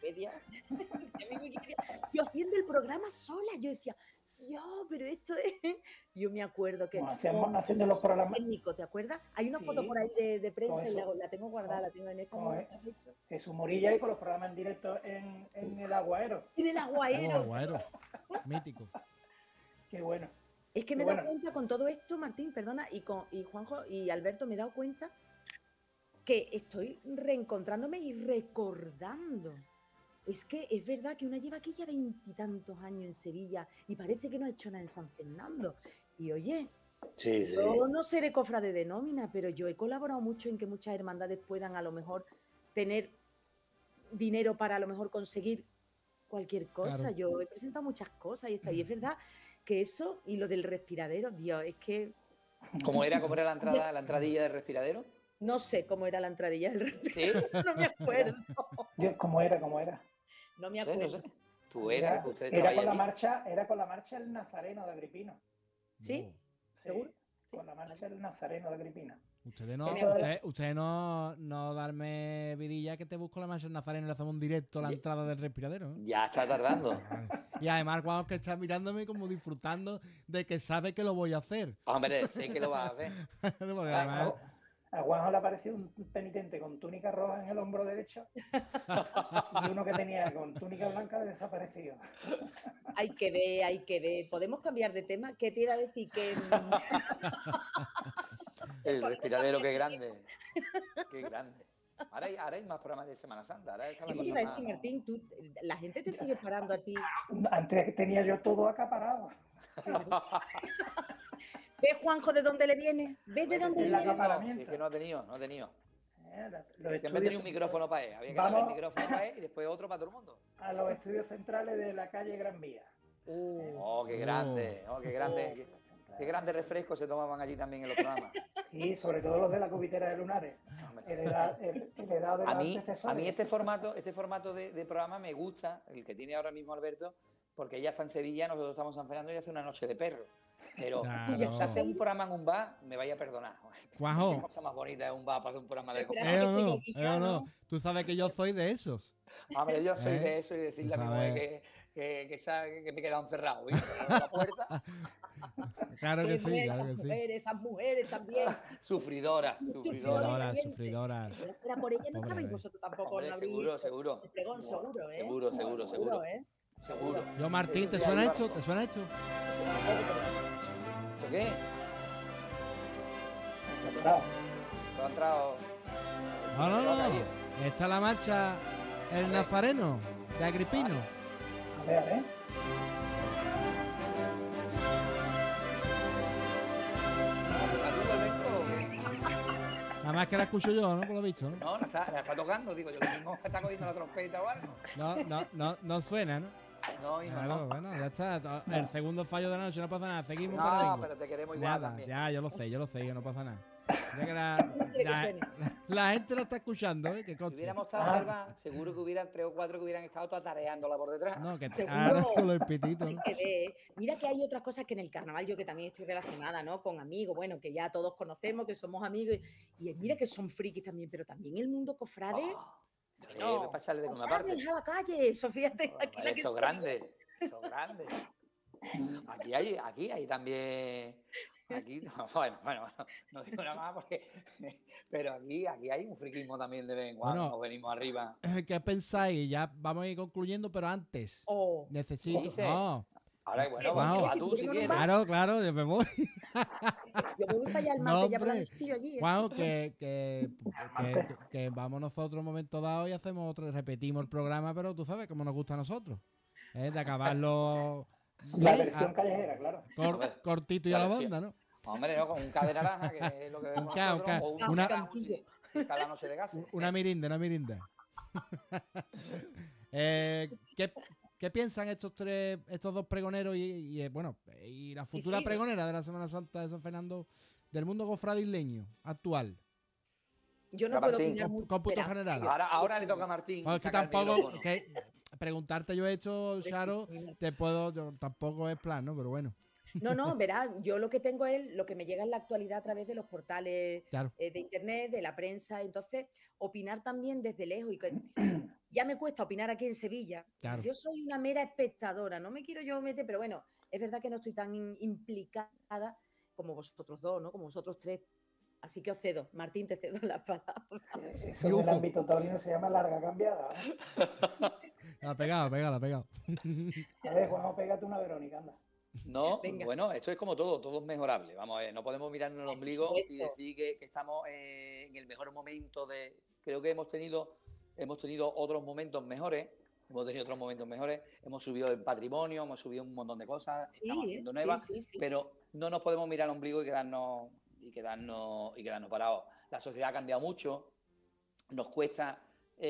Speaker 19: yo haciendo el programa sola, yo decía, yo, pero esto es, yo me acuerdo que...
Speaker 20: haciendo los programas
Speaker 19: técnico, ¿te acuerdas? Hay una foto por ahí de prensa y la tengo guardada, la tengo en esta.
Speaker 20: Jesús Morilla y con los programas en directo en el Aguaero.
Speaker 19: En el Aguaero.
Speaker 3: Mítico.
Speaker 20: Qué bueno.
Speaker 19: Es que me he dado cuenta con todo esto, Martín, perdona, y Juanjo y Alberto, me he dado cuenta que estoy reencontrándome y recordando. Es que es verdad que una lleva aquí ya 20 y tantos años en Sevilla y parece que no ha hecho nada en San Fernando. Y oye, yo no seré cofrade de nómina, pero yo he colaborado mucho en que muchas hermandades puedan a lo mejor tener dinero para a lo mejor conseguir cualquier cosa. Claro. Yo he presentado muchas cosas y está. Y es verdad que eso y lo del respiradero, Dios, es que...
Speaker 8: ¿Cómo era la entradilla del respiradero?
Speaker 19: No sé cómo era la entradilla del respiradero. ¿Sí? No me acuerdo.
Speaker 20: ¿Cómo era?
Speaker 19: No me acuerdo.
Speaker 8: No sé. Era
Speaker 20: con la marcha el Nazareno de Agripino.
Speaker 19: ¿Sí? ¿Seguro?
Speaker 20: Sí, con la marcha el Nazareno de Agripino.
Speaker 3: Ustedes no darme vidilla que te busco la marcha del Nazareno y le hacemos un directo a la entrada del respiradero.
Speaker 8: Ya está tardando.
Speaker 3: Y además Juan que está mirándome como disfrutando de que sabe que lo voy a hacer.
Speaker 8: Hombre, sé que lo vas a hacer.
Speaker 20: A Juanjo le apareció un penitente con túnica roja en el hombro derecho y uno que tenía con túnica blanca desaparecido.
Speaker 19: Hay que ver. ¿Podemos cambiar de tema? ¿Qué te iba a decir? Que...
Speaker 8: El respiradero, qué grande. Qué grande. Ahora hay más programas de Semana Santa.
Speaker 19: Eso te iba a decir, Martín, la gente te sigue parando a ti.
Speaker 20: Antes tenía yo todo acaparado.
Speaker 19: ¿Ves, Juanjo, de dónde le viene? ¿Ves de dónde le viene?
Speaker 8: Sí, que no ha tenido. Siempre ha tenido un micrófono para él. Había que darle el micrófono para él y después otro para todo el mundo.
Speaker 20: A los estudios centrales de la calle Gran Vía.
Speaker 8: Qué grande. Qué grandes refrescos se tomaban allí también en los programas.
Speaker 20: Y sobre todo los de la cubitera de Lunares.
Speaker 8: A mí este formato de programa me gusta, el que tiene ahora mismo Alberto, porque ella está en Sevilla, nosotros estamos en San Fernando y hace una noche de perro. Pero si hace un programa en un bar, me vaya a perdonar.
Speaker 3: Juanjo.
Speaker 8: Qué cosa más bonita es un bar para hacer un programa de
Speaker 3: no. Tú sabes que yo soy de esos.
Speaker 8: Hombre, yo soy de eso y decirle a mi mujer que me he quedado encerrado, ¿viste? La puerta.
Speaker 3: Claro que sí, claro que sí.
Speaker 19: Esas mujeres también.
Speaker 8: Sufridora.
Speaker 19: Si no fuera por ella, no estabais vosotros tampoco.
Speaker 8: Hombre, seguro.
Speaker 19: El pregón, seguro, ¿eh?
Speaker 8: Seguro.
Speaker 3: Yo, Martín, ¿te suena esto? ¿Te suena esto?
Speaker 8: ¿Esto qué? Se ha entrado.
Speaker 3: No. Está la marcha El Nazareno de Agripino.
Speaker 20: A ver.
Speaker 3: Nada más que la escucho yo, ¿no? Por lo visto, ¿no?
Speaker 8: No, la está tocando, digo yo. Lo mismo está cogiendo la trompeta o algo.
Speaker 3: No suena, ¿no?
Speaker 8: No, hijo,
Speaker 3: claro,
Speaker 8: no.
Speaker 3: Bueno, ya está. El segundo fallo de la noche, no pasa nada. Seguimos
Speaker 8: No,
Speaker 3: para
Speaker 8: pero te queremos igual
Speaker 3: nada,
Speaker 8: también.
Speaker 3: Ya, yo lo sé, que no pasa nada. Ya que la gente lo está escuchando, ¿eh? Que
Speaker 8: si hubiéramos estado arriba, seguro que hubieran 3 o 4 que hubieran estado atareándola por detrás.
Speaker 3: No, que ahora con los pititos. ¿no?
Speaker 19: Mira que hay otras cosas que en el carnaval, yo que también estoy relacionada, ¿no? Con amigos, bueno, que ya todos conocemos, que somos amigos. Y mira que son frikis también, pero también el mundo cofrade.
Speaker 8: No, para echarle de una parte.
Speaker 19: A la calle, eso, fíjate.
Speaker 8: Eso grande. Aquí hay también. Aquí, bueno, no digo nada más porque. Pero aquí hay un friquismo también de vez en cuando. Nos venimos arriba.
Speaker 3: ¿Qué pensáis? Ya vamos a ir concluyendo, pero antes. Necesito. No.
Speaker 8: Ahora, bueno, a tú si quieres.
Speaker 3: Claro, yo me voy.
Speaker 19: Yo me voy para allá al martes, ya por estoy allí.
Speaker 3: Juan, que vamos nosotros un momento dado y hacemos otro, repetimos el programa, pero tú sabes cómo nos gusta a nosotros. De acabarlo.
Speaker 20: La versión callejera, claro.
Speaker 3: Cortito y a la banda, ¿no?
Speaker 8: Hombre, no, con un K de naranja, que es lo que vemos nosotros, o una está la noche de gases.
Speaker 3: Una mirinda. ¿Qué piensan estos dos pregoneros y la futura pregonera de la Semana Santa de San Fernando del mundo cofradileño actual?
Speaker 19: Yo no puedo opinar
Speaker 3: cómputo general.
Speaker 8: Ahora le toca a Martín.
Speaker 3: Es que tampoco preguntarte yo he hecho, Charo, tampoco es plan, ¿no? Pero bueno.
Speaker 19: No, verás, yo lo que tengo es lo que me llega en la actualidad a través de los portales de internet, de la prensa. Entonces, opinar también desde lejos. Y ya me cuesta opinar aquí en Sevilla. Claro. Yo soy una mera espectadora, no me quiero yo meter, pero bueno, es verdad que no estoy tan implicada como vosotros dos, ¿no? Como vosotros tres. Así que os cedo. Martín, te cedo las palabras.
Speaker 20: Eso del ámbito taurino se llama larga cambiada.
Speaker 3: La ha pegado.
Speaker 20: A ver, Juanjo, pégate una Verónica, anda.
Speaker 8: No, venga. Bueno, esto es como todo es mejorable. Vamos a ver, no podemos mirarnos el ombligo y decir que estamos en el mejor momento de... Creo que hemos tenido otros momentos mejores. Hemos subido el patrimonio, hemos subido un montón de cosas, estamos haciendo nuevas, pero no nos podemos mirar el ombligo y quedarnos parados. La sociedad ha cambiado mucho, nos cuesta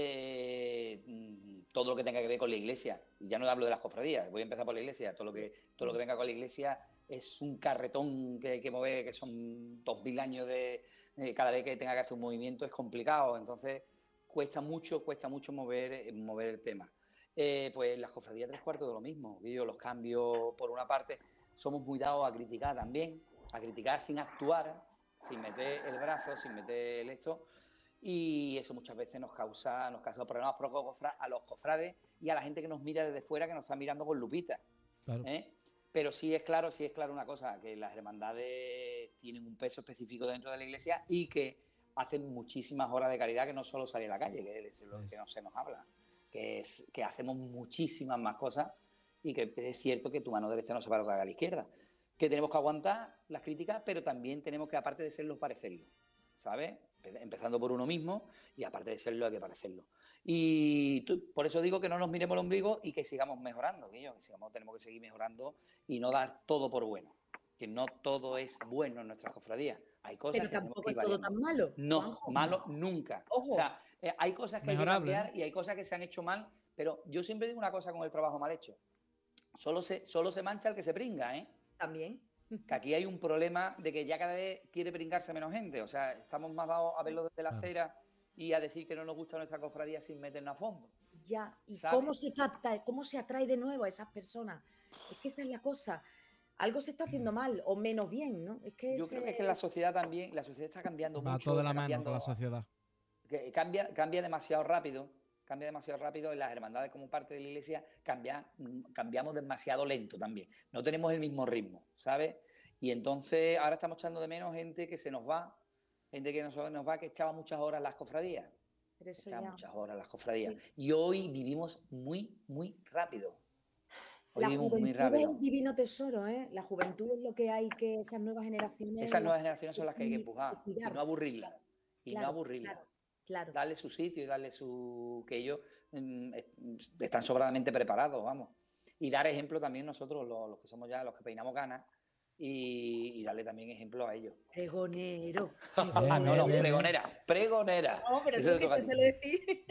Speaker 8: todo lo que tenga que ver con la iglesia. Y ya no hablo de las cofradías, voy a empezar por la iglesia. Todo lo que venga con la iglesia es un carretón que hay que mover, que son 2000 años de cada vez que tenga que hacer un movimiento es complicado. Entonces cuesta mucho mover el tema. Pues las cofradías 3/4 de lo mismo. Yo los cambios, por una parte, somos muy dados a criticar también, a criticar sin actuar, sin meter el brazo, sin meter el esto. Y eso muchas veces nos causa problemas a los cofrades y a la gente que nos mira desde fuera, que nos está mirando con lupita. Claro. Pero sí es claro una cosa, que las hermandades tienen un peso específico dentro de la iglesia y que hacen muchísimas horas de caridad, que no solo salir a la calle, que es lo que no se nos habla, que hacemos muchísimas más cosas y que es cierto que tu mano derecha no se para lo que haga la izquierda. Que tenemos que aguantar las críticas, pero también tenemos que, aparte de serlo, parecerlo, ¿sabes? Empezando por uno mismo y aparte de serlo hay que parecerlo. Y por eso digo que no nos miremos el ombligo y que sigamos mejorando, tenemos que seguir mejorando y no dar todo por bueno, que no todo es bueno en nuestras cofradías. Hay cosas
Speaker 19: pero tampoco es todo tan malo.
Speaker 8: No, malo nunca. Ojo. O sea, hay cosas que hay que cambiar, ¿no? Y hay cosas que se han hecho mal, pero yo siempre digo una cosa con el trabajo mal hecho. Solo se mancha el que se pringa, ¿eh?
Speaker 19: También.
Speaker 8: Que aquí hay un problema de que ya cada vez quiere pringarse menos gente. O sea, estamos más dados a verlo desde la acera y a decir que no nos gusta nuestra cofradía sin meternos a fondo.
Speaker 19: Ya, ¿y ¿sabes? ¿Cómo se capta, cómo se atrae de nuevo a esas personas? Es que esa es la cosa. Algo se está haciendo mal o menos bien, ¿no? Es que
Speaker 8: yo creo que es que la sociedad está cambiando mucho.
Speaker 3: Va todo de la mano con la sociedad.
Speaker 8: Que cambia demasiado rápido. cambia demasiado rápido. En las hermandades, como parte de la iglesia, cambiamos demasiado lento también. No tenemos el mismo ritmo, ¿sabes? Y entonces ahora estamos echando de menos gente que se nos va, gente que nos va, que echaba muchas horas las cofradías. Muchas horas las cofradías. Sí. Y hoy vivimos muy, muy rápido.
Speaker 19: La juventud es el divino tesoro, ¿eh? La juventud es lo que hay que esas nuevas generaciones...
Speaker 8: Esas nuevas generaciones son las que hay que empujar y no aburrirlas.
Speaker 19: Claro.
Speaker 8: Darle su sitio y darle su... que ellos están sobradamente preparados, vamos. Y dar ejemplo también nosotros, los que somos ya los que peinamos ganas, y darle también ejemplo a ellos.
Speaker 19: Pregonero.
Speaker 8: Pregonera.
Speaker 19: No, pero eso es que se suele decir.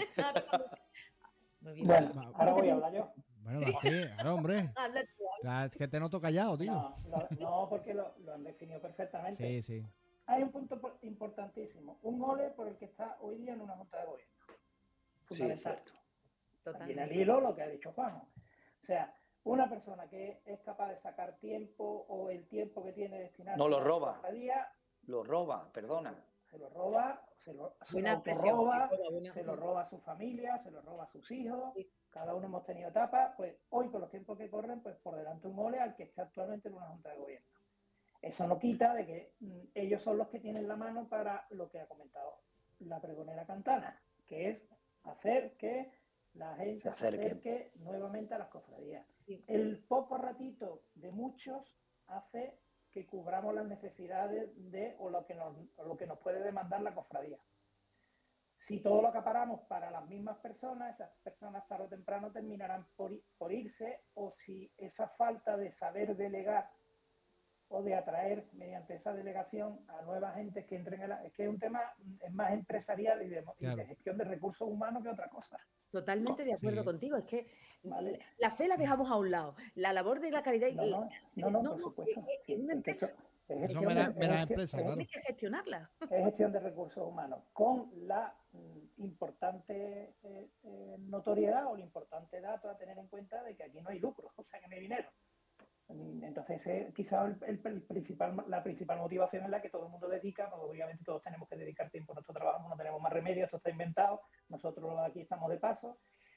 Speaker 20: Muy bien. Bueno, ahora voy a hablar yo.
Speaker 3: Bueno, Martín, claro, hombre. Es que te noto callado, tío.
Speaker 20: No, porque lo han definido perfectamente.
Speaker 3: Sí.
Speaker 20: Hay un punto importantísimo. Un ole por el que está hoy día en una junta de gobierno.
Speaker 8: Sí, es cierto.
Speaker 20: Totalmente. Viene al hilo lo que ha dicho Juanjo. O sea, una persona que es capaz de sacar tiempo o el tiempo que tiene destinado...
Speaker 8: No, lo roba. Lo roba, perdona.
Speaker 20: Se lo roba, se lo roba a su familia, se lo roba a sus hijos. Sí. Cada uno hemos tenido etapas. Pues hoy, con los tiempos que corren, pues por delante un ole al que está actualmente en una junta de gobierno. Eso no quita de que ellos son los que tienen la mano para lo que ha comentado la pregonera Cantana, que es hacer que la gente se acerque nuevamente a las cofradías. Sí. El poco ratito de muchos hace que cubramos las necesidades o lo que nos puede demandar la cofradía. Si todo lo acaparamos para las mismas personas, esas personas tarde o temprano terminarán por irse, o si esa falta de saber delegar o de atraer mediante esa delegación a nueva gente que entren en es que es un tema es más empresarial y de gestión de recursos humanos que otra cosa.
Speaker 19: Totalmente de acuerdo contigo, es que la fe la dejamos a un lado, la labor de la caridad
Speaker 20: no, por supuesto.
Speaker 19: Es una empresa.
Speaker 20: Es gestión
Speaker 19: hay que gestionarla.
Speaker 20: Es gestión de recursos humanos con la importante notoriedad o el importante dato a tener en cuenta de que aquí no hay lucro, o sea que no hay dinero. Entonces, quizá la principal motivación es la que todo el mundo dedica, porque obviamente todos tenemos que dedicar tiempo a nuestro trabajo, no tenemos más remedio, esto está inventado, nosotros aquí estamos de paso.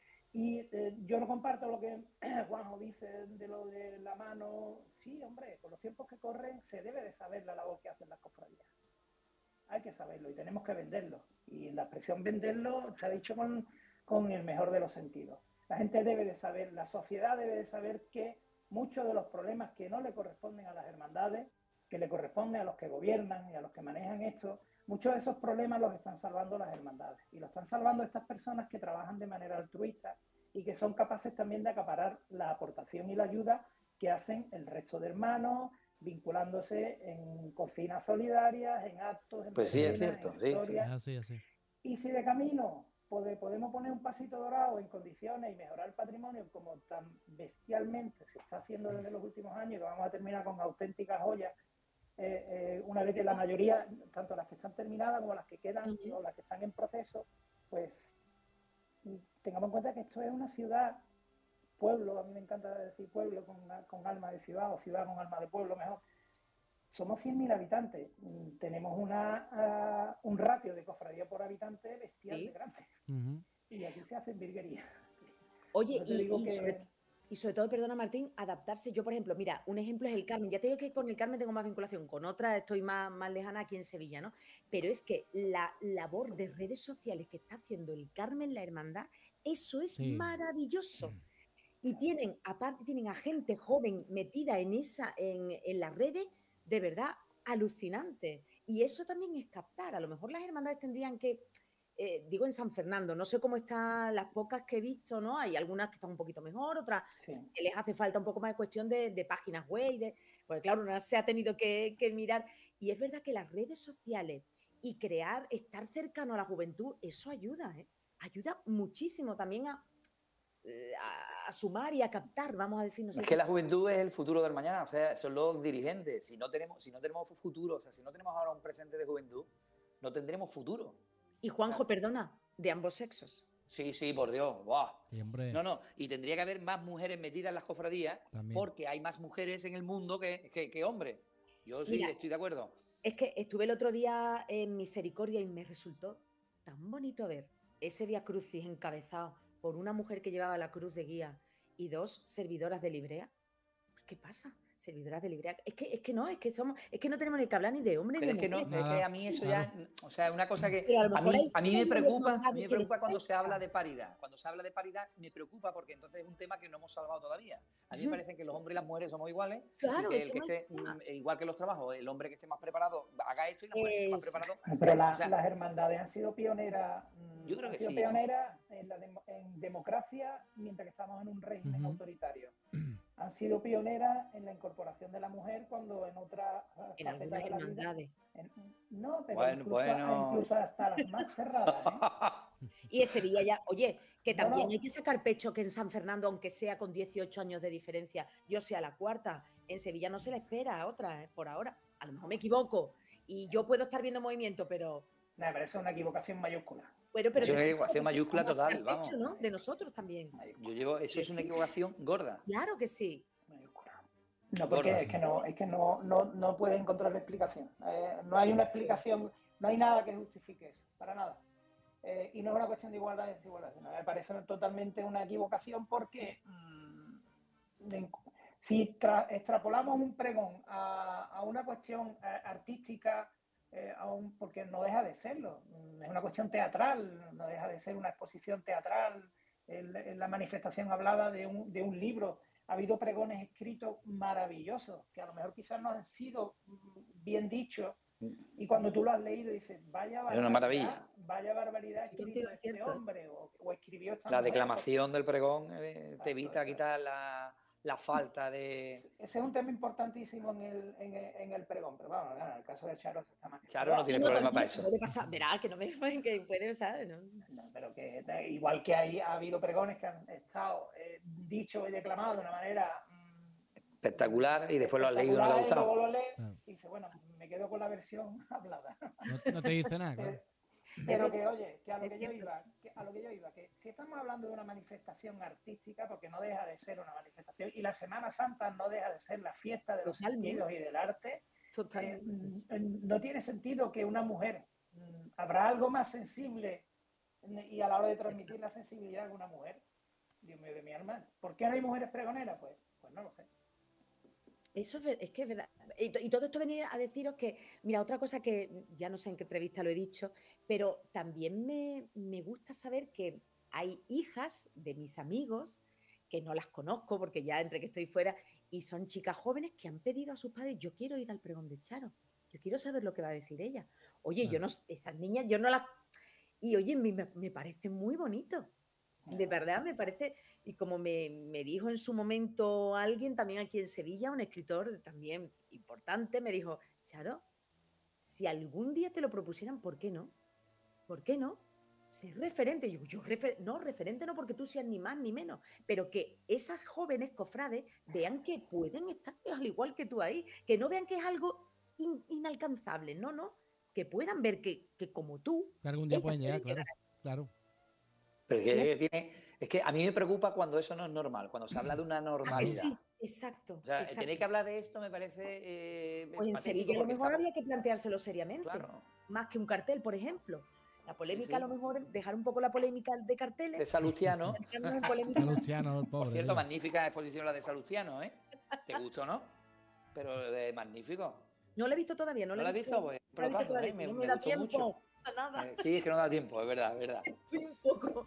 Speaker 20: Y yo no comparto lo que Juanjo dice de lo de la mano. Sí, hombre, con los tiempos que corren se debe de saber la labor que hacen las cofradías. Hay que saberlo y tenemos que venderlo. Y la expresión venderlo se ha dicho con el mejor de los sentidos. La gente debe de saber, la sociedad debe de saber que muchos de los problemas que no le corresponden a las hermandades, que le corresponden a los que gobiernan y a los que manejan esto, muchos de esos problemas los están salvando las hermandades. Y los están salvando estas personas que trabajan de manera altruista y que son capaces también de acaparar la aportación y la ayuda que hacen el resto de hermanos, vinculándose en cocinas solidarias, en actos, en
Speaker 8: pues sí, es cierto,
Speaker 3: sí.
Speaker 20: Y si de camino podemos poner un pasito dorado en condiciones y mejorar el patrimonio como tan bestialmente se está haciendo desde los últimos años, que vamos a terminar con auténticas joyas, una vez que la mayoría, tanto las que están terminadas como las que quedan o las que están en proceso, pues tengamos en cuenta que esto es una ciudad, pueblo, a mí me encanta decir pueblo con alma de ciudad o ciudad con alma de pueblo mejor. Somos 100.000 habitantes, tenemos un ratio de cofradía por habitante bestial de grande. Y aquí se hacen virguerías.
Speaker 19: Oye, y sobre todo, perdona Martín, adaptarse. Yo, por ejemplo, mira, un ejemplo es el Carmen. Ya te digo que con el Carmen tengo más vinculación, con otra estoy más lejana aquí en Sevilla, ¿no? Pero es que la labor de redes sociales que está haciendo el Carmen, la hermandad, eso es maravilloso. Y aparte tienen a gente joven metida en las redes, de verdad, alucinante. Y eso también es captar. A lo mejor las hermandades tendrían que, digo en San Fernando, no sé cómo están las pocas que he visto, ¿no? Hay algunas que están un poquito mejor, otras que les hace falta un poco más de cuestión de páginas web, porque claro, una se ha tenido que mirar. Y es verdad que las redes sociales y estar cercano a la juventud, eso ayuda, ¿eh? Ayuda muchísimo también a sumar y a captar, vamos a decir.
Speaker 8: Es que la juventud es el futuro del mañana, o sea, son los dirigentes. Si no tenemos futuro, o sea, si no tenemos ahora un presente de juventud, no tendremos futuro.
Speaker 19: Y Juanjo, perdona, de ambos sexos.
Speaker 8: Sí, por Dios. ¡Buah!
Speaker 3: No,
Speaker 8: y tendría que haber más mujeres metidas en las cofradías porque hay más mujeres en el mundo que hombres. Yo sí estoy de acuerdo.
Speaker 19: Es que estuve el otro día en Misericordia y me resultó tan bonito ver ese Vía Crucis encabezado por una mujer que llevaba la cruz de guía y 2 servidoras de librea. ¿Qué pasa? Servidoras de librea. Es que no tenemos ni que hablar ni de hombres ni
Speaker 8: Pero
Speaker 19: de
Speaker 8: es que no,
Speaker 19: mujeres.
Speaker 8: es que a mí eso ya, o sea, es una cosa que
Speaker 19: Pero a lo mejor
Speaker 8: a mí me preocupa cuando se
Speaker 19: despertar.
Speaker 8: habla de paridad. Cuando se habla de paridad me preocupa porque entonces es un tema que no hemos salvado todavía. A mí me parece que los hombres y las mujeres somos iguales,
Speaker 19: Claro,
Speaker 8: y que
Speaker 19: es
Speaker 8: el
Speaker 19: que
Speaker 8: que
Speaker 19: no hay
Speaker 8: esté, igual que los trabajos, el hombre que esté más preparado haga esto y la mujer que esté más preparado.
Speaker 20: Pero
Speaker 8: O sea,
Speaker 20: las hermandades han sido pioneras.
Speaker 8: Yo creo que
Speaker 20: han sido
Speaker 8: sí,
Speaker 20: pioneras en democracia, mientras que estamos en un régimen autoritario. Han sido pioneras en la incorporación de la mujer cuando en otras
Speaker 19: En algunas hermandades.
Speaker 20: No, pero
Speaker 8: Bueno.
Speaker 20: incluso hasta las más cerradas.
Speaker 19: Y en Sevilla ya, oye, que
Speaker 20: No,
Speaker 19: también
Speaker 20: no.
Speaker 19: hay que sacar pecho que en San Fernando, aunque sea con 18 años de diferencia, yo sea la cuarta. En Sevilla no se le espera a otra, por ahora. A lo mejor me equivoco y yo puedo estar viendo movimiento, pero...
Speaker 20: No, pero eso es una equivocación mayúscula.
Speaker 19: Bueno, pero
Speaker 8: eso es una equivocación mayúscula
Speaker 19: vamos a sacar
Speaker 8: total, vamos.
Speaker 19: pecho, ¿no? De nosotros también.
Speaker 8: Eso es una equivocación gorda.
Speaker 19: Claro que sí.
Speaker 20: No, porque
Speaker 8: Gorda.
Speaker 20: es que no puedes encontrar explicación. No hay una explicación, no hay nada que justifique eso, para nada. Y no es una cuestión de igualdad y desigualdad. No, me parece totalmente una equivocación porque si extrapolamos un pregón a una cuestión artística, porque no deja de serlo, es una cuestión teatral, no deja de ser una exposición teatral, en la manifestación hablada de un libro. Ha habido pregones escritos maravillosos, que a lo mejor quizás no han sido bien dichos, y cuando tú lo has leído dices, vaya barbaridad escrito este hombre, o escribió esta
Speaker 8: La
Speaker 20: mujer.
Speaker 8: declamación del pregón te evita quitar la falta de...
Speaker 20: Ese es un tema importantísimo en el pregón, pero vamos, en el caso de Charo está más...
Speaker 8: Charo no tiene problema para eso.
Speaker 19: Puede pasar, verá, que no me que puede pasar, ¿no?
Speaker 20: No, pero que igual que ha habido pregones que han estado dichos y declamados de una manera
Speaker 8: espectacular y después lo has leído y no le ha gustado.
Speaker 20: Luego lo lees y dices, bueno, me quedo con la versión hablada.
Speaker 3: No te dice nada, claro.
Speaker 20: Pero que, oye, que a lo que yo iba, que si estamos hablando de una manifestación artística, porque no deja de ser una manifestación, y la Semana Santa no deja de ser la fiesta de los sentidos y del arte, no tiene sentido que una mujer, habrá algo más sensible, y a la hora de transmitir la sensibilidad de una mujer, Dios mío de mi alma, ¿por qué no hay mujeres pregoneras? Pues no lo sé.
Speaker 19: Eso es que es verdad. Y todo esto venía a deciros que, mira, otra cosa que ya no sé en qué entrevista lo he dicho, pero también me gusta saber que hay hijas de mis amigos, que no las conozco porque ya entre que estoy fuera, y son chicas jóvenes que han pedido a sus padres, yo quiero ir al pregón de Charo, yo quiero saber lo que va a decir ella. Oye, yo no, esas niñas, yo no las... Y oye, me parece muy bonito. De verdad me parece, y como me dijo en su momento alguien también aquí en Sevilla, un escritor también importante, me dijo, Charo, si algún día te lo propusieran, ¿por qué no? ¿Por qué no? Ser referente. Referente no porque tú seas ni más ni menos, pero que esas jóvenes cofrades vean que pueden estar al igual que tú ahí, que no vean que es algo inalcanzable, no, que puedan ver que como tú...
Speaker 3: Que algún día pueden llegar, claro.
Speaker 8: Pero es que a mí me preocupa cuando eso no es normal, cuando se habla de una normalidad.
Speaker 19: Sí, exacto.
Speaker 8: O sea, tenéis que hablar de esto me parece...
Speaker 19: Pues en Sevilla a lo mejor había que planteárselo seriamente, más que un cartel, por ejemplo. La polémica a lo mejor, dejar un poco la polémica de carteles.
Speaker 8: De Salustiano.
Speaker 3: Salustiano, el pobre.
Speaker 8: Por cierto, magnífica exposición la de Salustiano, ¿eh? ¿Te gustó, no? Pero magnífico.
Speaker 19: No lo he visto todavía, no lo he visto.
Speaker 8: Pues, pelotazo, ¿eh?
Speaker 19: No me da tiempo.
Speaker 8: Mucho.
Speaker 19: Nada.
Speaker 8: Sí, es que no da tiempo, es verdad, es verdad.
Speaker 19: Estoy un poco...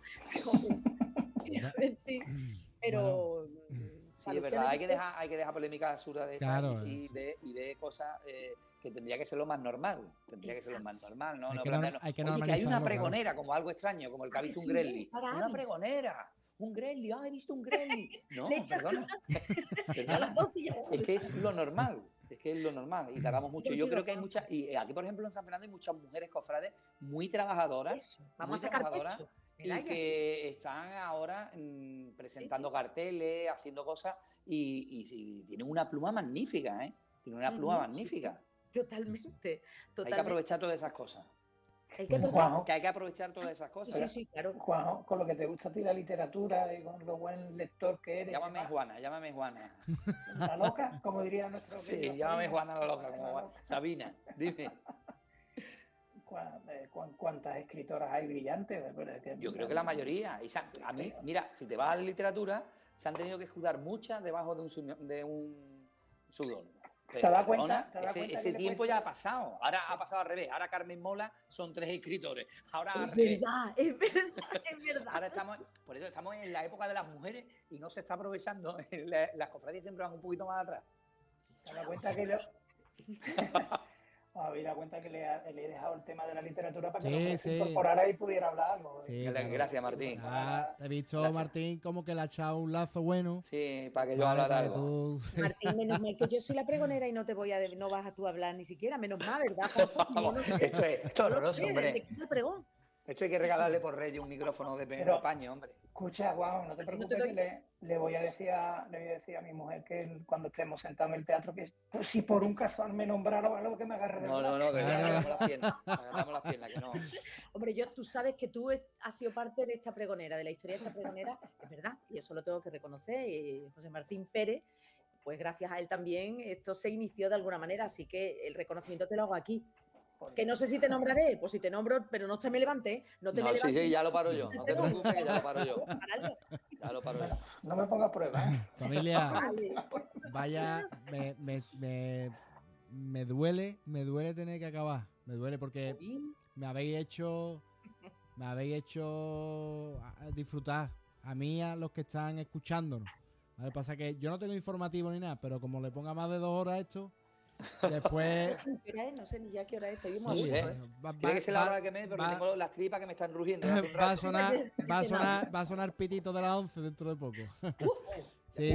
Speaker 19: sí, pero...
Speaker 8: Sí, es verdad, hay que dejar polémicas absurdas de esas y ver cosas que tendría que ser lo más normal. Tendría que ser lo más normal, ¿no? Oye, que hay una pregonera, como algo extraño, como el que ha visto un Gremlin. Una pregonera. Un Gremlin, he visto un Gremlin. No, perdona. Es que es lo normal. Es que es lo normal y tardamos mucho. Yo creo que hay muchas, y aquí por ejemplo en San Fernando hay muchas mujeres cofrades muy trabajadoras,
Speaker 19: vamos a sacar pecho,
Speaker 8: y que están ahora presentando carteles, haciendo cosas y tienen una pluma magnífica, ¿eh? Tienen una pluma magnífica.
Speaker 19: Totalmente.
Speaker 8: Hay que aprovechar todas esas cosas.
Speaker 19: Hay que
Speaker 8: aprovechar todas esas cosas.
Speaker 19: Sí, claro.
Speaker 20: Juan, con lo que te gusta a ti la literatura y con lo buen lector que eres.
Speaker 8: Llámame Juana.
Speaker 20: La loca, como diría nuestro...
Speaker 8: Sí, llámame Juana la loca, como Sabina, dime.
Speaker 20: cuántas escritoras hay brillantes.
Speaker 8: Yo creo que la mayoría. Y a mí, mira, si te vas a la literatura, se han tenido que escudar muchas debajo de un pseudónimo.
Speaker 20: ¿Te das cuenta?
Speaker 8: Ese tiempo ya ha pasado. Ahora ha pasado al revés. Ahora Carmen Mola son 3 escritores. Ahora
Speaker 19: es verdad, es verdad.
Speaker 8: Ahora por eso estamos en la época de las mujeres y no se está aprovechando. Las cofradías siempre van un poquito más atrás.
Speaker 20: ¿Te das cuenta que había cuenta que le he dejado el tema de la literatura para que se incorporara y pudiera hablar algo?
Speaker 8: Sí, gracias, Martín.
Speaker 3: Te he visto, Martín, como que le ha echado un lazo bueno.
Speaker 8: Sí, para que yo hablara algo.
Speaker 19: Martín, menos mal que yo soy la pregonera y no vas a tú hablar ni siquiera, menos mal, ¿verdad?
Speaker 8: Esto es horroroso, hombre.
Speaker 19: El pregón.
Speaker 8: Esto hay que regalarle por Reyes un micrófono de paño, hombre.
Speaker 20: Escucha, Juan, no te preocupes, que le voy a decir a mi mujer que cuando estemos sentados en el teatro, que si por un casual me nombraron algo, que me agarre de
Speaker 8: No, que agarramos las piernas. Agarramos las piernas, que no.
Speaker 19: Hombre, tú sabes que tú has sido parte de esta pregonera, de la historia de esta pregonera, es verdad, y eso lo tengo que reconocer. Y José Martín Pérez, pues gracias a él también esto se inició de alguna manera, así que el reconocimiento te lo hago aquí. Que no sé si te nombraré, pues si te nombro, pero no te me levantes.
Speaker 8: Sí, ya lo paro yo. No te preocupes, que ya lo paro yo. Ya lo paro yo.
Speaker 20: No me pongas pruebas, ¿eh?
Speaker 3: Familia, vaya, me duele tener que acabar. Me duele porque me habéis hecho disfrutar. A mí, a los que están escuchándonos. Lo que pasa es que yo no tengo informativo ni nada, pero como le ponga más de 2 horas esto... Después...
Speaker 19: No sé ni ya qué hora es.
Speaker 8: Tiene que ser la hora que me... Porque tengo las tripas que me están rugiendo.
Speaker 3: Va a sonar pitito de las 11 dentro de poco. Sí.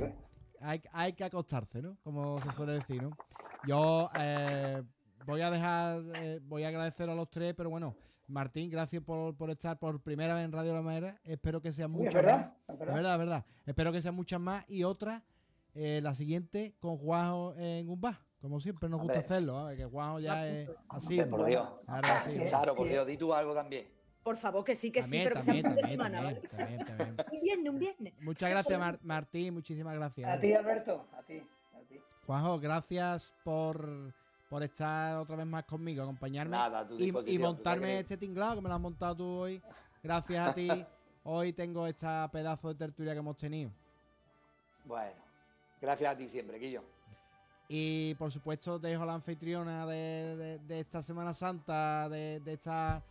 Speaker 3: Hay que acostarse, ¿no? Como se suele decir, ¿no? Yo voy a agradecer a los 3, pero bueno, Martín, gracias por estar por primera vez en Radio La Maera. Espero que sean muchas más. Es verdad. Espero que sean muchas más y otras. La siguiente con Juanjo en un bar. Como siempre nos gusta hacerlo, que Juanjo ya es así.
Speaker 8: Por Dios. Claro, por Dios, di tú algo también.
Speaker 19: Por favor, que sí, pero que sea un fin de semana, ¿vale? También. Un viernes.
Speaker 3: Muchas gracias, Martín, muchísimas gracias.
Speaker 20: A ti, Alberto, a ti.
Speaker 3: Juanjo, gracias por estar otra vez más conmigo, acompañarme y montarme este tinglado que me lo has montado tú hoy. Gracias a ti. Hoy tengo esta pedazo de tertulia que hemos tenido.
Speaker 8: Bueno, gracias a ti siempre, Quillo.
Speaker 3: Y por supuesto dejo la anfitriona de esta Semana Santa, de esta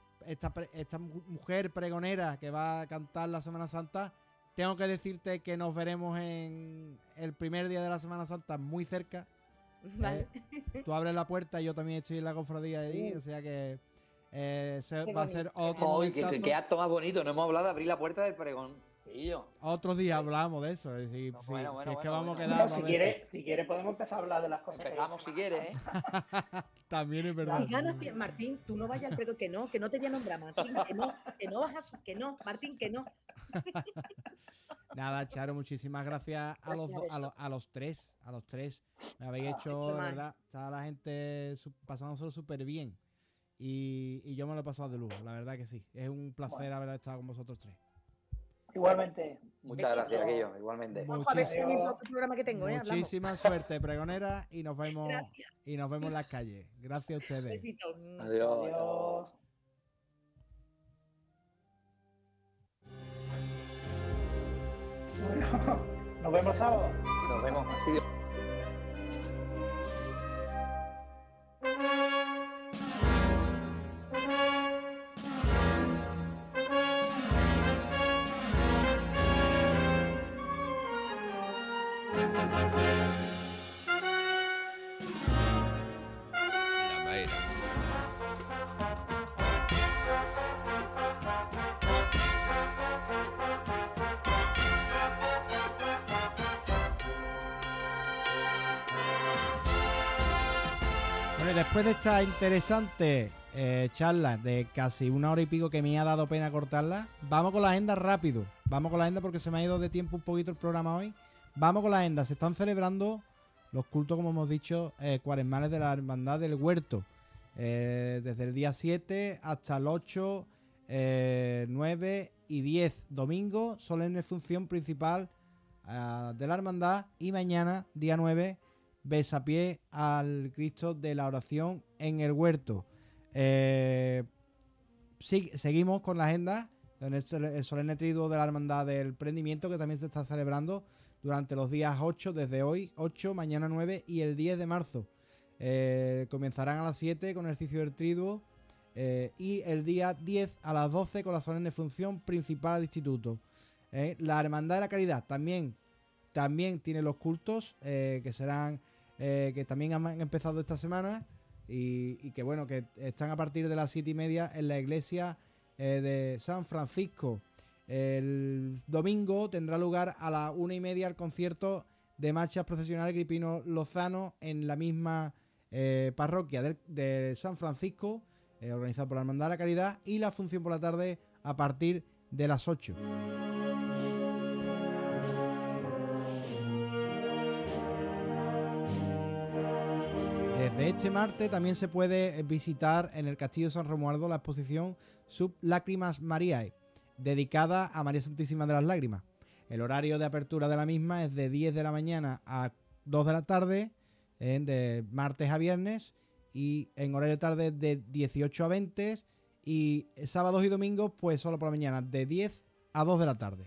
Speaker 3: mujer pregonera que va a cantar la Semana Santa. Tengo que decirte que nos veremos en el primer día de la Semana Santa muy cerca.
Speaker 19: Vale.
Speaker 3: Tú abres la puerta y yo también estoy en la cofradía de allí, o sea que va a ser otro.
Speaker 8: Qué acto más bonito, no hemos hablado de abrir la puerta del pregón.
Speaker 3: Otro día hablamos de eso. Si es que vamos a quedar.
Speaker 20: No, si quiere, podemos empezar a hablar de las cosas.
Speaker 8: Empezamos si quieres, ¿eh?
Speaker 3: También es verdad.
Speaker 19: Martín, tú no vayas al pregón, que no te voy a nombrar, Martín, que no, Martín, que no.
Speaker 3: Nada, Charo, muchísimas gracias a los tres. Me habéis hecho, de verdad, está la gente pasándoselo súper bien. Y yo me lo he pasado de lujo, la verdad que sí. Es un placer haber estado con vosotros 3.
Speaker 20: Igualmente.
Speaker 8: Muchas gracias, Aquillo. Igualmente.
Speaker 19: A ver si es otro programa que tengo,
Speaker 3: muchísima suerte, pregonera, y nos vemos en las calles. Gracias a ustedes.
Speaker 19: Besitos.
Speaker 8: Adiós.
Speaker 20: Bueno, nos vemos sábado.
Speaker 8: Nos vemos. Sí.
Speaker 3: Después de esta interesante charla de casi 1 hora y pico que me ha dado pena cortarla, vamos con la agenda rápido. Vamos con la agenda porque se me ha ido de tiempo un poquito el programa hoy. Vamos con la agenda. Se están celebrando los cultos, como hemos dicho, cuaresmales de la Hermandad del Huerto. Desde el día 7 hasta el 8, 9 y 10. Domingo, solemne función principal de la Hermandad. Y mañana, día 9, besapié al Cristo de la Oración en el Huerto. Seguimos con la agenda en el solemne triduo de la Hermandad del Prendimiento, que también se está celebrando durante los días 8, desde hoy 8, mañana 9 y el 10 de marzo. Comenzarán a las 7 con el ejercicio del triduo y el día 10 a las 12 con la solemne función principal del instituto. La Hermandad de la Caridad también tiene los cultos que serán que también han empezado esta semana y que bueno, que están a partir de las 7:30 en la iglesia de San Francisco. El domingo tendrá lugar a las 1:30 el concierto de marchas procesionales Gripino Lozano en la misma parroquia de San Francisco, organizado por la Hermandad de la Caridad, y la función por la tarde a partir de las 8. Desde este martes también se puede visitar en el Castillo de San Romualdo la exposición Sub Lágrimas Mariae, dedicada a María Santísima de las Lágrimas. El horario de apertura de la misma es de 10 de la mañana a 2 de la tarde, de martes a viernes, y en horario tarde de 18 a 20, y sábados y domingos pues solo por la mañana, de 10 a 2 de la tarde.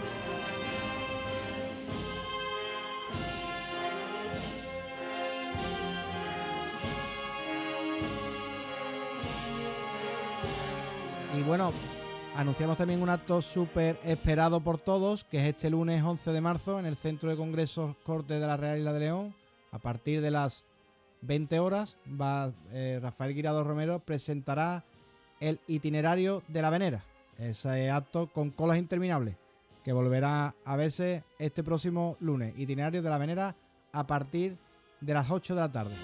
Speaker 3: Y bueno, anunciamos también un acto súper esperado por todos, que es este lunes 11 de marzo en el Centro de Congresos Corte de la Real Isla de León. A partir de las 20 horas, Rafael Guirado Romero presentará el itinerario de la Venera. Ese acto con colas interminables, que volverá a verse este próximo lunes. Itinerario de la Venera a partir de las 8 de la tarde.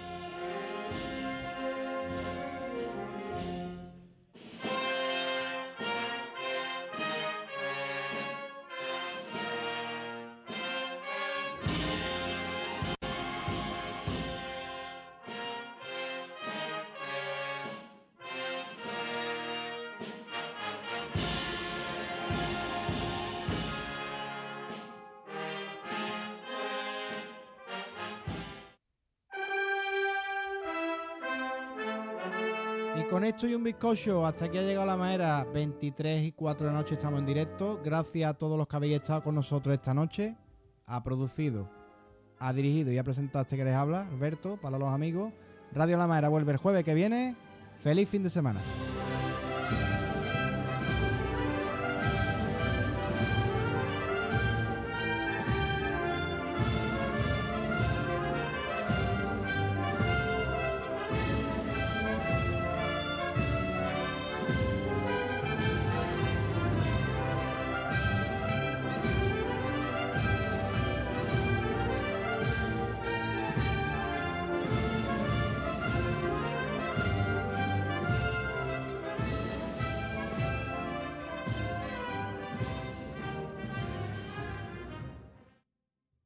Speaker 3: Y con esto y un bizcocho, hasta aquí ha llegado la Maera. 23:04 de la noche estamos en directo. Gracias a todos los que habéis estado con nosotros esta noche. Ha producido, ha dirigido y ha presentado este que les habla, Alberto, para los amigos. Radio La Maera vuelve el jueves que viene. Feliz fin de semana.